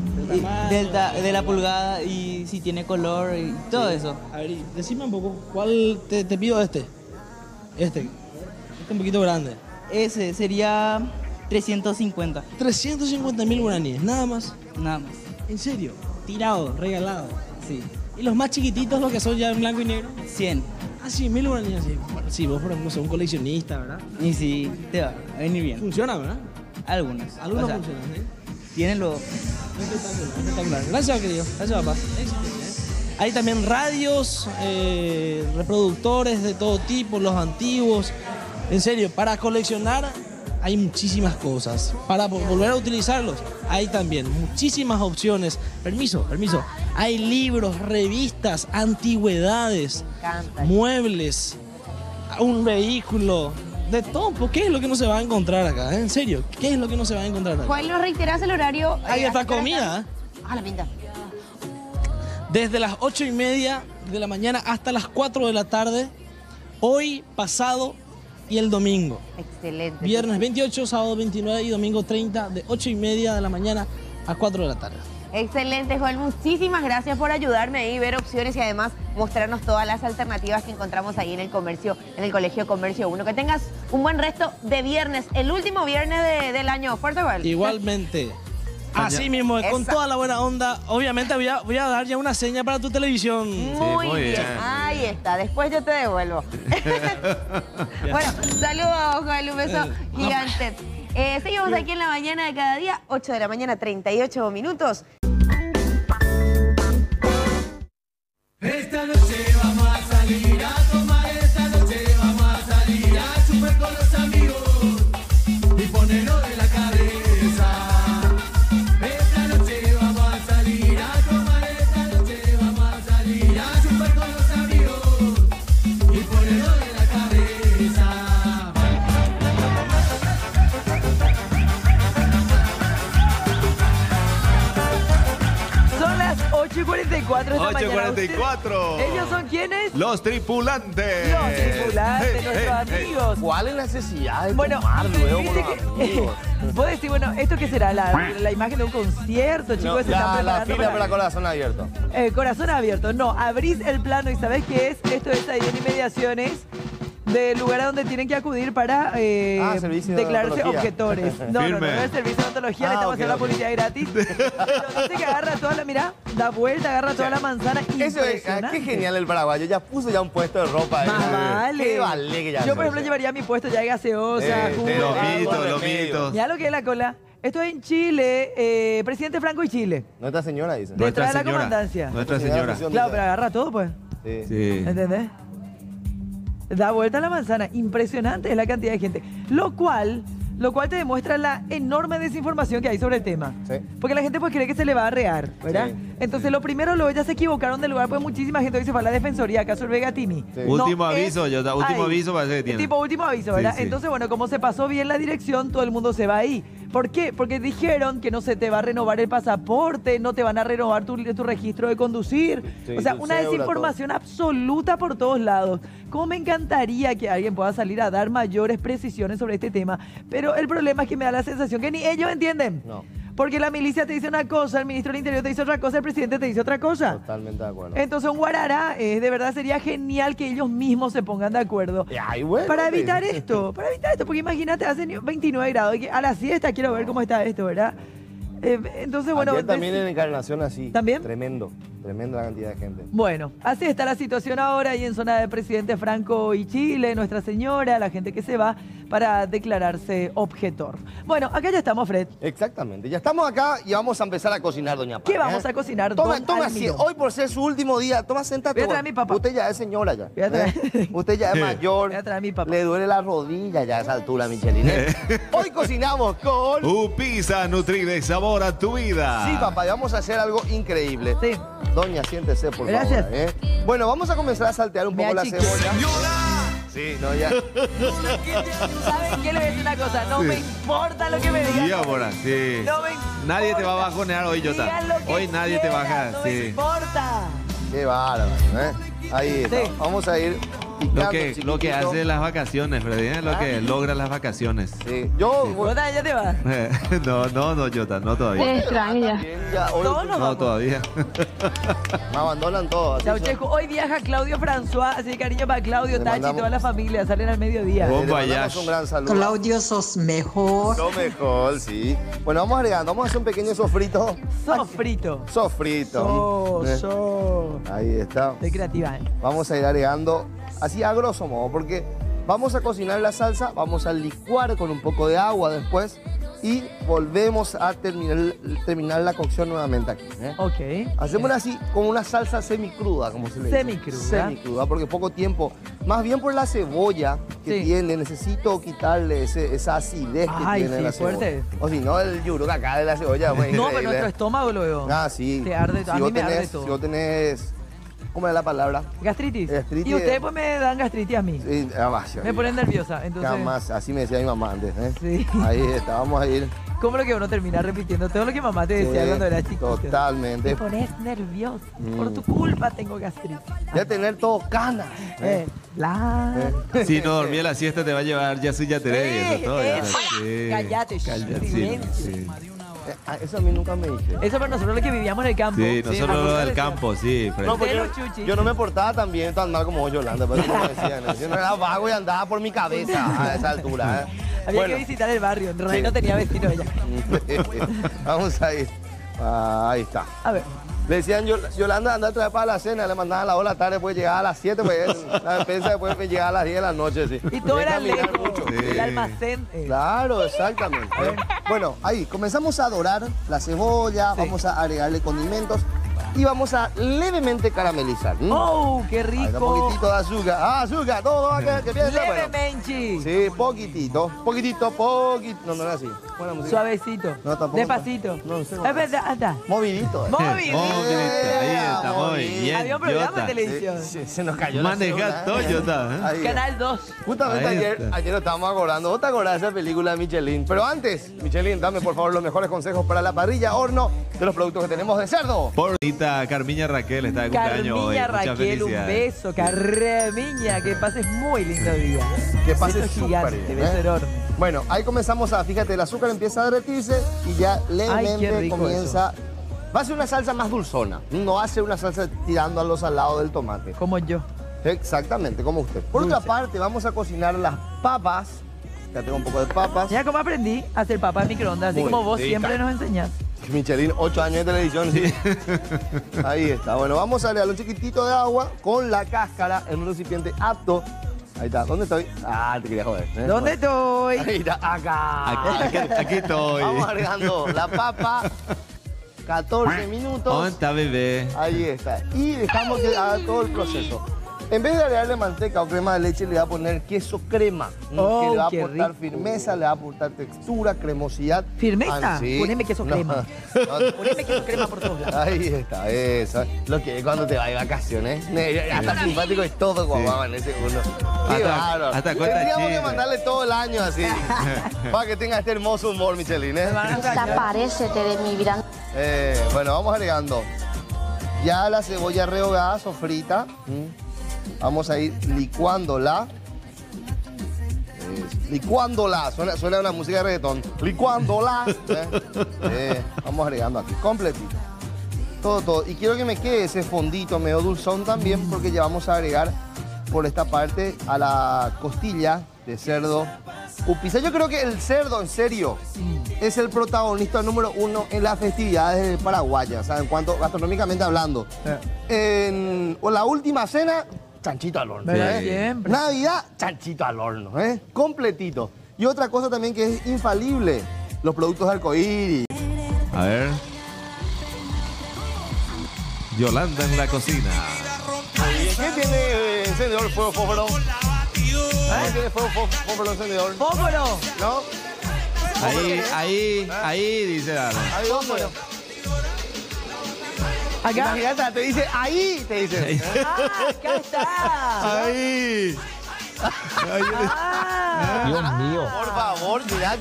De la pulgada y si tiene color y todo eso.
A ver, decime un poco, ¿cuál te pido este? Este un poquito grande.
Ese sería 350.
350.000 guaraníes, nada más.
Nada más.
¿En serio? Tirado, regalado.
Sí.
¿Y los más chiquititos, los que son ya en blanco y negro?
100.
Ah, 100.000 guaraníes, sí. Bueno, sí, vos por ejemplo sos un coleccionista, ¿verdad?
Y sí, te va a venir bien.
Funciona, ¿verdad?
Algunos
funcionan, ¿sí?
Tienen lo...
Espectacular. Gracias, querido. Gracias, papá. Hay también radios, reproductores de todo tipo, los antiguos. En serio, para coleccionar hay muchísimas cosas. Para volver a utilizarlos hay también muchísimas opciones. Permiso. Hay libros, revistas, antigüedades, muebles, un vehículo. De todo, ¿qué es lo que no se va a encontrar acá? En serio, ¿qué es lo que no se va a encontrar acá?
¿Cuál nos reiterás el horario?
Hay hasta comida.
Ah, la pinta.
desde las 8:30 de la mañana hasta las 4 de la tarde, hoy, pasado y el domingo.
Excelente.
Viernes 28, sábado 29 y domingo 30, de 8:30 de la mañana a 4 de la tarde.
Excelente, Joel. Muchísimas gracias por ayudarme ahí, ver opciones y además mostrarnos todas las alternativas que encontramos ahí en el comercio, en el Colegio Comercio 1. Que tengas un buen resto de viernes, el último viernes del año. Fuerte, Joel.
Igualmente. Así mismo, con toda la buena onda. Obviamente voy a dar ya una seña para tu televisión.
Muy bien. Ahí está. Después yo te devuelvo. Bueno, saludos, Joel. Un beso gigante. Seguimos aquí en la mañana de cada día, 8 de la mañana, 38 minutos.
Esta noche vamos a salir a tomar, esta noche vamos a salir a chupar con los amigos y ponerlo de la cabeza. Esta noche vamos a salir a tomar, esta noche vamos a salir a chupar con los amigos y ponerlo de la cabeza.
Son las 8:44 de la mañana.
8:44.
¿Ellos son quiénes?
Los tripulantes.
Los tripulantes, nuestros amigos.
¿Cuál es la necesidad de
Bueno,
tomar luego con
viste
los amigos?
vos decís, bueno, ¿esto qué será? La imagen de un concierto, chicos.
No,
se están
la
preparando
fila para corazón abierto.
Corazón abierto. No, abrís el plano y ¿sabés qué es? Esto es ahí en inmediaciones del lugar a donde tienen que acudir para
servicio de
declararse
odontología.
objetores. No es servicio de odontología, le estamos haciendo la publicidad gratis. Pero dice que agarra toda la, mirá, da vuelta, agarra toda la manzana.
Eso es, qué genial el paraguayo, ya puso ya un puesto de ropa.
Vale.
Qué vale que ya.
Yo, por ejemplo, llevaría mi puesto ya de gaseosa, jugo.
Los mitos.
Mirá lo que es la cola. Esto es en Chile, presidente Franco y Chile.
Nuestra señora dice.
Detrás de la comandancia.
Nuestra señora.
Claro, pero agarra todo, pues.
Sí.
¿Entendés? Da vuelta a la manzana. Impresionante es la cantidad de gente. Lo cual te demuestra la enorme desinformación que hay sobre el tema.
Sí.
Porque la gente pues cree que se le va a arrear, ¿verdad?
Sí.
Entonces lo primero, ya se equivocaron del lugar, pues muchísima gente dice, fue a la defensoría, ¿acaso el Vegatini?
Sí. Último aviso, último aviso parece que tiene.
Tipo último aviso, ¿verdad?
Sí, sí.
Entonces, bueno, como se pasó bien la dirección, todo el mundo se va ahí. ¿Por qué? Porque dijeron que no se te va a renovar el pasaporte, no te van a renovar tu registro de conducir.
Sí,
o sea,
tu
una
cédula,
desinformación absoluta por todos lados. ¿Cómo me encantaría que alguien pueda salir a dar mayores precisiones sobre este tema? Pero el problema es que me da la sensación que ni ellos entienden.
No.
Porque la milicia te dice una cosa, el ministro del Interior te dice otra cosa, el presidente te dice otra cosa.
Totalmente de acuerdo.
Entonces, un guarará, de verdad sería genial que ellos mismos se pongan de acuerdo.
Ay, bueno,
para evitar esto, porque imagínate, hace 29 grados, y que a la siesta quiero ver cómo está esto, ¿verdad? Entonces, bueno...
Ayer también en Encarnación así.
¿También?
Tremenda la cantidad de gente.
Bueno, así está la situación ahora y en zona de Presidente Franco y Chile, Nuestra Señora, la gente que se va para declararse objetor. Bueno, acá ya estamos, Fred.
Exactamente, ya estamos acá y vamos a empezar a cocinar, doña Paz.
¿Qué vamos a cocinar,
Toma
don
así,
Almiro?
hoy por ser su último día, toma, sentate.
Voy a traer a mi papá.
Usted ya es señora ya.
Voy a traer.
Usted ya es mayor.
Voy a traer a mi papá.
Le duele la rodilla ya a esa altura, Michelin. Hoy cocinamos con...
Pizza Nutri de sabor a tu vida.
Sí, papá, y vamos a hacer algo increíble.
Sí.
Doña, siéntese, por
Gracias.
favor. Bueno, vamos a comenzar a saltear un poco la cebolla. Sí, no, ya.
¿Saben qué? Le voy a decir una cosa. No me importa lo que me digan.
Y ahora, sí.
No me
Nadie te va a bajonear hoy, Jota.
Digan lo que
Hoy nadie te
quieran,
baja.
No me
Sí.
importa.
Qué bárbaro, Ahí está.
Sí.
Vamos a ir
Lo
picando,
que
chiquitito.
hace las vacaciones, Freddy, ¿eh? Lo que logra las vacaciones.
Sí. Yo...
Jota, ya te vas.
No, Jota, no
Te
todavía.
extraño ya.
Todos nos
No,
vamos.
todavía.
Me abandonan todos. así
Chau,
son.
Checo. Hoy viaja Claudio François, así que cariño para Claudio,
Le
Tachi y
mandamos-
toda la familia. Salen al mediodía.
Bon
Le mandamos
voyage.
un gran saludo.
Claudio, sos mejor.
Lo mejor, sí. Bueno, vamos agregando. Vamos a hacer un pequeño sofrito.
Sofrito.
Sofrito. Ahí está.
De creativa, ¿eh?
Vamos a ir agregando así a grosso modo, porque vamos a cocinar la salsa, vamos a licuar con un poco de agua después y volvemos a terminar la cocción nuevamente aquí.
Ok.
Hacemos así como una salsa semicruda, como se le dice.
Semicruda.
Semicruda, porque poco tiempo. Más bien por la cebolla que
Sí.
tiene, necesito quitarle esa acidez que
Ay,
tiene
sí,
la
fuerte.
cebolla. O si no, el yuruca acá de la cebolla. Pues,
No, pero
increíble.
nuestro estómago luego.
Ah, sí.
Te arde, a mí
vos
me arde
tenés,
todo.
Si vos tenés... ¿Cómo es la palabra?
Gastritis.
Gastritis.
Y ustedes pues me dan gastritis a mí.
Sí, además,
Me ponen nerviosa, entonces...
Jamás, así me decía mi mamá antes.
Sí.
Ahí está, vamos a ir
¿Cómo lo que uno termina repitiendo? Todo lo que mamá te decía cuando era chiquito.
Totalmente.
Te pones nervioso. Por tu culpa tengo gastritis.
Ya tener todo canas.
Si no dormía la siesta te va a llevar ya su yateré y eso todo. Sí.
Cállate,
sí.
Eso a mí nunca me dice.
Eso para nosotros los que vivíamos en el campo.
Sí, nosotros los del campo, sí.
No, pues yo no me portaba tan bien, tan mal como Yolanda, pero no me decían. Yo no era vago y andaba por mi cabeza a esa altura.
Había que visitar el barrio, en realidad no tenía vecino ella.
Vamos a ir. Ahí está.
A ver.
Le decían, Yolanda, anda a traer para la cena, le mandaban a las 2 de la tarde, después llegaba a las 7, pues la despensa después llegaba a las 10 de la noche, sí.
Y todo era lejos, el almacén.
Claro, exactamente. Bueno, ahí, comenzamos a dorar la cebolla, vamos a agregarle condimentos y vamos a levemente caramelizar.
¡Oh, qué rico!
Ahí, un poquitito de azúcar. Azúcar, todo que piensa.
Levemente.
Sí, poquitito. No, no era así.
Suavecito.
No, tampoco.
Despacito.
No sé.
Es verdad.
Movidito.
Movidito.
Ahí está, muy bien.
Había un programa de televisión.
Se nos cayó
Manejar todo, Jota.
Canal 2.
Justamente ayer lo estábamos acordando. ¿Vos te acordás de esa película de Michelin? Pero antes, Michelin, dame por favor los mejores consejos para la parrilla horno de los productos que tenemos de cerdo.
Por Carmiña Raquel está de cumpleaños hoy.
Carmiña Raquel, un beso. Carmiña, que pases muy lindo día.
Que pases
gigante,
súper
beso enorme.
Bueno, ahí comenzamos fíjate, el azúcar empieza a derretirse y ya levemente comienza. Eso. Va a ser una salsa más dulzona. No va a ser una salsa tirando a lo salado del tomate.
Como yo.
Exactamente, como usted. Por otra parte, vamos a cocinar las papas. Ya tengo un poco de papas.
Ya como aprendí a hacer papas en microondas, así como vos siempre nos enseñás.
Michelin, 8 años de televisión. Sí. Ahí está. Bueno, vamos a agregar un chiquitito de agua con la cáscara en un recipiente apto. Ahí está. ¿Dónde estoy? Te quería joder.
¿Dónde estoy?
Ahí está. Acá.
Aquí estoy.
Vamos agregando la papa. 14 minutos.
¿Dónde está, bebé?
Ahí está. Y dejamos que haga todo el proceso. En vez de agregarle manteca o crema de leche, le va a poner queso crema. Que le va a aportar firmeza, le va a aportar textura, cremosidad.
¿Firmeza? Sí. Poneme queso crema. Poneme queso crema por todos lados.
Ahí está, eso. Lo que es cuando te vas de vacaciones. Hasta simpático es todo, guau, en ese uno. Qué bárbaro. Tendríamos que mandarle todo el año así. Para que tenga este hermoso humor, Michelin.
Desaparécete de mi vida.
Bueno, vamos agregando. Ya la cebolla rehogada, sofrita. Vamos a ir licuándola. Suena una música de reggaetón. Licuándola. Vamos agregando aquí, completito. Todo. Y quiero que me quede ese fondito medio dulzón también, porque ya vamos a agregar por esta parte a la costilla de cerdo Upisa. Yo creo que el cerdo, en serio, es el protagonista número 1 en las festividades paraguayas, ¿saben? En cuanto gastronómicamente hablando. En la última cena, chanchito al horno. Navidad, chanchito al horno, completito. Y otra cosa también que es infalible, los productos de arcoíris.
A ver. Yolanda en la cocina.
¿Qué tiene encendedor fósforo? ¿Qué tiene fósforo encendedor?
¡Fósforo!
¿No?
Ahí dice Dana.
Ahí, fósforo. Acá. Imagínate, te dice ahí, te dice.
Acá está.
Ahí.
Dios mío. Por favor, mira,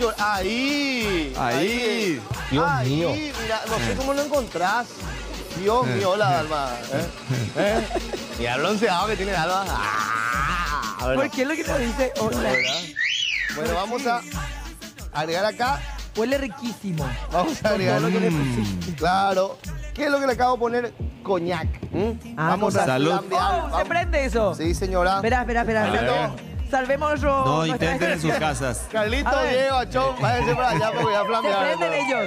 ahí.
Dios
mío. Mira, no sé cómo lo encontrás. Dios mío, hola, Dalma. Mira el bronceado que tiene Dalma.
¿Por qué es lo que te dice? Hola.
Bueno, vamos a agregar acá.
Huele riquísimo.
Vamos a agregar lo que le pusiste. Claro. ¿Qué es lo que le acabo de poner? Coñac. Vamos a flambear.
¿Se prende eso?
Sí, señora.
Espera. Salvemos
No, intenten en sus casas.
Carlito, Diego, Achón, váyanse para allá porque voy a flambear.
Se prenden ellos.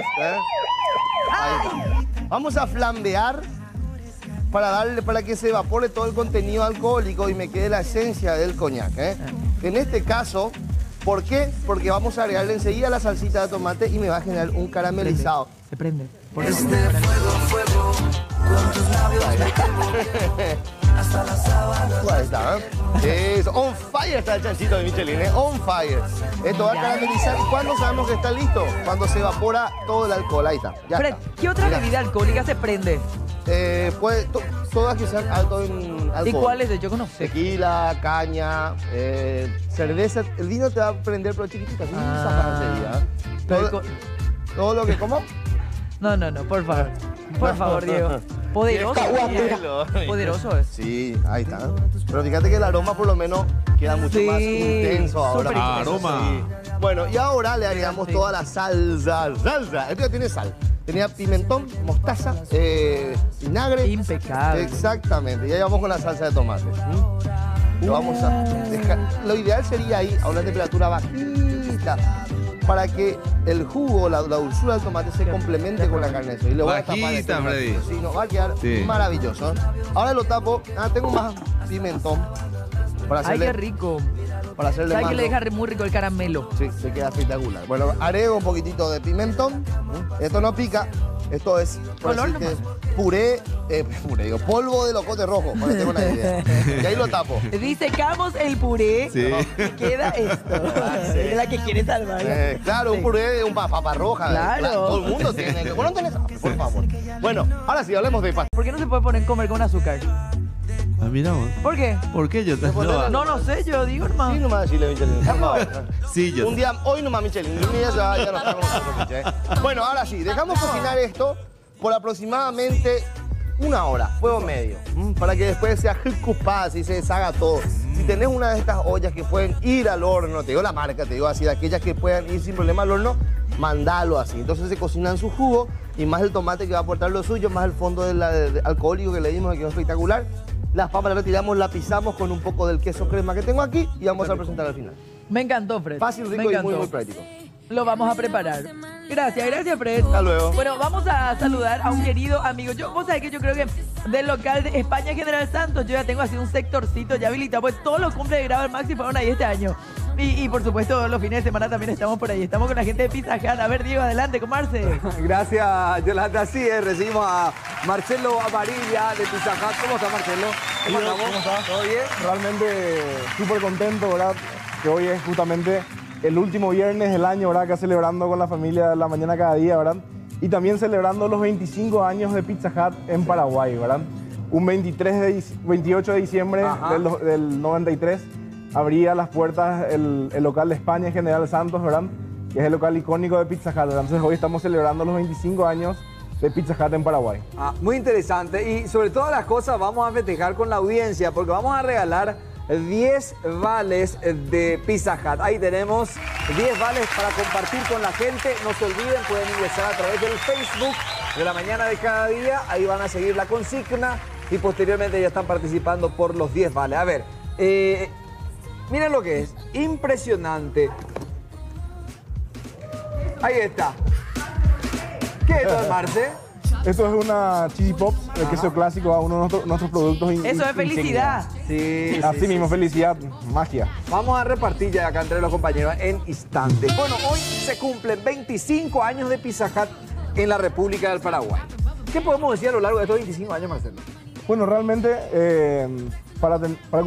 Vamos a flambear para que se evapore todo el contenido alcohólico y me quede la esencia del coñac. En este caso, ¿por qué? Porque vamos a agregarle enseguida la salsita de tomate y me va a generar un caramelizado.
Se prende.
Fuego, con tus labios hasta la sábana.
Ahí está, Eso, on fire está el chanchito de Michelin, on fire. Esto va a caramelizar. ¿Y cuándo sabemos que está listo? Cuando se evapora todo el alcohol. Ahí está, ya está.
¿Qué otra bebida alcohólica se prende?
Todas que sean alto en alcohol.
¿Y cuáles de yo conozco?
Tequila, caña, cerveza. El vino te va a prender, pero chiquitita, así, Todo lo que como.
No, por favor. Por favor, Diego. Poderoso. Poderoso es.
Sí, ahí está. Pero fíjate que el aroma por lo menos queda mucho más intenso ahora.
Aroma.
Sí. Bueno, y ahora le agregamos toda la salsa. Esto ya tiene sal. Tenía pimentón, mostaza, vinagre.
Impecable.
Exactamente. Y ahí vamos con la salsa de tomate. Lo vamos a dejar. Lo ideal sería ahí a una temperatura bajita para que el jugo, la dulzura del tomate se complemente con la carne. Y le voy a tapar.
Freddy.
Sí, nos va a quedar maravilloso. Ahora lo tapo. Tengo más pimentón. Para hacerle,
ay, qué rico.
Para hacerle
¿Sabes
más.
que le deja muy rico el caramelo?
Sí, se queda espectacular. Bueno, agrego un poquitito de pimentón. Esto no pica. Esto es puré, polvo de locote rojo, para que tenga una idea. Y ahí lo tapo.
Disecamos el puré y queda esto. Es la que quiere salvar.
Claro, un puré de un papa roja.
Claro.
Todo el mundo tiene que... Bueno, no tenés... por favor. Bueno, ahora sí, hablemos de pasta.
¿Por qué no se puede poner comer con azúcar?
Ah, mira vos.
¿Por qué?
¿Por qué yo te
No sé, yo digo, hermano.
Sí, nomás decirle, Michelin.
Sí, yo.
Un día, hoy nomás, Michelin. Un día ya no está con nosotros, Michelin. Bueno, ahora sí, dejamos cocinar esto por aproximadamente 1 hora, fuego medio, para que después sea jicupaz y se deshaga todo. Si tenés una de estas ollas que pueden ir al horno, te digo la marca, te digo así, de aquellas que puedan ir sin problema al horno, mandalo así. Entonces se cocinan su jugo y más el tomate que va a aportar lo suyo, más el fondo alcohólico que le dimos, que quedó espectacular. Las papas las retiramos, la pisamos con un poco del queso crema que tengo aquí y vamos a presentar al final.
Me encantó, Fred.
Fácil, rico y muy práctico.
Lo vamos a preparar. Gracias, Fred.
Hasta luego.
Bueno, vamos a saludar a un querido amigo. Vos sabés que yo creo que del local de España General Santos, yo ya tengo así un sectorcito ya habilitado, pues todos los cumples de grado del Maxi fueron ahí este año. Y por supuesto, los fines de semana también estamos por ahí. Estamos con la gente de Pizza Hut. A ver, Diego, adelante, con Marce.
Gracias, Yolanda. Así es, recibimos a Marcelo Amarilla de Pizza Hut. ¿Cómo está, Marcelo?
¿Cómo estás?
¿Todo bien?
Realmente súper contento, ¿verdad? Que hoy es justamente el último viernes del año, ¿verdad? Acá celebrando con la familia la mañana cada día, ¿verdad? Y también celebrando los 25 años de Pizza Hut en Paraguay, ¿verdad? Un 28 de diciembre del 93 abría las puertas el local de España General Santos, ¿verdad? Que es el local icónico de Pizza Hut, ¿verdad? Entonces hoy estamos celebrando los 25 años de Pizza Hut en Paraguay.
Muy interesante y sobre todas las cosas vamos a festejar con la audiencia porque vamos a regalar 10 vales de Pizza Hut. Ahí tenemos 10 vales para compartir con la gente. No se olviden, pueden ingresar a través del Facebook de la mañana de cada día. Ahí van a seguir la consigna y posteriormente ya están participando por los 10 vales. A ver, miren lo que es. Impresionante. Ahí está. ¿Qué es esto, Marce?
Esto es una Cheesy Pops, el queso clásico, a uno de nuestros productos.
Eso es felicidad.
Sí.
Así mismo, felicidad, magia.
Vamos a repartir ya acá entre los compañeros en instantes. Bueno, hoy se cumplen 25 años de Pizza Hut en la República del Paraguay. ¿Qué podemos decir a lo largo de estos 25 años, Marcelo?
Bueno, realmente, para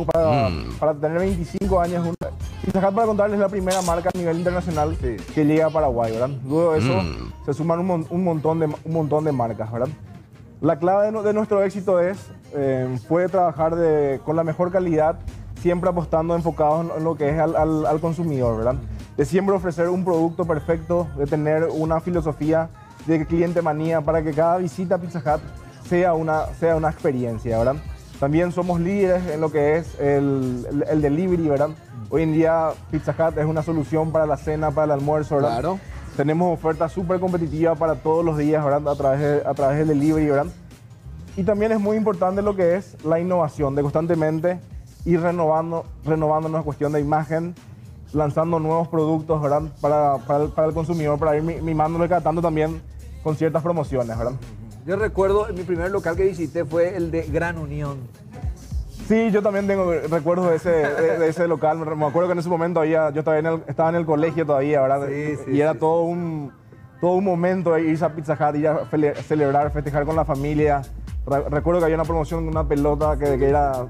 tener 25 años, Pizza Hut, para contarles, es la primera marca a nivel internacional que llega a Paraguay, ¿verdad? Luego de eso se suman un montón de marcas, ¿verdad? La clave de nuestro éxito fue trabajar con la mejor calidad, siempre apostando, enfocados en lo que es al consumidor, ¿verdad? De siempre ofrecer un producto perfecto, de tener una filosofía de cliente manía para que cada visita a Pizza Hut sea una experiencia, ¿verdad? También somos líderes en lo que es el delivery, ¿verdad? Hoy en día Pizza Hut es una solución para la cena, para el almuerzo, ¿verdad? Claro. Tenemos ofertas súper competitivas para todos los días, ¿verdad? A través del delivery, ¿verdad? Y también es muy importante lo que es la innovación, de constantemente ir renovándonos en cuestión de imagen, lanzando nuevos productos, ¿verdad? Para el consumidor, para ir mimándolo cada tanto también con ciertas promociones, ¿verdad?
Yo recuerdo, mi primer local que visité fue el de Gran Unión.
Sí, yo también tengo recuerdos de ese local. Me acuerdo que en ese momento yo estaba en el colegio todavía, ¿verdad? Sí, era todo un momento de irse a Pizza Hut, ir a celebrar, festejar con la familia. Recuerdo que había una promoción de una pelota que era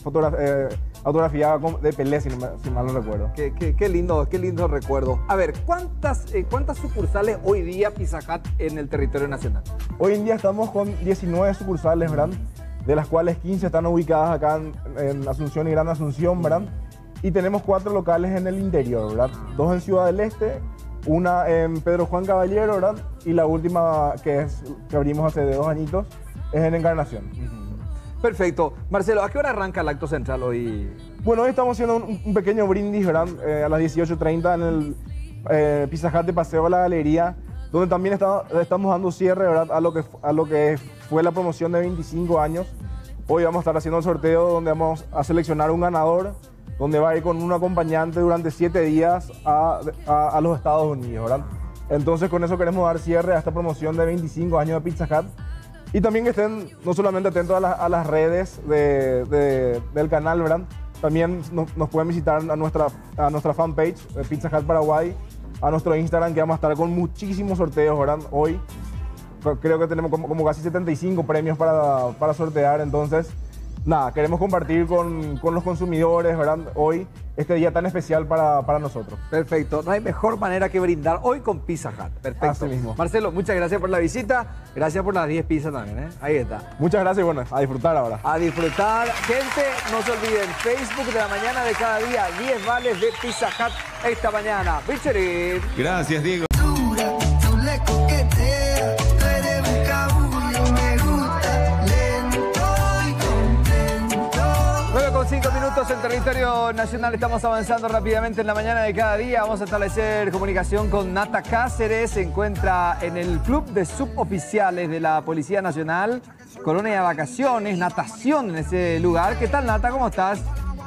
autografiada de Pelé, si mal no recuerdo.
Qué lindo recuerdo. A ver, ¿cuántas sucursales hoy día Pizza Hut en el territorio nacional?
Hoy en día estamos con 19 sucursales, ¿verdad? De las cuales 15 están ubicadas acá en Asunción y Gran Asunción, ¿verdad? Y tenemos 4 locales en el interior, ¿verdad? 2 en Ciudad del Este, una en Pedro Juan Caballero, ¿verdad? Y la última que abrimos hace 2 añitos es en Encarnación.
Perfecto. Marcelo, ¿a qué hora arranca el acto central hoy?
Bueno, hoy estamos haciendo un pequeño brindis, ¿verdad? A las 18:30 en el Pizza Hut de Paseo a la Galería, donde también estamos dando cierre, ¿verdad? A lo que fue la promoción de 25 años. Hoy vamos a estar haciendo el sorteo donde vamos a seleccionar un ganador, donde va a ir con un acompañante durante 7 días a los Estados Unidos, ¿verdad? Entonces con eso queremos dar cierre a esta promoción de 25 años de Pizza Hut. Y también que estén no solamente atentos a las redes del canal, ¿verdad? También nos pueden visitar a nuestra fanpage, Pizza Hut Paraguay, a nuestro Instagram, que vamos a estar con muchísimos sorteos, ¿verdad? Hoy creo que tenemos como casi 75 premios para sortear, entonces nada, queremos compartir con los consumidores, ¿verdad? Hoy, este día tan especial para nosotros.
Perfecto. No hay mejor manera que brindar hoy con Pizza Hut. Perfecto.
Así mismo.
Marcelo, muchas gracias por la visita. Gracias por las 10 pizzas también, ¿eh? Ahí está.
Muchas gracias y bueno, a disfrutar ahora.
A disfrutar. Gente, no se olviden, Facebook de la mañana de cada día, 10 vales de Pizza Hut esta mañana. Bicherín.
Gracias, Diego.
Con 5 minutos en territorio nacional, estamos avanzando rápidamente en la mañana de cada día. Vamos a establecer comunicación con Nata Cáceres. Se encuentra en el Club de Suboficiales de la Policía Nacional, colonia de vacaciones, natación en ese lugar. ¿Qué tal, Nata? ¿Cómo estás?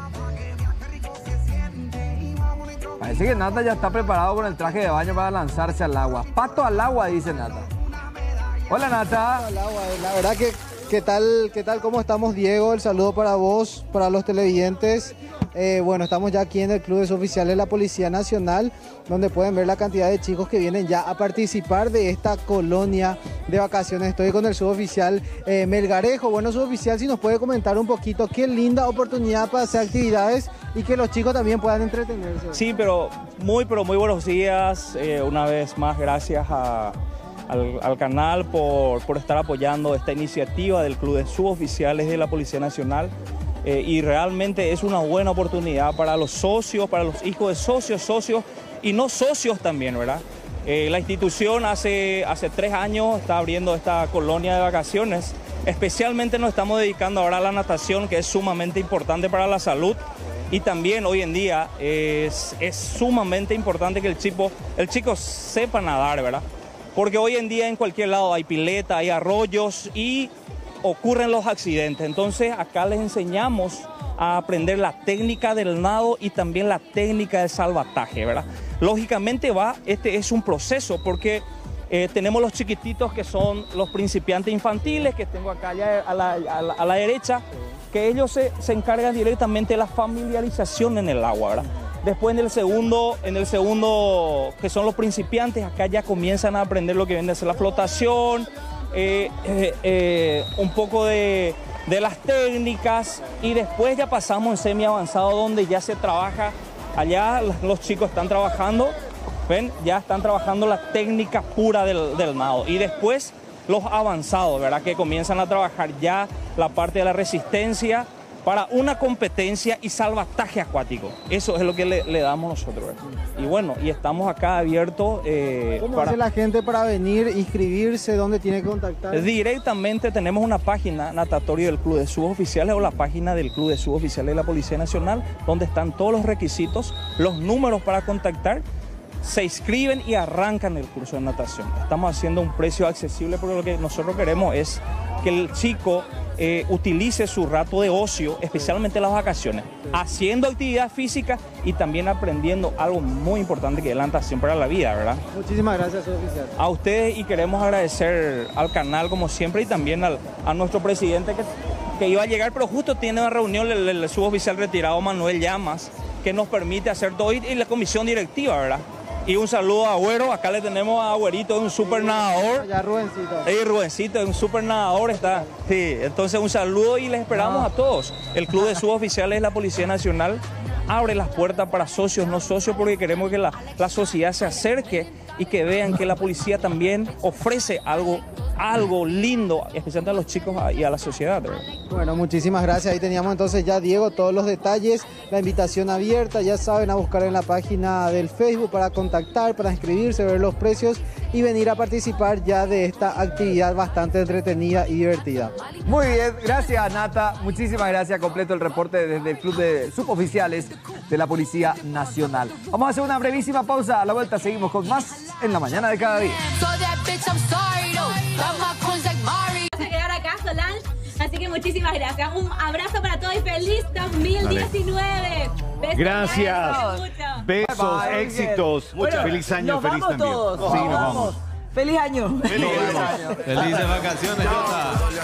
Parece que Nata ya está preparado con el traje de baño para lanzarse al agua. Pato al agua, dice Nata. Hola, Nata.
Pato al agua, la verdad que... ¿Qué tal? ¿Cómo estamos, Diego? El saludo para vos, para los televidentes. Bueno, estamos ya aquí en el Club de Suboficiales de la Policía Nacional, donde pueden ver la cantidad de chicos que vienen ya a participar de esta colonia de vacaciones. Estoy con el suboficial Melgarejo. Bueno, suboficial, si nos puede comentar un poquito, qué linda oportunidad para hacer actividades y que los chicos también puedan entretenerse.
Sí, pero muy buenos días. Una vez más, gracias al canal por estar apoyando esta iniciativa del Club de Suboficiales de la Policía Nacional. Y realmente es una buena oportunidad para los socios, para los hijos de socios y no socios también, ¿verdad? La institución hace 3 años está abriendo esta colonia de vacaciones. Especialmente nos estamos dedicando ahora a la natación, que es sumamente importante para la salud. Y también hoy en día es sumamente importante que el chico sepa nadar, ¿verdad? Porque hoy en día en cualquier lado hay pileta, hay arroyos y ocurren los accidentes. Entonces acá les enseñamos a aprender la técnica del nado y también la técnica del salvataje, ¿verdad? Lógicamente este es un proceso porque tenemos los chiquititos que son los principiantes infantiles, que tengo acá ya a la derecha, que ellos se encargan directamente de la familiarización en el agua, ¿verdad? Después en el segundo, que son los principiantes, acá ya comienzan a aprender lo que viene a ser la flotación, un poco de las técnicas, y después ya pasamos en semi avanzado donde ya se trabaja, allá los chicos están trabajando, ¿ven? Ya están trabajando la técnica pura del nado, y después los avanzados, ¿verdad? Que comienzan a trabajar ya la parte de la resistencia para una competencia y salvataje acuático. Eso es lo que le damos nosotros, ¿verdad? Y bueno, y estamos acá abiertos.
¿Cómo hace la gente para venir, inscribirse? ¿Dónde tiene que contactar?
Directamente tenemos una página natatoria del Club de Suboficiales o la página del Club de Suboficiales de la Policía Nacional, donde están todos los requisitos, los números para contactar. Se inscriben y arrancan el curso de natación. Estamos haciendo un precio accesible porque lo que nosotros queremos es que el chico utilice su rato de ocio, especialmente las vacaciones, haciendo actividad física y también aprendiendo algo muy importante que es la natación para la vida, ¿verdad?
Muchísimas gracias, suboficial.
A ustedes, y queremos agradecer al canal como siempre y también a nuestro presidente que iba a llegar, pero justo tiene una reunión el suboficial retirado Manuel Llamas, que nos permite hacer todo, y la comisión directiva, ¿verdad? Y un saludo a Agüero, acá le tenemos a Agüerito, un súper nadador.
Ya Rubencito.
Rubencito, un súper nadador está. Sí, entonces un saludo y les esperamos a todos. El Club de Suboficiales de la Policía Nacional abre las puertas para socios, no socios, porque queremos que la sociedad se acerque y que vean que la policía también ofrece algo algo lindo, especialmente a los chicos y a la sociedad, ¿verdad?
Bueno, muchísimas gracias. Ahí teníamos entonces ya, Diego, todos los detalles, la invitación abierta, ya saben, a buscar en la página del Facebook para contactar, para inscribirse, ver los precios y venir a participar ya de esta actividad bastante entretenida y divertida.
Muy bien, gracias Nata, muchísimas gracias, completo el reporte desde el Club de Suboficiales de la Policía Nacional. Vamos a hacer una brevísima pausa, a la vuelta seguimos con más en la mañana de cada día.
Vamos a quedar acá, Solange, así que muchísimas gracias. Un abrazo para todos y feliz 2019. Besos,
Gracias.
besos,
Besos, éxitos.
Bueno,
feliz año,
nos
feliz
vamos
también.
todos.
Sí, nos vamos.
Feliz año.
Felices vacaciones, Jota.